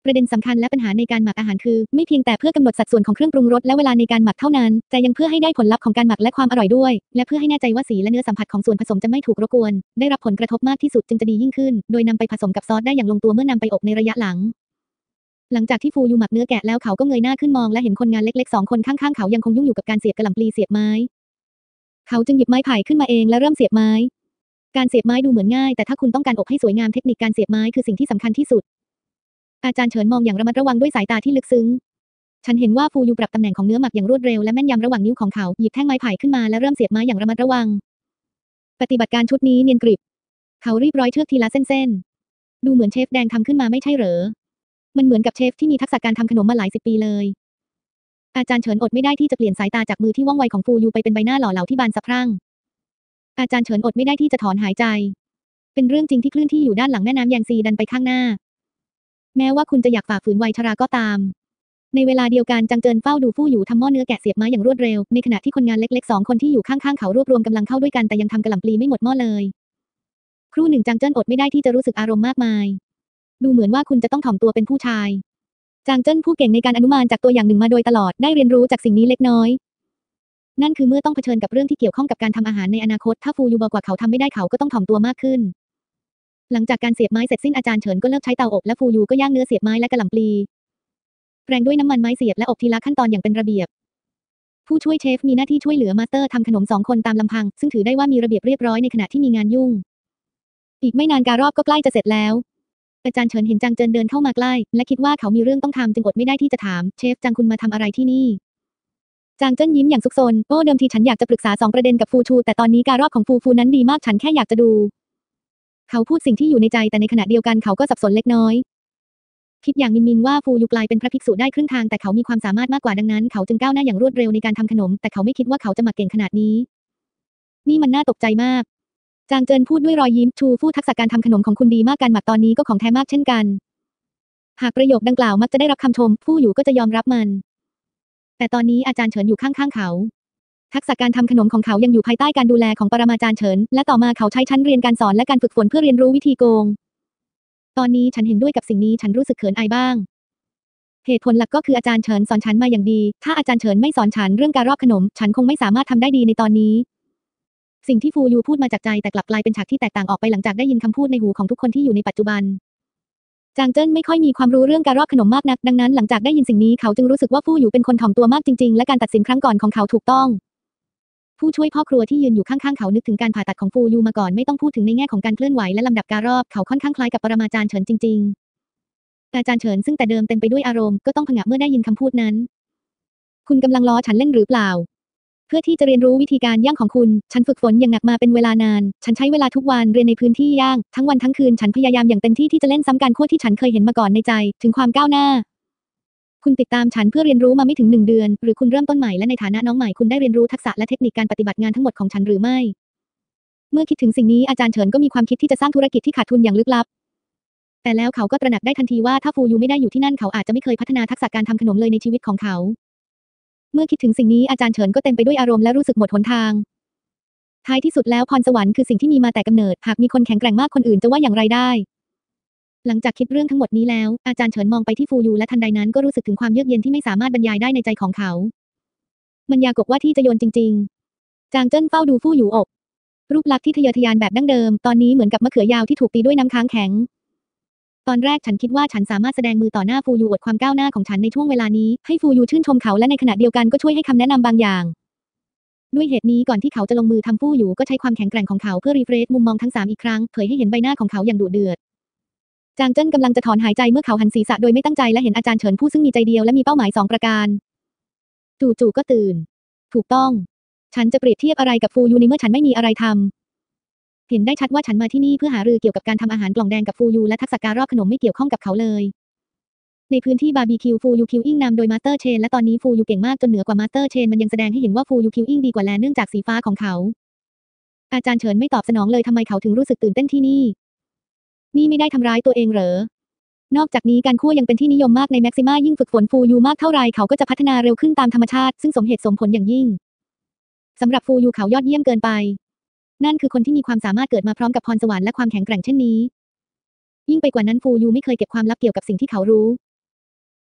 S1: ประเด็นสำคัญและปัญหาในการหมักอาหารคือไม่เพียงแต่เพื่อกำหนดสัดส่วนของเครื่องปรุงรสและเวลาในการหมักเท่านั้นแต่ยังเพื่อให้ได้ผลลัพธ์ของการหมักและความอร่อยด้วยและเพื่อให้แน่ใจว่าสีและเนื้อสัมผัสของส่วนผสมจะไม่ถูกรบกวนได้รับผลกระทบมากที่สุดจึงจะดียิ่งขึ้นโดยนำไปผสมกับซอสได้อย่างลงตัวเมื่อนำไปอบในระยะหลังจากที่ฟูยูหมักเนื้อแกะแล้วเขาก็เงยหน้าขึ้นมองและเห็นคนงานเล็กๆ2 คนข้างๆเขายังคงยุ่งอยู่กับการเสียบกระหล่ำปลีเสียบไม้เขาจึงหยิบไม้ไผ่ขึ้นมาเองและเริ่มเสียบไม้การเสียบไม้ดูเหมือนง่ายแต่ถ้าคุณต้องการอบให้สวยงามเทคนิคการเสียบไม้คือสิ่งที่สำคัญที่สุดอาจารย์เฉินมองอย่างระมัดระวังด้วยสายตาที่ลึกซึ้งฉันเห็นว่าฟูยูปรับตำแหน่งของเนื้อหมักอย่างรวดเร็วและแม่นยำระหว่างนิ้วของเขาหยิบแท่งไม้ไผ่ขึ้นมาและเริ่มเสียบไม้อย่างระมัดระวังปฏิบัติการชุดนี้เนียนกริบเขารีบร้อยเชือกทีละเส้นๆดูเหมือนเชฟแดงทำขึ้นมาไม่ใช่เหรอมันเหมือนกับเชฟที่มีทักษะการทำขนมมาหลาย10 ปีเลยอาจารย์เฉินอดไม่ได้ที่จะเปลี่ยนสายตาจากมือที่ว่องไวของฟูยูไปเป็นใบหน้าหล่อเหลาที่บานสะพรั่งอาจารย์เฉินอดไม่ได้ที่จะถอนหายใจเป็นเรื่องจริงที่คลื่นที่อยู่ด้านหลังแม่น้ำแยงซีดันไปข้างหน้าแม้ว่าคุณจะอยากฝ่าฝืนวัยชราก็ตามในเวลาเดียวกันจางเจินเฝ้าดูฟู่อยู่ทำหม้อเนื้อแกะเสียบไม้อย่างรวดเร็วในขณะที่คนงานเล็กๆ2 คนที่อยู่ข้างๆเขารวบรวมกำลังเข้าด้วยกันแต่ยังทำกะหล่ำปลีไม่หมดหม้อเลยครู่หนึ่งจางเจิ้นอดไม่ได้ที่จะรู้สึกอารมณ์มากมายดูเหมือนว่าคุณจะต้องถ่อมตัวเป็นผู้ชายจางเจิ้นผู้เก่งในการอนุมานจากตัวอย่างหนึ่งมาโดยตลอดได้เรียนรู้จากสิ่งนี้เล็กน้อยนั่นคือเมื่อต้องเผชิญกับเรื่องที่เกี่ยวข้องกับการทำอาหารในอนาคตถ้าฟูยูเบากว่าเขาทำไม่ได้เขาก็ต้องถ่อมตัวมากขึ้นหลังจากการเสียบไม้เสร็จสิ้นอาจารย์เฉินก็เลิกใช้เตาอบและฟูยูก็ย่างเนื้อเสียบไม้และกะหล่ำปลีแปรงด้วยน้ำมันไม้เสียบและอบทีละขั้นตอนอย่างเป็นระเบียบผู้ช่วยเชฟมีหน้าที่ช่วยเหลือมาสเตอร์ทำขนม2 คนตามลำพังซึ่งถือได้ว่ามีระเบียบเรียบร้อยในขณะที่มีงานยุ่งอีกไม่นานการรอบก็ใกล้จะเสร็จแล้วอาจารย์เฉินเห็นจางเจินเดินเข้ามาใกล้และคิดว่าเขามีเรื่องต้องทำจึงอดไม่ได้ที่จะถามเชฟจางคุณมาทำอะไรที่นี่จางเจิ้นยิ้มอย่างซุกซนโอ้เดิมทีฉันอยากจะปรึกษา2 ประเด็นกับฟูชูแต่ตอนนี้การรอบของฟูนั้นดีมากฉันแค่อยากจะดูเขาพูดสิ่งที่อยู่ในใจแต่ในขณะเดียวกันเขาก็สับสนเล็กน้อยคิดอย่างมินว่าฟูยูกลายเป็นพระภิกษุได้ครึ่งทางแต่เขามีความสามารถมากกว่าดังนั้นเขาจึงก้าวหน้าอย่างรวดเร็วในการทำขนมแต่เขาไม่คิดว่าเขาจะหมักเก่งขนาดนี้นี่มันน่าตกใจมากจางเจินพูดด้วยรอยยิ้มชูฟู่ทักษะการทำขนมของคุณดีมากการหมักตอนนี้ก็ของแท้มากเช่นกันหากประโยคดังกล่าวมักจะได้รับคำชมฟู่อยู่ก็จะยอมรับมันแต่ตอนนี้อาจารย์เฉินอยู่ข้างๆเขาทักษะการทำขนมของเขายังอยู่ภายใต้การดูแลของปรมาจารย์เฉินและต่อมาเขาใช้ชั้นเรียนการสอนและการฝึกฝนเพื่อเรียนรู้วิธีโกงตอนนี้ฉันเห็นด้วยกับสิ่งนี้ฉันรู้สึกเขินอายบ้างเหตุผลหลักก็คืออาจารย์เฉินสอนฉันมาอย่างดีถ้าอาจารย์เฉินไม่สอนฉันเรื่องการรอบขนมฉันคงไม่สามารถทำได้ดีในตอนนี้สิ่งที่ฟูยูพูดมาจากใจแต่กลับกลายเป็นฉากที่แตกต่างออกไปหลังจากได้ยินคำพูดในหูของทุกคนที่อยู่ในปัจจุบันจางเจิ้นไม่ค่อยมีความรู้เรื่องการรอบขนมมากนักดังนั้นหลังจากได้ยินสิ่งนี้เขาจึงรู้สึกว่าฟูยูเป็นคนถ่อมตัวมากจริงๆและการตัดสินครั้งก่อนของเขาถูกต้องผู้ช่วยพ่อครัวที่ยืนอยู่ข้างๆเขานึกถึงการผ่าตัดของฟูยูมาก่อนไม่ต้องพูดถึงในแง่ของการเคลื่อนไหวและลำดับการรอบเขาค่อนข้างคล้ายกับปรมาจารย์เฉินจริงๆอาจารย์เฉินซึ่งแต่เดิมเต็มไปด้วยอารมณ์ก็ต้องผงะเมื่อได้ยินคำพูดนั้นคุณกำลังล้อฉันเล่นหรือเปล่าเพื่อที่จะเรียนรู้วิธีการย่างของคุณฉันฝึกฝนอย่างหนักมาเป็นเวลานานฉันใช้เวลาทุกวันเรียนในพื้นที่ย่างทั้งวันทั้งคืนฉันพยายามอย่างเต็มที่ที่จะเล่นซ้ำการคั่วที่ฉันเคยเห็นมาก่อนในใจถึงความก้าวหน้าคุณติดตามฉันเพื่อเรียนรู้มาไม่ถึง1 เดือนหรือคุณเริ่มต้นใหม่และในฐานะน้องใหม่คุณได้เรียนรู้ทักษะและเทคนิคการปฏิบัติงานทั้งหมดของฉันหรือไม่เมื่อคิดถึงสิ่งนี้อาจารย์เฉินก็มีความคิดที่จะสร้างธุรกิจที่ขาดทุนอย่างลึกลับแต่แล้วเขาก็ตระหนักได้ทันทีว่าถ้าฟูยูไม่ได้อยู่ที่นั่นเขาอาจจะไม่เคยพัฒนาทักษะการทำขนมเลยในชีวิตของเขาเมื่อคิดถึงสิ่งนี้อาจารย์เฉินก็เต็มไปด้วยอารมณ์และรู้สึกหมดหนทางท้ายที่สุดแล้วพรสวรรค์คือสิ่งที่มีมาแต่กำเนิดหากมีคนแข็งแกร่งมากคนอื่นจะว่าอย่างไรได้หลังจากคิดเรื่องทั้งหมดนี้แล้วอาจารย์เฉินมองไปที่ฟูยูและทันใดนั้นก็รู้สึกถึงความเยือกเย็นที่ไม่สามารถบรรยายได้ในใจของเขามันยากกว่าที่จะโยนจริงๆจางเจิ้นเฝ้าดูฟูยูอบรูปลักษณ์ที่ทะเยอทะยานแบบดั้งเดิมตอนนี้เหมือนกับมะเขือยาวที่ถูกตีด้วยน้ำค้างแข็งตอนแรกฉันคิดว่าฉันสามารถแสดงมือต่อหน้าฟูยูอวดความก้าวหน้าของฉันในช่วงเวลานี้ให้ฟูยูชื่นชมเขาและในขณะเดียวกันก็ช่วยให้คำแนะนำบางอย่างด้วยเหตุนี้ก่อนที่เขาจะลงมือทำฟูยูก็ใช้ความแข็งแกร่งของเขาเพื่อรีเฟรชมุมมองทั้ง3อีกครั้งเผยให้เห็นใบหน้าของเขาอย่างดุเดือดจางเจิ้นกำลังจะถอนหายใจเมื่อเขาหันศีรษะโดยไม่ตั้งใจและเห็นอาจารย์เฉินผู้ซึ่งมีใจเดียวและมีเป้าหมาย2 ประการจู่ๆก็ตื่นถูกต้องฉันจะเปรียบเทียบอะไรกับฟูยูในเมื่อฉันไม่มีอะไรทำเห็นได้ชัดว่าฉันมาที่นี่เพื่อหารือเกี่ยวกับการทำอาหารกล่องแดงกับฟูยูและทักษะการรอบขนมไม่เกี่ยวข้องกับเขาเลยในพื้นที่บาร์บีคิวฟูยูคิวอิงนำโดยมาสเตอร์เชนและตอนนี้ฟูยูเก่งมากจนเหนือกว่ามาสเตอร์เชนมันยังแสดงให้เห็นว่าฟูยูคิวอิงดีกว่าแลเนื่องจากสีฟ้าของเขาอาจารย์เฉินไม่ตอบสนองเลยทำไมเขาถึงรู้สึกตื่นเต้นที่นี่ไม่ได้ทำร้ายตัวเองเหรอนอกจากนี้การคั่วยังเป็นที่นิยมมากในแม็กซิม่ายิ่งฝึกฝนฟูยูมากเท่าไรเขาก็จะพัฒนาเร็วขึ้นตามธรรมชาติซึ่งสมเหตุสมผลอย่างยิ่งสำหรับฟูยูเขายอดเยี่ยมเกินไปนั่นคือคนที่มีความสามารถเกิดมาพร้อมกับพรสวรรค์และความแข็งแกร่งเช่นนี้ยิ่งไปกว่านั้นฟูยูไม่เคยเก็บความลับเกี่ยวกับสิ่งที่เขารู้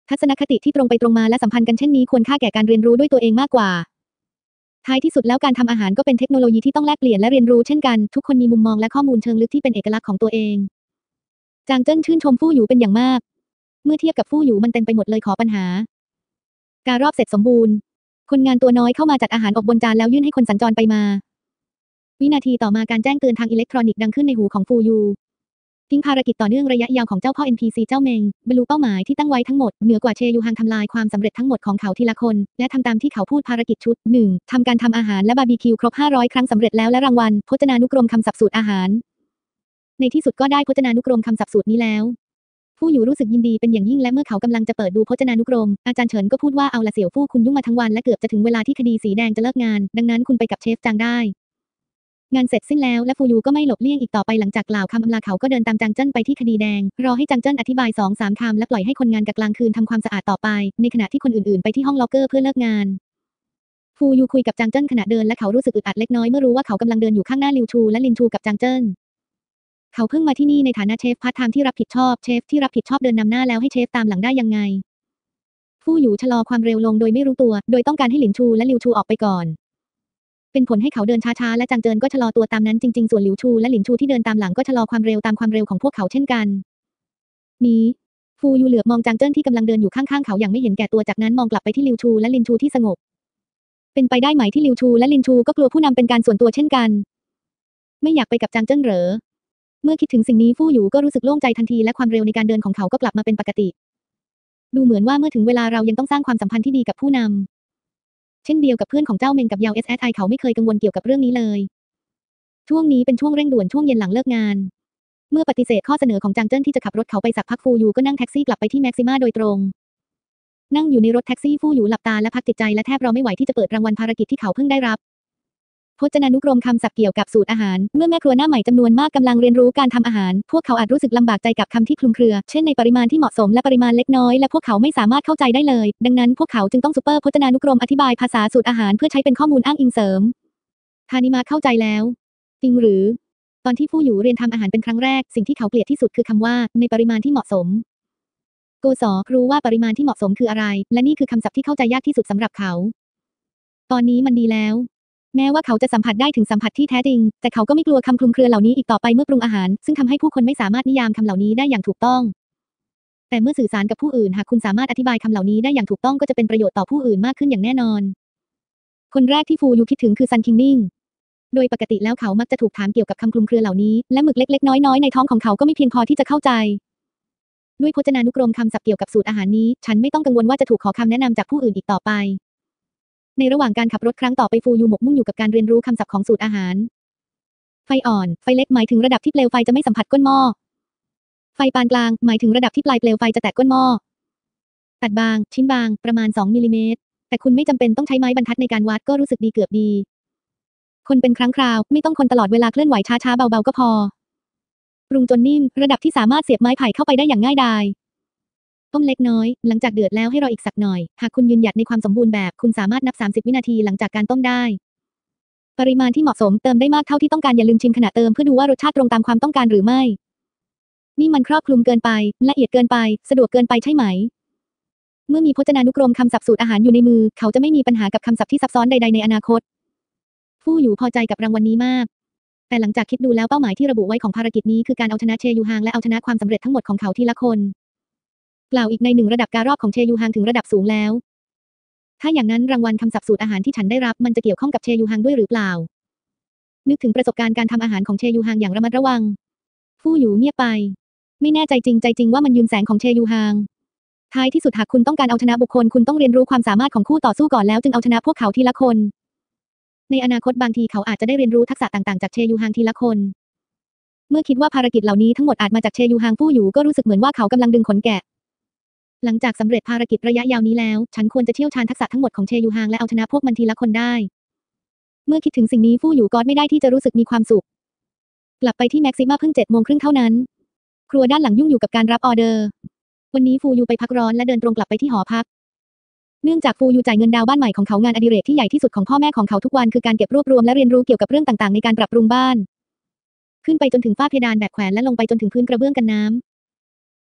S1: ทัศนคติที่ตรงไปตรงมาและสัมพันธ์กันเช่นนี้ควรค่าแก่การเรียนรู้ด้วยตัวเองมากกว่าท้ายที่สุดแล้วการทำอาหารก็เป็นเทคโนโลยีที่ต้องแลกเปลี่ยนและเรียนรู้เช่นกันทุกคนมีมุมมองและข้อมูลเชิงลึกที่เป็นเอกลักษณ์ของตัวเองจางเจิ้นชื่นชมฟู่หยูเป็นอย่างมากเมื่อเทียบกับฟู่หยูมันเต็มไปหมดเลยขอปัญหาการรอบเสร็จสมบูรณ์คนงานตัวน้อยเข้ามาจัดอาหารอบบนจานแล้วยื่นให้คนสัญจรไปมาวินาทีต่อมาการแจ้งเตือนทางอิเล็กทรอนิกส์ดังขึ้นในหูของฟูยูทิ้งภารกิจต่อเนื่องระยะยาวของเจ้าพ่อ NPC เจ้าเมงบรรลุเป้าหมายที่ตั้งไว้ทั้งหมดเหนือกว่าเชยูฮังทำลายความสำเร็จทั้งหมดของเขาทีละคนและทำตามที่เขาพูดภารกิจชุด 1. ทำการทำอาหารและบาร์บีคิวครบ500ครั้งสำเร็จแล้วและรางวัลพจนานุกรมคำศัพท์สูตรอาหารในที่สุดก็ได้พจนานุกรมคำศัพท์สูตรนี้แล้วฟู่หยูรู้สึกยินดีเป็นอย่างยิ่งและเมื่อเขากำลังจะเปิดดูพจนานุกรมอาจารย์เฉินก็พูดว่าเอาละเสี่ยวฟู่คุณยุ่งมาทั้งวันและเกือบจะถึงเวลาที่คดีสีแดงจะเลิกงานดังนั้นคุณไปกับเชฟจางได้งานเสร็จสิ้นแล้วและฟูยูก็ไม่หลบเลี่ยงอีกต่อไปหลังจากกล่าวคำอำลาเขาก็เดินตามจางเจิ้นไปที่คดีแดงรอให้จางเจิ้นอธิบาย 2-3 คำและปล่อยให้คนงานกะกลางคืนทำความสะอาดต่อไปในขณะที่คนอื่นๆไปที่ห้องล็อกเกอร์เพื่อเลิกงานฟูยูคุยกับจางเจิ้นขณะเดินและเขารู้สึกอึดอัดเล็กน้อยเมื่อรู้ว่าเขากำลังเดินอยู่ข้างหน้าลิวชูและลินชูกับจางเจิ้นเขาเพิ่งมาที่นี่ในฐานะเชฟพาร์ทไทม์ที่รับผิดชอบเชฟที่รับผิดชอบเดินนำหน้าแล้วให้เชฟตามหลังได้ยังไงฟู่หยูชะลอความเร็วลงโดยไม่รู้ตัวโดยต้องการให้หลินชูและลิวชูออกไปก่อนเป็นผลให้เขาเดินช้าๆและจางเจินก็ชะลอตัวตามนั้นจริงๆส่วนหลิวชูและหลินชูที่เดินตามหลังก็ชะลอความเร็วตามความเร็วของพวกเขาเช่นกันนี้ฟูยูเหลือบมองจางเจิ้นที่กำลังเดินอยู่ข้างๆเขาอย่างไม่เห็นแก่ตัวจากนั้นมองกลับไปที่ลิวชูและลินชูที่สงบเป็นไปได้ไหมที่ลิวชูและลินชูก็กลัวผู้นำเป็นการส่วนตัวเช่นกันไม่อยากไปกับจางเจิ้นเหรอเมื่อคิดถึงสิ่งนี้ฟู่หยูก็รู้สึกโล่งใจทันทีและความเร็วในการเดินของเขาก็กลับมาเป็นปกติดูเหมือนว่าเมื่อถึงเวลาเรายังต้องสร้างความสัมพันธ์ที่ดีกับผู้นำเช่นเดียวกับเพื่อนของเจ้าเมงกับยาว SSI เขาไม่เคยกังวลเกี่ยวกับเรื่องนี้เลยช่วงนี้เป็นช่วงเร่งด่วนช่วงเย็นหลังเลิกงานเมื่อปฏิเสธข้อเสนอของจางเจิ้นที่จะขับรถเขาไปสักพักฟู่หยูก็นั่งแท็กซี่กลับไปที่แม็กซิม่าโดยตรงนั่งอยู่ในรถแท็กซี่ฟู่หยูหลับตาและพักจิตใจและแทบรอไม่ไหวที่จะเปิดรางวัลภารกิจที่เขาเพิ่งได้รับพจนานุกรมคำศัพท์เกี่ยวกับสูตรอาหารเมื่อแม่ครัวหน้าใหม่จำนวนมากกำลังเรียนรู้การทำอาหารพวกเขาอาจรู้สึกลำบากใจกับคำที่คลุมเครือเช่นในปริมาณที่เหมาะสมและปริมาณเล็กน้อยและพวกเขาไม่สามารถเข้าใจได้เลยดังนั้นพวกเขาจึงต้องซูเปอร์พจนานุกรมอธิบายภาษาสูตรอาหารเพื่อใช้เป็นข้อมูลอ้างอิงเสริมทานิมาเข้าใจแล้วจริงหรือตอนที่ฟู่หยูเรียนทำอาหารเป็นครั้งแรกสิ่งที่เขาเกลียดที่สุดคือคำว่าในปริมาณที่เหมาะสมโกซอรู้ว่าปริมาณที่เหมาะสมคืออะไรและนี่คือคำศัพท์ที่เข้าใจยากที่สุดสำหรับเขาตอนนี้มันดีแล้วแม้ว่าเขาจะสัมผัสได้ถึงสัมผัสที่แท้จริงแต่เขาก็ไม่กลัวคำคลุมเครือเหล่านี้อีกต่อไปเมื่อปรุงอาหารซึ่งทำให้ผู้คนไม่สามารถนิยามคำเหล่านี้ได้อย่างถูกต้องแต่เมื่อสื่อสารกับผู้อื่นหากคุณสามารถอธิบายคำเหล่านี้ได้อย่างถูกต้องก็จะเป็นประโยชน์ต่อผู้อื่นมากขึ้นอย่างแน่นอนคนแรกที่ฟูยูคิดถึงคือซันคิงนิ่งโดยปกติแล้วเขามักจะถูกถามเกี่ยวกับคำคลุมเครือเหล่านี้และหมึกเล็กๆน้อยๆในท้องของเขาก็ไม่เพียงพอที่จะเข้าใจด้วยพจนานุกรมคำศัพท์เกี่ยวกับสูตรอาหารนี้ฉันไม่ต้องกังวลว่าจะถูกขอคำแนะนำจากผู้อื่นอีกต่อไปในระหว่างการขับรถครั้งต่อไปฟูยูหมกมุ่งอยู่กับการเรียนรู้คำศัพท์ของสูตรอาหารไฟอ่อนไฟเล็กหมายถึงระดับที่เปลวไฟจะไม่สัมผัสก้นหม้อไฟปานกลางหมายถึงระดับที่ปลายเปลวไฟจะแตะก้นหม้อตัดบางชิ้นบางประมาณ2มิลลิเมตรแต่คุณไม่จำเป็นต้องใช้ไม้บรรทัดในการวัดก็รู้สึกดีเกือบดีคนเป็นครั้งคราวไม่ต้องคนตลอดเวลาเคลื่อนไหวช้าๆเบาๆก็พอปรุงจนนิ่มระดับที่สามารถเสียบไม้ไผ่เข้าไปได้อย่างง่ายดายต้มเล็กน้อยหลังจากเดือดแล้วให้รออีกสักหน่อยหากคุณยืนหยัดในความสมบูรณ์แบบคุณสามารถนับ30วินาทีหลังจากการต้มได้ปริมาณที่เหมาะสมเติมได้มากเท่าที่ต้องการอย่าลืมชิมขณะเติมเพื่อดูว่ารสชาติตรงตามความต้องการหรือไม่นี่มันครอบคลุมเกินไปละเอียดเกินไปสะดวกเกินไปใช่ไหมเมื่อมีพจนานุกรมคำศัพท์สูตรอาหารอยู่ในมือเขาจะไม่มีปัญหากับคำศัพท์ที่ซับซ้อนใดๆในอนาคตฟู่หยูพอใจกับรางวัลนี้มากแต่หลังจากคิดดูแล้วเป้าหมายที่ระบุไว้ของภารกิจนี้คือการเอาชนะเชยูฮางและเอาชนะความสำเร็จทั้งหมดของเขาทีละคนกล่าวอีกในหนึ่งระดับการรอบของเชยูฮางถึงระดับสูงแล้วถ้าอย่างนั้นรางวัลคำศัพท์สูตรอาหารที่ฉันได้รับมันจะเกี่ยวข้องกับเชยูฮางด้วยหรือเปล่านึกถึงประสบการณ์การทำอาหารของเชยูฮางอย่างระมัดระวังฟู่หยูเงียบไปไม่แน่ใจจริงว่ามันยืนแสงของเชยูฮางท้ายที่สุดหากคุณต้องการเอาชนะบุคคลคุณต้องเรียนรู้ความสามารถของคู่ต่อสู้ก่อนแล้วจึงเอาชนะพวกเขาทีละคนในอนาคตบางทีเขาอาจจะได้เรียนรู้ทักษะต่างๆจากเชยูฮางทีละคนเมื่อคิดว่าภารกิจเหล่านี้ทั้งหมดอาจมาจากเชยูฮางฟู่หยูก็รู้สึกเหมือนว่าเขากำลังดึงขนแกะหลังจากสำเร็จภารกิจระยะยาวนี้แล้วฉันควรจะเชี่ยวชาญทักษะทั้งหมดของเชยูฮางและเอาชนะพวกมันทีละคนได้เมื่อคิดถึงสิ่งนี้ฟู่หยูก็ไม่ได้ที่จะรู้สึกมีความสุขกลับไปที่แม็กซิม่าเพิ่ง7:30เท่านั้นครัวด้านหลังยุ่งอยู่กับการรับออเดอร์วันนี้ฟู่หยูไปพักร้อนและเดินตรงกลับไปที่หอพักเนื่องจากฟู่หยูจ่ายเงินดาวบ้านใหม่ของเขางานอดิเรกที่ใหญ่ที่สุดของพ่อแม่ของเขาทุกวันคือการเก็บรวบรวมและเรียนรู้เกี่ยวกับเรื่องต่างๆในการปรับปรุงบ้านขึ้นไปจนถึงฝ้าเพดานแบบแขวนและลงไปจนถึงพื้นกระเบื้องกันน้ำ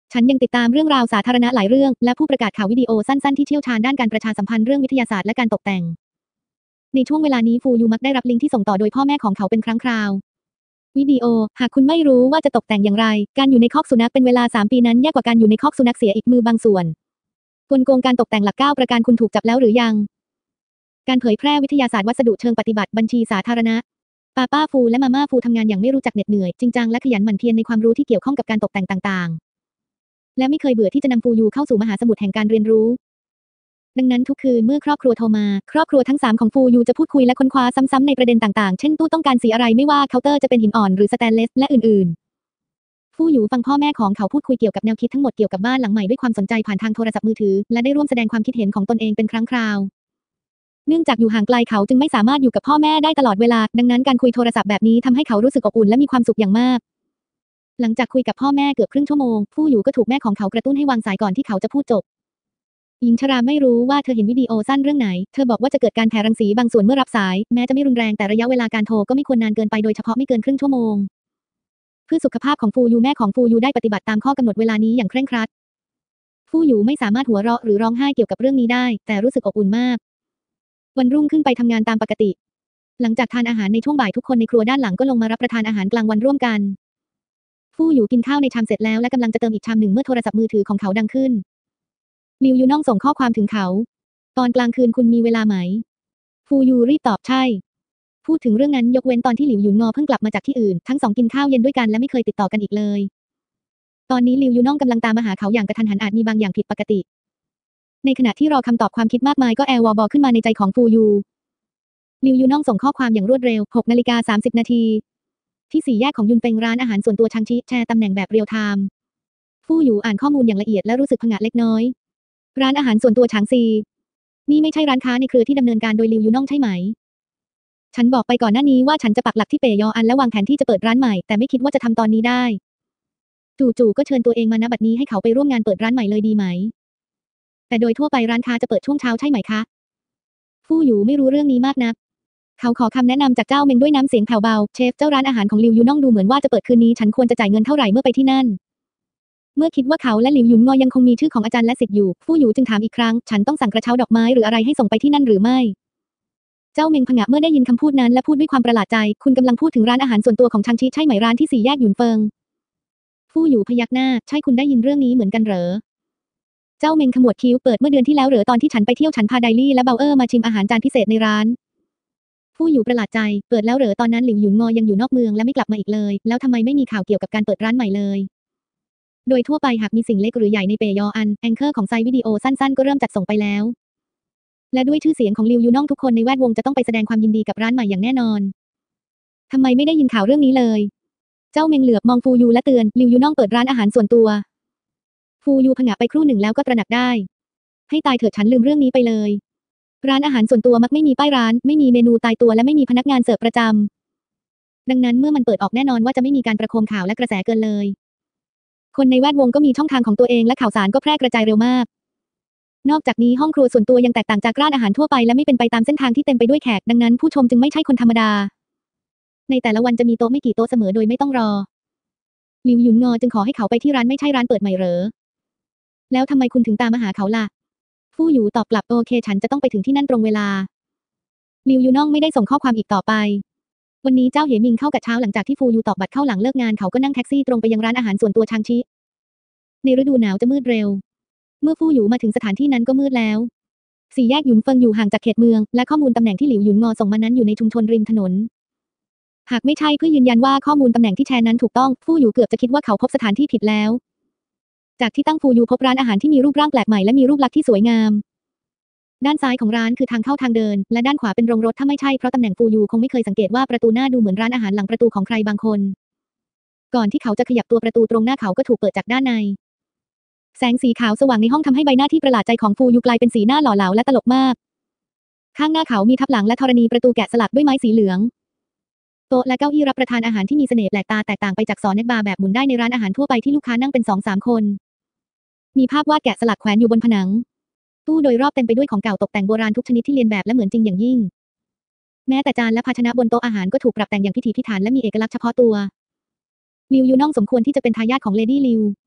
S1: ฉันยังติดตามเรื่องราวสาธารณะหลายเรื่องและผู้ประกาศข่าววิดีโอสั้นๆที่เชี่ยวชาญด้านการประชาสัมพันธ์เรื่องวิทยาศาสตร์และการตกแต่งในช่วงเวลานี้ฟูยูมักได้รับลิงก์ที่ส่งต่อโดยพ่อแม่ของเขาเป็นครั้งคราววิดีโอหากคุณไม่รู้ว่าจะตกแต่งอย่างไรการอยู่ในคอกสุนัขเป็นเวลา3 ปีนั้นแย่กว่าการอยู่ในคอกสุนัขเสียอีกมือบางส่วนกลโกงการตกแต่งหลัก9ประการคุณถูกจับแล้วหรือยังการเผยแพร่วิทยาศาสตร์วัสดุเชิงปฏิบัติบัญชีสาธารณะป้าฟูและมาม่าฟูทำงานอย่างไม่รู้จักเหน็ดเหนื่อยจริงจังและขยันหมั่นเพียรในความรู้ที่เกี่ยวข้องกับการตกแต่งต่างๆและไม่เคยเบื่อที่จะนำฟูยูเข้าสู่มหาสมุทรแห่งการเรียนรู้ดังนั้นทุกคืนเมื่อครอบครัวโทรมาครอบครัวทั้ง3ของฟูยูจะพูดคุยและค้นคว้าซ้ำๆในประเด็นต่างๆเช่นตู้ต้องการสีอะไรไม่ว่าเคาน์เตอร์จะเป็นหินอ่อนหรือสแตนเลสและอื่นๆฟูยูฟังพ่อแม่ของเขาพูดคุยเกี่ยวกับแนวคิดทั้งหมดเกี่ยวกับบ้านหลังใหม่ด้วยความสนใจผ่านทางโทรศัพท์มือถือและได้ร่วมแสดงความคิดเห็นของตนเองเป็นครั้งคราวเนื่องจากอยู่ห่างไกลเขาจึงไม่สามารถอยู่กับพ่อแม่ได้ตลอดเวลาดังนั้นการคุยโทรศัพท์แบบนี้ทำให้เขารู้สึกอบอุ่นและมีความสุขอย่างมากหลังจากคุยกับพ่อแม่เกือบครึ่งชั่วโมงฟูยูก็ถูกแม่ของเขากระตุ้นให้วางสายก่อนที่เขาจะพูดจบหญิงชราไม่รู้ว่าเธอเห็นวิดีโอสั้นเรื่องไหนเธอบอกว่าจะเกิดการแผ่รังสีบางส่วนเมื่อรับสายแม้จะไม่รุนแรงแต่ระยะเวลาการโทรก็ไม่ควรนานเกินไปโดยเฉพาะไม่เกินครึ่งชั่วโมงเพื่อสุขภาพของฟูยูแม่ของฟูยูได้ปฏิบัติตามข้อกำหนดเวลานี้อย่างเคร่งครัดฟูยูไม่สามารถหัวเราะหรือร้องไห้เกี่ยวกับเรื่องนี้ได้แต่รู้สึกอบอุ่นมากวันรุ่งขึ้นไปทำงานตามปกติหลังจากทานอาหารในช่วงบ่ายทุกคนในครัวด้านหลังก็ลงมารับประทานอาหารกลางวันร่วมกันฟูยูกินข้าวในชามเสร็จแล้วและกำลังจะเติมอีกชามหนึ่งเมื่อโทรศัพท์มือถือของเขาดังขึ้นลิวยูน่องส่งข้อความถึงเขาตอนกลางคืนคุณมีเวลาไหมฟูยูรีบตอบใช่พูดถึงเรื่องนั้นยกเว้นตอนที่หลิวหยุนงอเพิ่งกลับมาจากที่อื่นทั้งสองกินข้าวเย็นด้วยกันและไม่เคยติดต่อกันอีกเลยตอนนี้ลิวยูน่องกำลังตามมาหาเขาอย่างกระทันหันอาจมีบางอย่างผิดปกติในขณะที่รอคำตอบความคิดมากมายก็แอลวอร์บอขึ้นมาในใจของฟูยูลิวยูน่องส่งข้อความอย่างรวดเร็ว 6:30 นาทีที่4 แยกของยุนเฟงร้านอาหารส่วนตัวชังชิแชร์ตำแหน่งแบบเรียลไทม์ฟูยูอ่านข้อมูลอย่างละเอียดและรู้สึกผงะเล็กน้อยร้านอาหารส่วนตัวฉางซีนี่ไม่ใช่ร้านค้าในเครือที่ดำเนินการโดยลิวยูน่องใช่ไหมฉันบอกไปก่อนหน้านี้ว่าฉันจะปักหลักที่เป่ยออันและวางแผนที่จะเปิดร้านใหม่แต่ไม่คิดว่าจะทำตอนนี้ได้จู่ๆก็เชิญตัวเองมาณบัดนี้ให้เขาไปร่วมงานเปิดร้านใหม่เลยดีไหมแต่โดยทั่วไปร้านค้าจะเปิดช่วงเช้าใช่ไหมคะฟู่อยู่ไม่รู้เรื่องนี้มากนักเขาขอคำแนะนำจากเจ้าเมงด้วยน้ำเสียงแผ่วเบาเชฟเจ้าร้านอาหารของลิวยูน่องดูเหมือนว่าจะเปิดคืนนี้ฉันควรจะจ่ายเงินเท่าไหร่เมื่อไปที่นั่นเมื่อคิดว่าเขาและหลิวหยุนงอยังคงมีชื่อของอาจารย์และศิษย์อยู่ฟู่อยู่จึงถามอีกครั้งฉันต้องสั่งกระเช้าดอกไม้หรืออะไรให้ส่งไปที่นั่นหรือไม่เจ้าเมงผงะเมื่อได้ยินคำพูดนั้นและพูดด้วยความประหลาดใจคุณกำลังพูดถึงร้านอาหารส่วนตัวของชังชิใช่ไหมร้านที่4 แยกหยุนเฟิงฟู่อยู่พยักหน้าใช่คุณได้ยินเรื่องนี้เหมือนกันเหรอเจ้าเมงขมวดคิ้วเปิดเมื่อเดือนที่แล้วเหรอตอนที่ฉันไปเที่ยวฉันพาไดลี่และเบลเออร์มาชิมอาหารจานพิเศษในร้านฟู่อยู่ประหลาดใจเปิดแล้วเหรอตอนนั้นหลิวหยุนงอยังอยู่นอกเมืองและไม่กลับมาอีกเลยแล้วทำไมไม่มีข่าวเกี่ยวกับการเปิดร้านใหม่เลยโดยทั่วไปหากมีสิ่งเล็กหรือใหญ่ในเปยออันแองเกอร์ของไซต์วิดีโอสั้นๆก็เริ่มจัดส่งไปแล้วและด้วยชื่อเสียงของลิวยูน่องทุกคนในแวดวงจะต้องไปแสดงความยินดีกับร้านใหม่อย่างแน่นอนทำไมไม่ได้ยินข่าวเรื่องนี้เลยเจ้าเมงเหลือบมองฟูยูและเตือนลิวยูน่องเปิดร้านอาหารส่วนตัวฟูยูผงะไปครู่หนึ่งแล้วก็ตระหนักได้ให้ตายเถิดฉันลืมเรื่องนี้ไปเลยร้านอาหารส่วนตัวมักไม่มีป้ายร้านไม่มีเมนูตายตัวและไม่มีพนักงานเสิร์ฟประจำดังนั้นเมื่อมันเปิดออกแน่นอนว่าจะไม่มีการประโคมข่าวและกระแสเกินเลยคนในแวดวงก็มีช่องทางของตัวเองและข่าวสารก็แพร่กระจายเร็วมากนอกจากนี้ห้องครัวส่วนตัวยังแตกต่างจากร้านอาหารทั่วไปและไม่เป็นไปตามเส้นทางที่เต็มไปด้วยแขกดังนั้นผู้ชมจึงไม่ใช่คนธรรมดาในแต่ละวันจะมีโต๊ะไม่กี่โต๊ะเสมอโดยไม่ต้องรอลิวหยุนงอจึงขอให้เขาไปที่ร้านไม่ใช่ร้านเปิดใหม่เหรอแล้วทำไมคุณถึงตามมาหาเขาล่ะฟู่หยูตอบกลับโอเคฉันจะต้องไปถึงที่นั่นตรงเวลาลิวยูน่องไม่ได้ส่งข้อความอีกต่อไปวันนี้เจ้าเหมิงเข้ากะเช้าหลังจากที่ฟูยูตอกบัตรเข้าหลังเลิกงานเขาก็นั่งแท็กซี่ตรงไปยังร้านอาหารส่วนตัวชางชิในฤดูหนาวจะมืดเร็วเมื่อฟู่หยูมาถึงสถานที่นั้นก็มืดแล้ว4 แยกหยุนเฟิงอยู่ห่างจากเขตเมืองและข้อมูลตำแหน่งที่หลิวหยุนงอส่งมานั้นอยู่ในชุมชนริมถนนหากไม่ใช่เพื่อยืนยันว่าข้อมูลตำแหน่งที่แชร์นั้นถูกต้องฟู่หยูเกือบจะคิดว่าเขาพบสถานที่ผิดแล้วจากที่ตั้งฟู่หยูพบร้านอาหารที่มีรูปร่างแปลกใหม่และมีรูปลักษณ์ที่สวยงามด้านซ้ายของร้านคือทางเข้าทางเดินและด้านขวาเป็นโรงรถถ้าไม่ใช่เพราะตำแหน่งฟู่หยูคงไม่เคยสังเกตว่าประตูหน้าดูเหมือนร้านอาหารหลังประตูของใครบางคนก่อนที่เขาจะขยับตัวประตูตรงหน้าเขาก็ถูกเปิดจากด้านในแสงสีขาวสว่างในห้องทำให้ใบหน้าที่ประหลาดใจของฟูยูกลายเป็นสีหน้าหล่อเหลาและตลกมากข้างหน้าเขามีทับหลังและธรณีประตูแกะสลักด้วยไม้สีเหลืองโต๊ะและเก้าอี้รับประทานอาหารที่มีเสน่ห์แปลกตาแตกต่างไปจากซอเน็กบาร์แบบหมุนได้ในร้านอาหารทั่วไปที่ลูกค้านั่งเป็น 2-3 คนมีภาพวาดแกะสลักแขวนอยู่บนผนังตู้โดยรอบเต็มไปด้วยของเก่าตกแต่งโบราณทุกชนิดที่เลียนแบบและเหมือนจริงอย่างยิ่งแม้แต่จานและภาชนะบนโต๊ะอาหารก็ถูกปรับแต่งอย่างพิถีพิถันและมีเอกลักษณ์เฉพาะตัวลิวยูน่องสมควรที่จะเป็นทายาทของเลดี้ลิว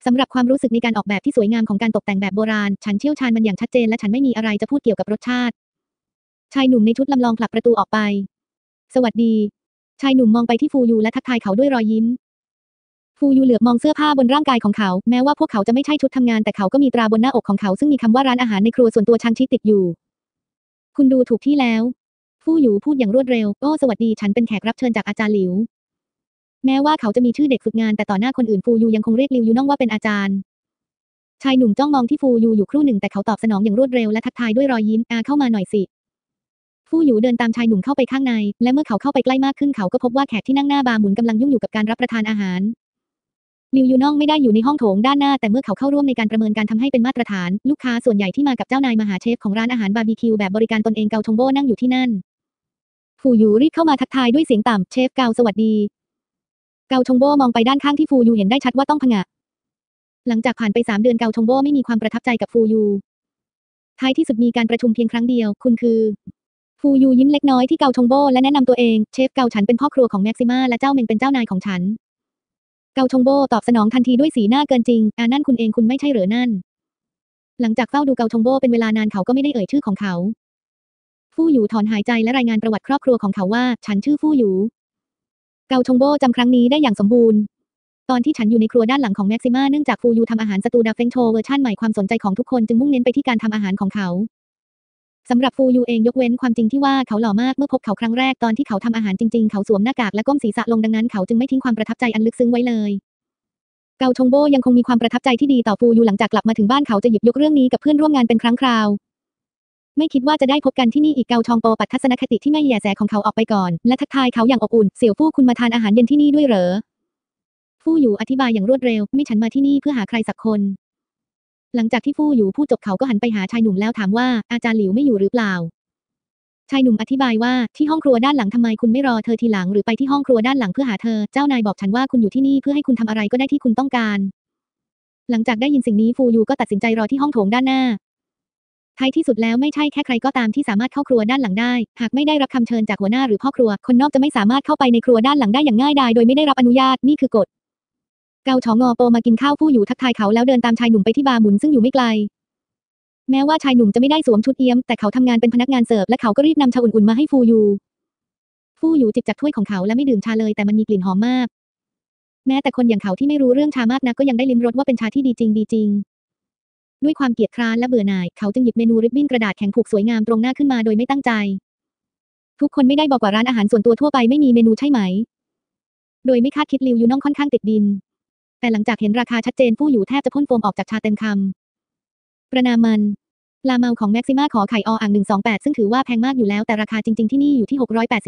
S1: สำหรับความรู้สึกในการออกแบบที่สวยงามของการตกแต่งแบบโบราณฉันเชี่ยวชาญมันอย่างชัดเจนและฉันไม่มีอะไรจะพูดเกี่ยวกับรสชาติชายหนุ่มในชุดลำลองผลักประตูออกไปสวัสดีชายหนุ่มมองไปที่ฟูยูและทักทายเขาด้วยรอยยิ้มฟูยูเหลือบมองเสื้อผ้าบนร่างกายของเขาแม้ว่าพวกเขาจะไม่ใช่ชุดทำงานแต่เขาก็มีตราบนหน้าอกของเขาซึ่งมีคำว่าร้านอาหารในครัวส่วนตัวชังชิติดอยู่คุณดูถูกที่แล้วฟูยูพูดอย่างรวดเร็วโอ้สวัสดีฉันเป็นแขกรับเชิญจากอาจารย์หลิวแม้ว่าเขาจะมีชื่อเด็กฝึกงานแต่ต่อหน้าคนอื่นฟูยูยังคงเรียกลิวยูน่องว่าเป็นอาจารย์ชายหนุ่มจ้องมองที่ฟูยูอยู่ครู่หนึ่งแต่เขาตอบสนองอย่างรวดเร็วและทักทายด้วยรอยยิ้มเข้ามาหน่อยสิฟูยูเดินตามชายหนุ่มเข้าไปข้างในและเมื่อเขาเข้าไปใกล้มากขึ้นเขาก็พบว่าแขกที่นั่งหน้าบาร์หมุนกำลังยุ่งอยู่กับการรับประทานอาหารลิวยูน่องไม่ได้อยู่ในห้องโถงด้านหน้าแต่เมื่อเขาเข้าร่วมในการประเมินการทำให้เป็นมาตรฐานลูกค้าส่วนใหญ่ที่มากับเจ้านายมหาเชฟของร้านอาหารบาร์บีคิวแบบบริการตนเองเกาชงโบนั่งอยู่ที่นั่นฟูยูรีบเข้ามาทักทายด้วยเสียงต่ำเชฟเกาสวัสดีเกาชงโบมองไปด้านข้างที่ฟูยูเห็นได้ชัดว่าต้องผงะหลังจากผ่านไป3 เดือนเกาชงโบไม่มีความประทับใจกับฟูยูท้ายที่สุดมีการประชุมเพียงครั้งเดียวคุณคือฟูยูยิ้มเล็กน้อยที่เกาชงโบและแนะนำตัวเองเชฟเกาฉันเป็นพ่อครัวของแม็กซิม่าและเจ้าเมงเป็นเจ้านายของฉันเกาชงโบตอบสนองทันทีด้วยสีหน้าเกินจริงนั่นคุณเองคุณไม่ใช่เหรอนั่นหลังจากเฝ้าดูเกาชงโบเป็นเวลานานเขาก็ไม่ได้เอ่ยชื่อของเขาฟู่หยูถอนหายใจและรายงานประวัติครอบครัวของเขาว่าฉันชื่อฟู่หยูเกาชงโบจำครั้งนี้ได้อย่างสมบูรณ์ตอนที่ฉันอยู่ในครัวด้านหลังของแม็กซิม่าเนื่องจากฟูยูทำอาหารสตูดาเฟงโชเวอร์ชั่นใหม่ความสนใจของทุกคนจึงมุ่งเน้นไปที่การทำอาหารของเขาสำหรับฟูยูเองยกเว้นความจริงที่ว่าเขาหล่อมากเมื่อพบเขาครั้งแรกตอนที่เขาทำอาหารจริงๆเขาสวมหน้ากากและก้มศีรษะลงดังนั้นเขาจึงไม่ทิ้งความประทับใจอันลึกซึ้งไว้เลยเกาชงโบยังคงมีความประทับใจที่ดีต่อฟูยูหลังจากกลับมาถึงบ้านเขาจะหยิบยกเรื่องนี้กับเพื่อนร่วมงานเป็นครั้งคราวไม่คิดว่าจะได้พบกันที่นี่อีกเกาชองโปปัดทัศนคติที่ไม่แยแสของเขาออกไปก่อนและทักทายเขาอย่างอบอุ่นเสี่ยวฟู่คุณมาทานอาหารเย็นที่นี่ด้วยเหรอฟู่หยูอธิบายอย่างรวดเร็วไม่ฉันมาที่นี่เพื่อหาใครสักคนหลังจากที่ฟู่หยูพูดจบเขาก็หันไปหาชายหนุ่มแล้วถามว่าอาจารย์หลิวไม่อยู่หรือเปล่าชายหนุ่มอธิบายว่าที่ห้องครัวด้านหลังทำไมคุณไม่รอเธอทีหลังหรือไปที่ห้องครัวด้านหลังเพื่อหาเธอเจ้านายบอกฉันว่าคุณอยู่ที่นี่เพื่อให้คุณทำอะไรก็ได้ที่คุณต้องการหลังจากได้ยินสิ่งนี้ฟู่หยูก็ตัดสินใจรอที่ห้องโถงด้านหน้าท้ายที่สุดแล้วไม่ใช่แค่ใครก็ตามที่สามารถเข้าครัวด้านหลังได้หากไม่ได้รับคำเชิญจากหัวหน้าหรือพ่อครัวคนนอกจะไม่สามารถเข้าไปในครัวด้านหลังได้อย่างง่ายดายโดยไม่ได้รับอนุญาตนี่คือกฎเกาฉองอโปมากินข้าวฟู่หยูทักทายเขาแล้วเดินตามชายหนุ่มไปที่บาร์หมุนซึ่งอยู่ไม่ไกลแม้ว่าชายหนุ่มจะไม่ได้สวมชุดเอี้ยมแต่เขาทำงานเป็นพนักงานเสิร์ฟและเขาก็รีบนำชาอุ่นๆมาให้ฟู่หยูจิบจากถ้วยของเขาและไม่ดื่มชาเลยแต่มันมีกลิ่นหอมมากแม้แต่คนอย่างเขาที่ไม่รู้เรื่องชามากนักก็ยังได้ลิ้มรสว่าเป็นชาที่ดีจริงด้วยความเกียจคร้านและเบื่อหน่ายเขาจึงหยิบเมนูริบบิ้นกระดาษแข็งผูกสวยงามตรงหน้าขึ้นมาโดยไม่ตั้งใจทุกคนไม่ได้บอกว่าร้านอาหารส่วนตัวทั่วไปไม่มีเมนูใช่ไหมโดยไม่คาดคิดลิวยูน่องค่อนข้างติดดินแต่หลังจากเห็นราคาชัดเจนฟู่หยูแทบจะพ่นโฟมออกจากชาเต็มคำประนามมันลาเมาของแม็กซิม่าขอไข่ออ่าง128ซึ่งถือว่าแพงมากอยู่แล้วแต่ราคาจริงๆที่นี่อยู่ที่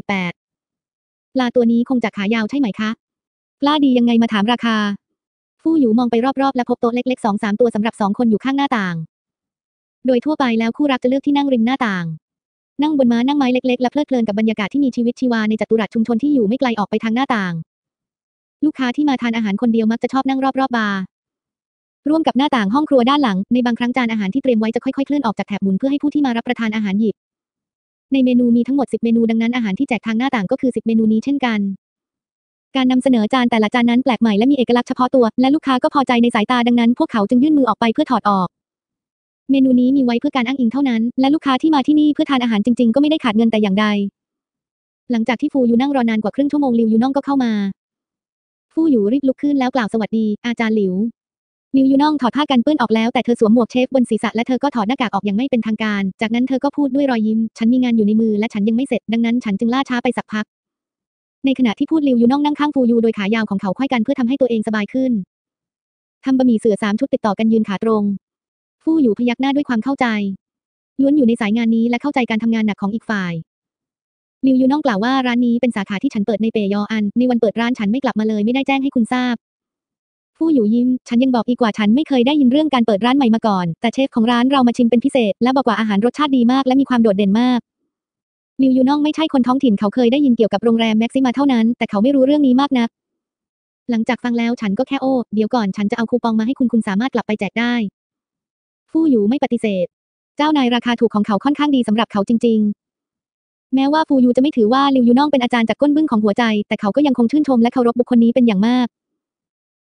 S1: 688ปลาตัวนี้คงจะขายาวใช่ไหมคะกล้าดียังไงมาถามราคาฟู่หยูมองไปรอบๆและพบโต๊ะเล็กๆ2-3ตัวสำหรับ2คนอยู่ข้างหน้าต่างโดยทั่วไปแล้วคู่รักจะเลือกที่นั่งริมหน้าต่างนั่งบนม้านั่งไม้เล็กๆและเพลิดเพลินกับบรรยากาศที่มีชีวิตชีวาในจัตุรัสชุมชนที่อยู่ไม่ไกลออกไปทางหน้าต่างลูกค้าที่มาทานอาหารคนเดียวมักจะชอบนั่งรอบๆบาร์ร่วมกับหน้าต่างห้องครัวด้านหลังในบางครั้งจานอาหารที่เตรียมไว้จะค่อยๆเคลื่อนออกจากแถบหมุนเพื่อให้ผู้ที่มารับประทานอาหารหยิบในเมนูมีทั้งหมด10เมนูดังนั้นอาหารที่แจกทางหน้าต่างก็คือ10เมนูนี้เช่นกันการนำเสนอจานแต่ละจานนั้นแปลกใหม่และมีเอกลักษณ์เฉพาะตัวและลูกค้าก็พอใจในสายตาดังนั้นพวกเขาจึงยื่นมือออกไปเพื่อถอดออกเมนูนี้มีไว้เพื่อการอ้างอิงเท่านั้นและลูกค้าที่มาที่นี่เพื่อทานอาหารจริงๆก็ไม่ได้ขาดเงินแต่อย่างใดหลังจากที่ฟูยูนั่งรอนานกว่าครึ่งชั่วโมงลิวยูน่องก็เข้ามาฟู่หยูรีบลุกขึ้นแล้วกล่าวสวัสดีอาจารย์หลิวยูน่องถอดผ้ากันเปื้อนออกแล้วแต่เธอสวมหมวกเชฟบนศีรษะและเธอก็ถอดหน้ากากออกอย่างไม่เป็นทางการจากนั้นเธอก็พูดด้วยรอยยิ้มฉันมีงานอยู่ในมือและฉันยังไม่เสร็จดังนั้นฉันจึงล่าช้าไปสักพักในขณะที่พูดยูน่องนั่งข้างฟูยูโดยขายาวของเขาไขว้กันเพื่อทำให้ตัวเองสบายขึ้นทำบะหมี่เสือ3 ชุดติดต่อกันยืนขาตรงฟู่หยูพยักหน้าด้วยความเข้าใจล้วนอยู่ในสายงานนี้และเข้าใจการทำงานหนักของอีกฝ่ายยูน่องกล่าวว่าร้านนี้เป็นสาขาที่ฉันเปิดในเปยออันในวันเปิดร้านฉันไม่กลับมาเลยไม่ได้แจ้งให้คุณทราบฟู่หยูยิ้มฉันยังบอกอีกว่าฉันไม่เคยได้ยินเรื่องการเปิดร้านใหม่มาก่อนแต่เชฟของร้านเรามาชิมเป็นพิเศษและบอกว่าอาหารรสชาติดีมากและมีความโดดเด่นมากยูน่องไม่ใช่คนท้องถิ่นเขาเคยได้ยินเกี่ยวกับโรงแรมแม็กซิมาเท่านั้นแต่เขาไม่รู้เรื่องนี้มากนักหลังจากฟังแล้วฉันก็แค่เดี๋ยวก่อนฉันจะเอาคูปองมาให้คุณสามารถกลับไปแจกได้ฟู่หยูไม่ปฏิเสธเจ้านายราคาถูกของเขาค่อนข้างดีสำหรับเขาจริงๆแม้ว่าฟูยูจะไม่ถือว่ายูน่องเป็นอาจารย์จากก้นบึ้งของหัวใจแต่เขาก็ยังคงชื่นชมและเคารพบุคคลนี้เป็นอย่างมาก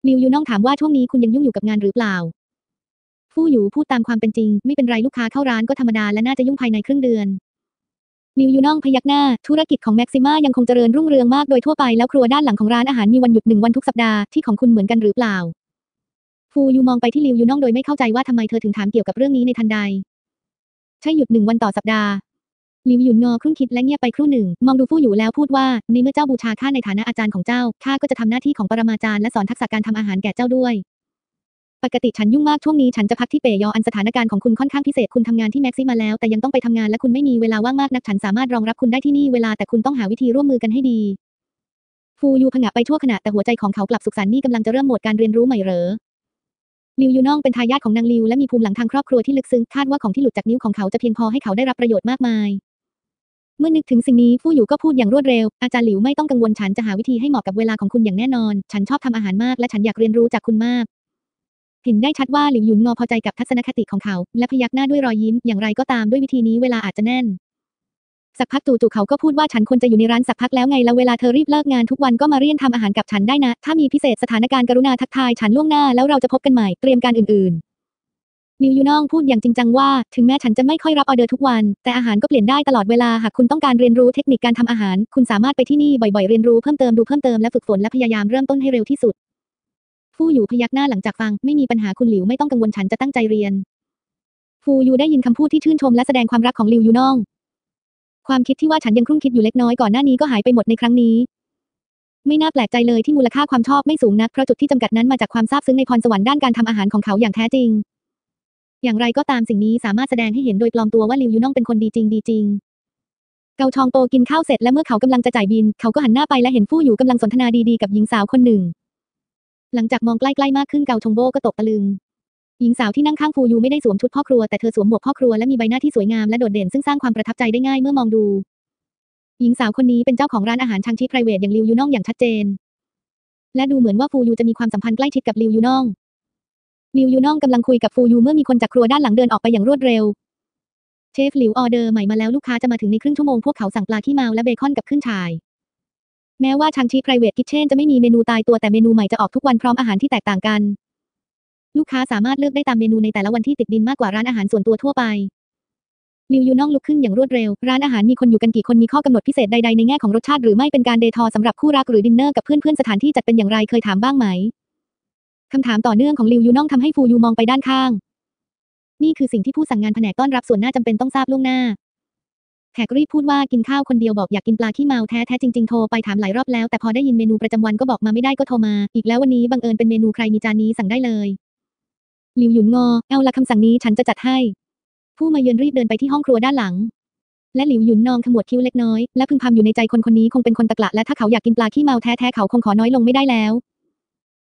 S1: หลิวยูน่องถามว่าช่วงนี้คุณยังยุ่งอยู่กับงานหรือเปล่าฟู่หยูพูดตามความเป็นจริงไม่เป็นไรลูกค้าเข้าร้านก็ธรรมดาและน่าจะยุ่งภายในครึ่งเดือนหลิวยูน่องพยักหน้าธุรกิจของแม็กซิม่ายังคงเจริญรุ่งเรืองมากโดยทั่วไปแล้วครัวด้านหลังของร้านอาหารมีวันหยุด1 วันทุกสัปดาห์ที่ของคุณเหมือนกันหรือเปล่าฟูยูมองไปที่หลิวยูน่องโดยไม่เข้าใจว่าทำไมเธอถึงถามเกี่ยวกับเรื่องนี้ในทันใดใช่หยุด1 วันต่อสัปดาห์หลิวหยุนงอครุ่นคิดและเงียบไปครู่หนึ่งมองดูฟู่หยูแล้วพูดว่าในเมื่อเจ้าบูชาข้าในฐานะอาจารย์ของเจ้าข้าก็จะทำหน้าที่ของปรมาจารย์และสอนทักษะการทำอาหารแก่เจ้าด้วยปกติฉันยุ่งมากช่วงนี้ฉันจะพักที่เป่ยออันสถานการณ์ของคุณค่อนข้างพิเศษคุณทำงานที่แม็กซิมาแล้วแต่ยังต้องไปทำงานและคุณไม่มีเวลาว่างมากนักฉันสามารถรองรับคุณได้ที่นี่เวลาแต่คุณต้องหาวิธีร่วมมือกันให้ดีฟูยูผงะไปชั่วขณะแต่หัวใจของเขากลับสุขสันต์นี่กำลังจะเริ่มโหมดการเรียนรู้ใหม่เหรอลิวยูน่องเป็นทายาทของนางลิวและมีภูมิหลังทางครอบครัวที่ลึกซึ้งคาดว่าของที่หลุดจากนิ้วของเขาจะเพียงพอให้เขาได้รับประโยชน์มากมายเมื่อนึกถึงสิ่งนี้ฟู่หยูก็พูดอย่างรวดเร็วอาจารย์หลิวไม่ต้องกังวลฉันจะหาวิธีให้เหมาะกับเวลาของคุณอย่างแน่นอนฉันชอบทำอาหารมากและฉันอยากเรียนรู้จากคุณมากเห็นได้ชัดว่าหลิวหยุนงอพอใจกับทัศนคติของเขาและพยักหน้าด้วยรอยยิ้มอย่างไรก็ตามด้วยวิธีนี้เวลาอาจจะแน่นสักพักจู่ๆเขาก็พูดว่าฉันควรจะอยู่ในร้านสักพักแล้วไงแล้วเวลาเธอรีบเลิกงานทุกวันก็มาเรียนทำอาหารกับฉันได้นะถ้ามีพิเศษสถานการณ์กรุณาทักทายฉันล่วงหน้าแล้วเราจะพบกันใหม่เตรียมการอื่นๆหลิวยูน่องพูดอย่างจริงจังว่าถึงแม้ฉันจะไม่ค่อยรับออเดอร์ทุกวันแต่อาหารก็เปลี่ยนได้ตลอดเวลาหากคุณต้องการเรียนรู้เทคนิคการทำอาหารคุณสามารถไปที่นี่บ่อยๆเรียนรู้เพิ่มเติมดูเพิ่มเติมและฝึกฝนและพยายามเริ่มต้นให้เร็วที่สุดฟู่หยูพยักหน้าหลังจากฟังไม่มีปัญหาคุณหลิวไม่ต้องกังวลฉันจะตั้งใจเรียนฟูยูได้ยินคำพูดที่ชื่นชมและแสดงความรักของหลิวยูน่องความคิดที่ว่าฉันยังครุ่นคิดอยู่เล็กน้อยก่อนหน้านี้ก็หายไปหมดในครั้งนี้ไม่น่าแปลกใจเลยที่มูลค่าความชอบไม่สูงนักเพราะจุดที่จำกัดนั้นมาจากความซาบซึ้งในพรสวรรค์ด้านการทำอาหารของเขาอย่างแท้จริงอย่างไรก็ตามสิ่งนี้สามารถแสดงให้เห็นโดยปลอมตัวว่าหลิวยูน่องเป็นคนดีจริงเกาชองโตกินข้าวเสร็จและเมื่อเขากำลังจะจ่ายบิลเขาก็หันหน้าไปและเห็นฟู่หยูกำลังสนทนาดีๆกับหญิงสาวคนหนึ่งหลังจากมองใกล้ๆมากขึ้นเกาชงโบก็ตกตะลึงหญิงสาวที่นั่งข้างฟูยูไม่ได้สวมชุดพ่อครัวแต่เธอสวมหมวกพ่อครัวและมีใบหน้าที่สวยงามและโดดเด่นซึ่งสร้างความประทับใจได้ง่ายเมื่อมองดูหญิงสาวคนนี้เป็นเจ้าของร้านอาหารชังชิไพรเวทอย่างหลิวยูน่องอย่างชัดเจนและดูเหมือนว่าฟูยูจะมีความสัมพันธ์ใกล้ชิดกับหลิวยูน่องหลิวยูน่องกำลังคุยกับฟูยูเมื่อมีคนจากครัวด้านหลังเดินออกไปอย่างรวดเร็วเชฟหลิวออเดอร์ใหม่มาแล้วลูกค้าจะมาถึงในครึ่งชั่วโมงพวกเขาสั่งปลาขี้เมาและเบคอนกับขึ้นฉ่ายแม้ว่าชังชี Private Kitchen จะไม่มีเมนูตายตัวแต่เมนูใหม่จะออกทุกวันพร้อมอาหารที่แตกต่างกันลูกค้าสามารถเลือกได้ตามเมนูในแต่ละวันที่ติดดินมากกว่าร้านอาหารส่วนตัวทั่วไปหลิวยูน่องลุกขึ้นอย่างรวดเร็วร้านอาหารมีคนอยู่กันกี่คนมีข้อกำหนดพิเศษใดๆในแง่ของรสชาติหรือไม่เป็นการเดทอสำหรับคู่รักหรือดินเนอร์กับเพื่อนๆสถานที่จัดเป็นอย่างไรเคยถามบ้างไหมคำถามต่อเนื่องของหลิวยูน่องทำให้ฟูยูมองไปด้านข้างนี่คือสิ่งที่ผู้สั่งงานแผนกต้อนรับส่วนหน้าจำเป็นต้องทราบล่วงหน้าแขกรีบพูดว่ากินข้าวคนเดียวบอกอยากกินปลาขี้เมาแท้ๆจริงๆโทรไปถามหลายรอบแล้วแต่พอได้ยินเมนูประจำวันก็บอกมาไม่ได้ก็โทรมาอีกแล้ววันนี้บังเอิญเป็นเมนูใครมีจานนี้สั่งได้เลยหลิวหยุนงอเอาละคำสั่งนี้ฉันจะจัดให้ผู้มาเยือนรีบเดินไปที่ห้องครัวด้านหลังและหลิวหยุนนองขมวดคิ้วเล็กน้อยและพึมพำอยู่ในใจคนคนนี้คงเป็นคนตะกละและถ้าเขาอยากกินปลาขี้เมาแท้ๆเขาคงขอน้อยลงไม่ได้แล้ว